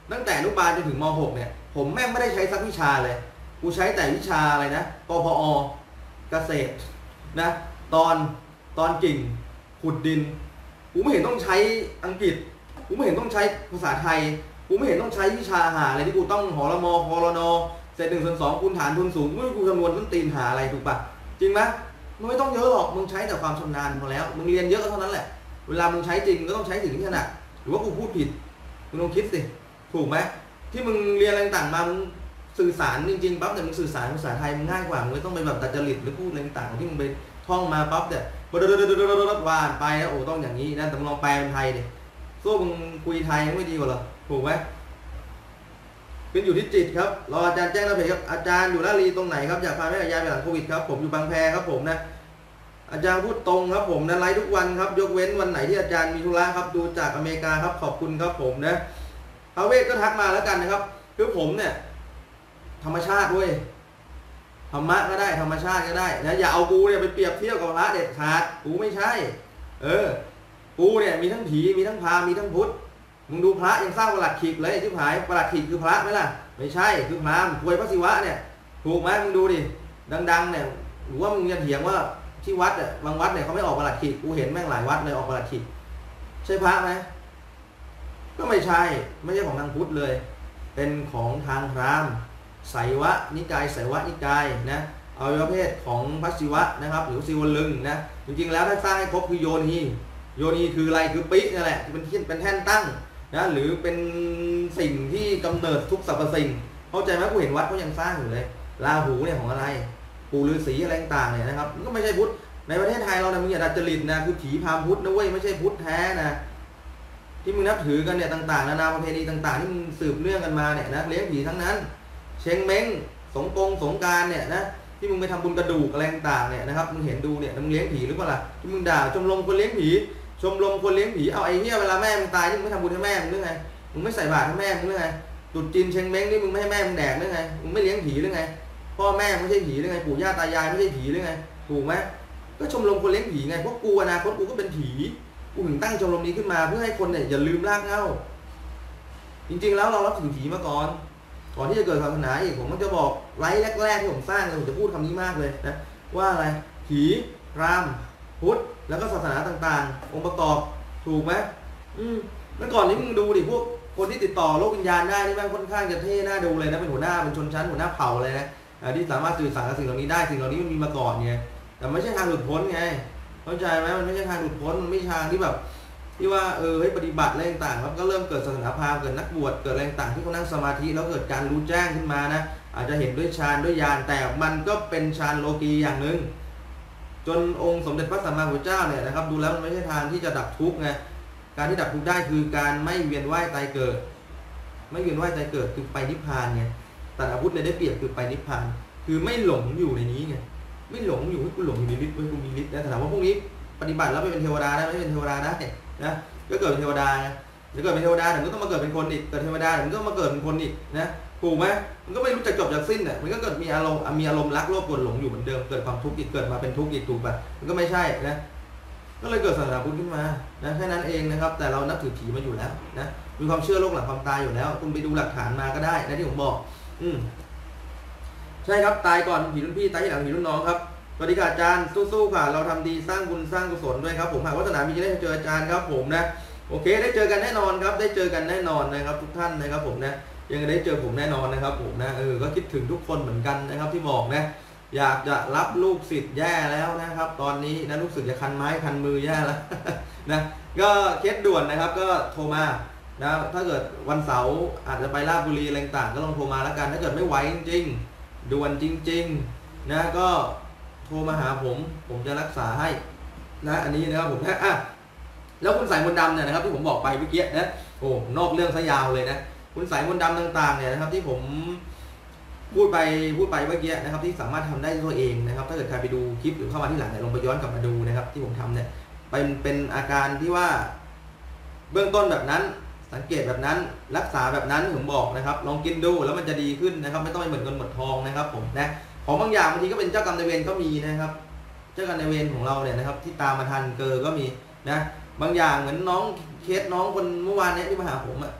ตั้งแต่อนุบาลจนถึงม หก เนี่ยผมแม่งไม่ได้ใช้สักวิชาเลยกูใช้แต่วิชาอะไรนะปพอเกษตรนะตอนตอนกิ่งขุดดินกูไม่เห็นต้องใช้อังกฤษกูไม่เห็นต้องใช้ภาษาไทยกูไม่เห็นต้องใช้วิชาหาอะไรที่กูต้องหอรมคอรนเศษหนึ่งส่วนสองคูณฐานทุนสูงไม่กูคำนวณต้นตีนหาอะไรถูกปะจริงไหมมึงไม่ต้องเยอะหรอกมึงใช้แต่ความชำนาญพอแล้วมึงเรียนเยอะเท่านั้นแหละเวลามึงใช้จริงก็ต้องใช้ถึงที่ขนาดหรือว่ากูพูดผิดมึงลองคิดสิถูกไหมที่มึงเรียนอะไรต่างมามึงสื่อสารจริงๆปั๊บแต่มึงสื่อสารภาษาไทยมึงง่ายกว่ามึงไม่ต้องไปแบบดัดจริตหรือพูดอะไรต่างที่มึงไปท่องมาปั๊บเนี่ยบดๆๆๆวานไปแล้วโอ้ต้องอย่างนี้นะแต่มึงลองแปลเป็นไทยดิสู้มึงคุยไทยไม่ดีกว่าหรอถูกไหมเป็นอยู่ที่จิตครับรออาจารย์แจ้งแล้วเพจครับอาจารย์อยู่ราชบุรีตรงไหนครับอยากพาแม่กับยายไปหลังโควิดครับผมอยู่บางแพครับผมนะอาจารย์พูดตรงครับผมนะไลฟ์ทุกวันครับยกเว้นวันไหนที่อาจารย์มีธุระครับดูจากอเมริกาครับขอบคุณครับผมนะพระเวทก็ทักมาแล้วกันนะครับคือผมเนี่ยธรรมชาติด้วยธรรมะก็ได้ธรรมชาติก็ได้นะอย่าเอากูเนี่ยไปเปรียบเทียบกับพระเด็ดขาดกูไม่ใช่เออกูเนี่ยมีทั้งผีมีทั้งพราหมณ์มีทั้งพุทธมึงดูพระยังสร้างประหลัดขีกเลยที่หายประหลัดขีกคือพระไหมล่ะไม่ใช่คือพราหมณ์ควยพระศิวะเนี่ยถูกไหมมึงดูดิดังๆเนี่ยหรือว่ามึงจะเถียงว่าที่วัดอ่ะบางวัดเนี่ยเขาไม่ออกประหลัดขีกกูเห็นแม่งหลายวัดเลยออกประหลัดขีกใช่พระไหมก็ไม่ใช่ไม่ใช่ของทางพุทธเลยเป็นของทางพราหมณ์ไสยวะนิกายไสยวะนิกายนะอวัยวะเพศของพระศิวะนะครับหรือศิวลึงนะจริงๆแล้วถ้าสร้างให้ครบคือโยนีโยนีคืออะไรคือปินั่นแหละเป็นที่เป็นแท่นตั้งนะหรือเป็นสิ่งที่กำเนิดทุกสรรพสิ่งเข้าใจไหมกูเห็นวัดเขายังสร้างอยู่เลยราหูเนี่ยของอะไรปู่ฤาษีอะไรต่างๆเนี่ยนะครับมันก็ไม่ใช่พุทธในประเทศไทยเราเนี่ยมึงอย่าดัดจริตนะคือผีพราหมณ์พุทธนะเว้ยไม่ใช่พุทธแท้นะที่มึงนับถือกันเนี่ยต่างๆนานาประเพณีต่างๆที่มึงสืบเนื่องกันมาเนี่ยนะเลี้ยงผีทั้งนั้นเชงเม้งสงกงสงการเนี่ยนะที่มึงไปทำบุญกระดูกอะไรต่างๆเนี่ยนะครับมึงเห็นดูเนี่ยมึงเลี้ยงผีหรือเปล่าล่ะที่มึงด่าชมรมคนเลี้ยงผีชมรมคนเลี้ยงผีเอาไอ้เหี้ยเวลาแม่มึงตายที่มึงไม่ทำบุญให้แม่มึงหรือไงมึงไม่ใส่บาตรให้แม่มึงหรือไงจุดจีนเชงเม้งนี่มึงไม่ให้แม่มึงแดกหรือไงมึงไม่เลี้ยงผีหรือไงพ่อแม่ไม่ใช่ผีหรือไงปู่ย่าตายายไม่ใช่ผีหรือไงถูกไหมก็ชมรมคนเลี้ยงผีไงพวกกูอนาคตกูก็เป็นผีกูถึงตั้งชมรมนี้ขึ้นมาเพื่อให้คนเนี่ยอย่าลืมรากเหง้าจริงๆแล้วเรารับถือผีมาก่อนก่อนที่จะเกิดศาสนาอีกผมก็จะบอกไลฟ์แรกๆที่ผมสร้างเลยผมจะพูดคำนี้มากเลยนะว่าอะไรผีพราหมณ์พุทธแล้วก็ศาสนาต่างๆองค์ประกอบถูกไหมอืมเมื่อก่อนนี้มึงดูดิพวกคนที่ติดต่อโลกวิญญาณได้นี่แม่งค่อนข้างจะเท่น่าดูเลยนะเป็นหัวหน้าเป็นชนชั้นหัวหน้าเผ่าเลยนะที่สามารถสื่อสารกับสิ่งเหล่านี้ได้สิ่งเหล่านี้มันมีมาก่อนไงแต่ไม่ใช่ทางหลุดพ้นไงเข้าใจไหมมันไม่ใช่ทางหลุดพ้นมันไม่ใช่ทางที่แบบที่ว่าเออให้ปฏิบัติอะไรต่างๆครับก็เริ่มเกิดศาสนาพราหมณ์เกิดนักบวชเกิดอะไรต่างๆที่เขานั่งสมาธิแล้วเกิดการรู้แจ้งขึ้นมานะอาจจะเห็นด้วยฌานด้วยญาณแต่มันก็เป็นฌานโลกีอย่างหนึ่งจนองค์สมเด็จพระสัมมาสัมพุทธเจ้าเนี่ยนะครับดูแล้วมันไม่ใช่ทางที่จะดับทุกข์ไงการที่ดับทุกข์ได้คือการไม่เวียนว่ายตายเกิดไม่เวียนว่ายตายเกิดคือไปนิพพานไงแต่อาวุธเนี่ยได้เปรียบคือไปนิพพานคือไม่หลงอยู่ในนี้ไงไม่หลงอยู่ให้กูหลงอยู่ในฤทธิ์ให้กูมีฤทธิ์นะถามว่าพวกนี้ปฏิบัติแล้วไปเป็นเทวดาได้ไม่เป็นเทวดาได้นะก็เกิดเป็นเทวดาไงเดี๋ยวเกิดเป็นเทวดาเดี๋ยวก็ต้องมาเกิดเป็นคนอีกเกิดเทวดาเดี๋ยวมันก็มาเกิดเป็นคนอีกนะถูกไหมมันก็ไม่รู้จักจบจากสิ้นอ่ะมันก็เกิดมีอารมณ์มีอารมณ์รักโลภโกรธหลงอยู่เหมือนเดิมเกิดความทุกข์อีกเกิดมาเป็นทุกข์อีกถูกป่ะมันก็ไม่ใช่นะก็เลยเกิดศาสนาพุทธขึ้นมานะแค่นั้นเองนะครับแต่เรานับถือผีมาอยู่แล้วนะมีความเชื่อโลกหลังความตายอยู่แล้วคุณไปดูหลักฐานมาก็ได้นะที่ผมบอกอืมใช่ครับตายก่อนผีรุ่นพี่ตายที่หลังผีรุ่นน้องครับสวัสดีค่ะอาจารย์สู้ๆค่ะเราทำดีสร้างบุญสร้างกุศลด้วยครับผมหากวัฒนามีจะได้เจออาจารย์ครับผมนะโอเคได้เจอกันแน่นอนครับได้เจอกันแน่นอนนะครับทุกท่านนะครับผมนะยังได้เจอผมแน่นอนนะครับผมนะเออก็คิดถึงทุกคนเหมือนกันนะครับที่บอกนะอยากจะรับลูกศิษย์แย่แล้วนะครับตอนนี้นะลูกศิษย์จะคันไม้คันมือแย่แล้วนะก็เคสด่วนนะครับก็โทรมานะถ้าเกิดวันเสาร์อาจจะไปราชบุรีอะไรต่างก็ลองโทรมาแล้วกันถ้าเกิดไม่ไหวจริงๆด่วนจริงๆนะก็โทรมาหาผมผมจะรักษาให้นะอันนี้นะครับผมนะอ่ะแล้วคุณสายมนต์ดำเนี่ยนะครับที่ผมบอกไปเมื่อกี้นะโอ้นอกเรื่องซะยาวเลยนะคุณสายมนต์ดำต่างๆเนี่ยนะครับที่ผมพูดไปพูดไปเมื่อกี้นะครับที่สามารถทำได้ด้วยตัวเองนะครับถ้าเกิดใครไปดูคลิปหรือเข้ามาที่หลังเนี่ยลองไปย้อนกลับมาดูนะครับที่ผมทำเนี่ยเป็นเป็นอาการที่ว่าเบื้องต้นแบบนั้นสังเกตแบบนั้นรักษาแบบนั้นผมบอกนะครับลองกินดูแล้วมันจะดีขึ้นนะครับไม่ต้องไปเหมือนกันหมดทองนะครับผมนะของบางอย่างบางทีก็เป็นเจ้ากรรมนายเวรก็มีนะครับเจ้ากรรมนายเวรของเราเนี่ยนะครับที่ตามมาทันเกอก็มีนะบางอย่างเหมือนน้องเคสน้องคนเมื่อวานนี้ที่มาหาผมอ่ะ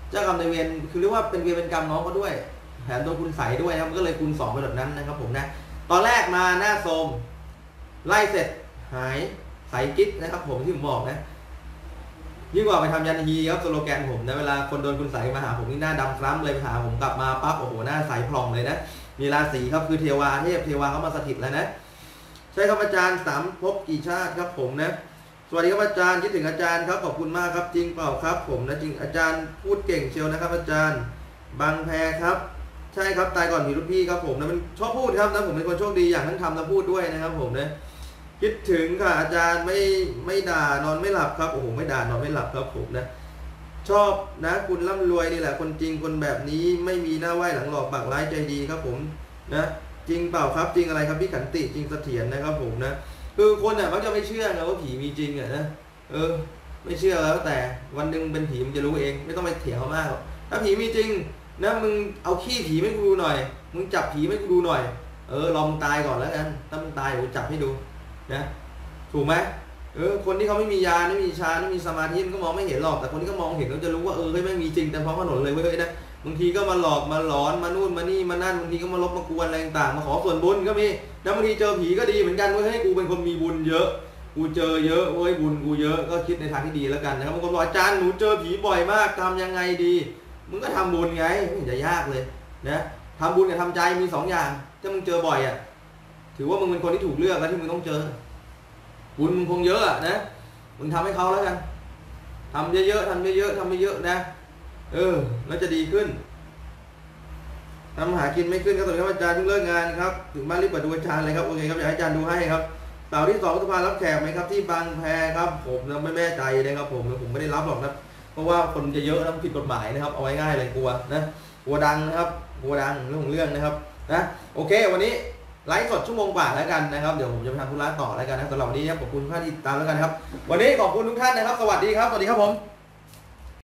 เจ้ากรรมนายเวรคือเรียกว่าเป็นเวรเป็นกรรมน้องก็ด้วยแถมโดนคุณใสด้วยนะครับก็เลยคูณสองไปแบบนั้นนะครับผมนะตอนแรกมาหน้าโทมไล่เสร็จหายใสกิ๊ดนะครับผมที่ผมบอกนะยิ่งกว่าไปทำยันฮีครับสโลแกนผมนะเวลาคนโดนคุณใสมาหาผมนี่หน้าดำคล้ำเลยไปหาผมกลับมาปั๊บโอ้โหหน้าใสพร่องเลยนะมีราศีครับคือเทวาเทพเทวาเขามาสถิตแล้วนะใช่ครับอาจารย์สามภพกี่ชาติครับผมนะสวัสดีครับอาจารย์คิดถึงอาจารย์ครับขอบคุณมากครับจริงเปล่าครับผมนะจริงอาจารย์พูดเก่งเชียวนะครับอาจารย์บางแพครับใช่ครับตายก่อนมีรุ่นพี่ครับผมนะมันชอบพูดครับนะผมเป็นคนโชคดีอย่างทั้งทำและพูดด้วยนะครับผมนะคิดถึงค่ะอาจารย์ไม่ไม่ด่านอนไม่หลับครับโอ้โหไม่ด่านอนไม่หลับครับผมนะชอบนะคุณร่ำรวยนี่แหละคนจริงคนแบบนี้ไม่มีหน้าไหว้หลังหลอกปากร้ายใจดีครับผมนะจริงเปล่าครับจริงอะไรครับพี่ขันติจริงเสถียรนะครับผมนะคือคนอ่ะมักจะไม่เชื่อนะว่าผีมีจริงอ่ะนะเออไม่เชื่อแล้วแต่วันหนึ่งเป็นผีมันจะรู้เองไม่ต้องไปเถียงเขามากหรอกถ้าผีมีจริงนะมึงเอาขี้ผีให้กูดูหน่อยมึงจับผีให้กูดูหน่อยเออลองตายก่อนแล้วกันถ้ามึงตายกูจับให้ดูนะถูกไหมเออคนที่เขาไม่มียาไม่มีชาไม่มีสมาธิมันก็มองไม่เห็นหรอกแต่คนที่เขามองเห็นเขาจะรู้ว่าเออไม่มีจริงแต่ท้องถนนเลยเว้ยนะบางทีก็มาหลอกมาหลอนมานู่นมานี่มานั่นบางทีก็มาลบมากวนอะไรต่างมาขอส่วนบุญก็มีแล้วบางทีเจอผีก็ดีเหมือนกันเว้ยให้กูเป็นคนมีบุญเยอะกูเจอเยอะเว้ยบุญกูเยอะก็คิดในทางที่ดีแล้วกันนะครับบางคนบอกอาจารย์หนูเจอผีบ่อยมากทำยังไงดีมึงก็ทำบุญไงไม่เห็นจะยากเลยนะทำบุญกับทำใจมีสองอย่างถ้ามึงเจอบ่อยอ่ะถือว่ามึงเป็นคนที่ถูกเลือกแล้วที่มึงต้องเจอบุญมึงคงเยอะอ่ะนะมึงทำให้เขาแล้วกันทำเยอะๆทำเยอะๆทำเยอะๆนะเออแล้วจะดีขึ้นทำหากินไม่ขึ้นครับสวัสดีครับอาจารย์เพิ่งเลิกงานครับถึงบ้านรีบเปิดดูอาจารย์เลยครับโอเคครับอยากให้อาจารย์ดูให้ครับเสาร์ที่สองพฤษภาคมรับแขกไหมครับที่บางแพครับผมนะไม่แน่ใจนะครับผมผมไม่ได้รับหรอกนะเพราะว่าคนจะเยอะนะผิดกฎหมายนะครับเอาไว้ง่ายเลยกลัวนะกลัวดังนะครับกลัวดังเรื่องของเรื่องนะครับนะโอเควันนี้ไลฟ์สดชั่วโมงกว่าแล้วกันนะครับเดี๋ยวผมจะไปทำธุระต่อแล้วกันนะสำหรับวันนี้ขอบคุณทุกท่านที่ติดตามแล้วกันครับวันนี้ขอบคุณทุกท่านนะครับสวัสดีครับสวัสดีครับผม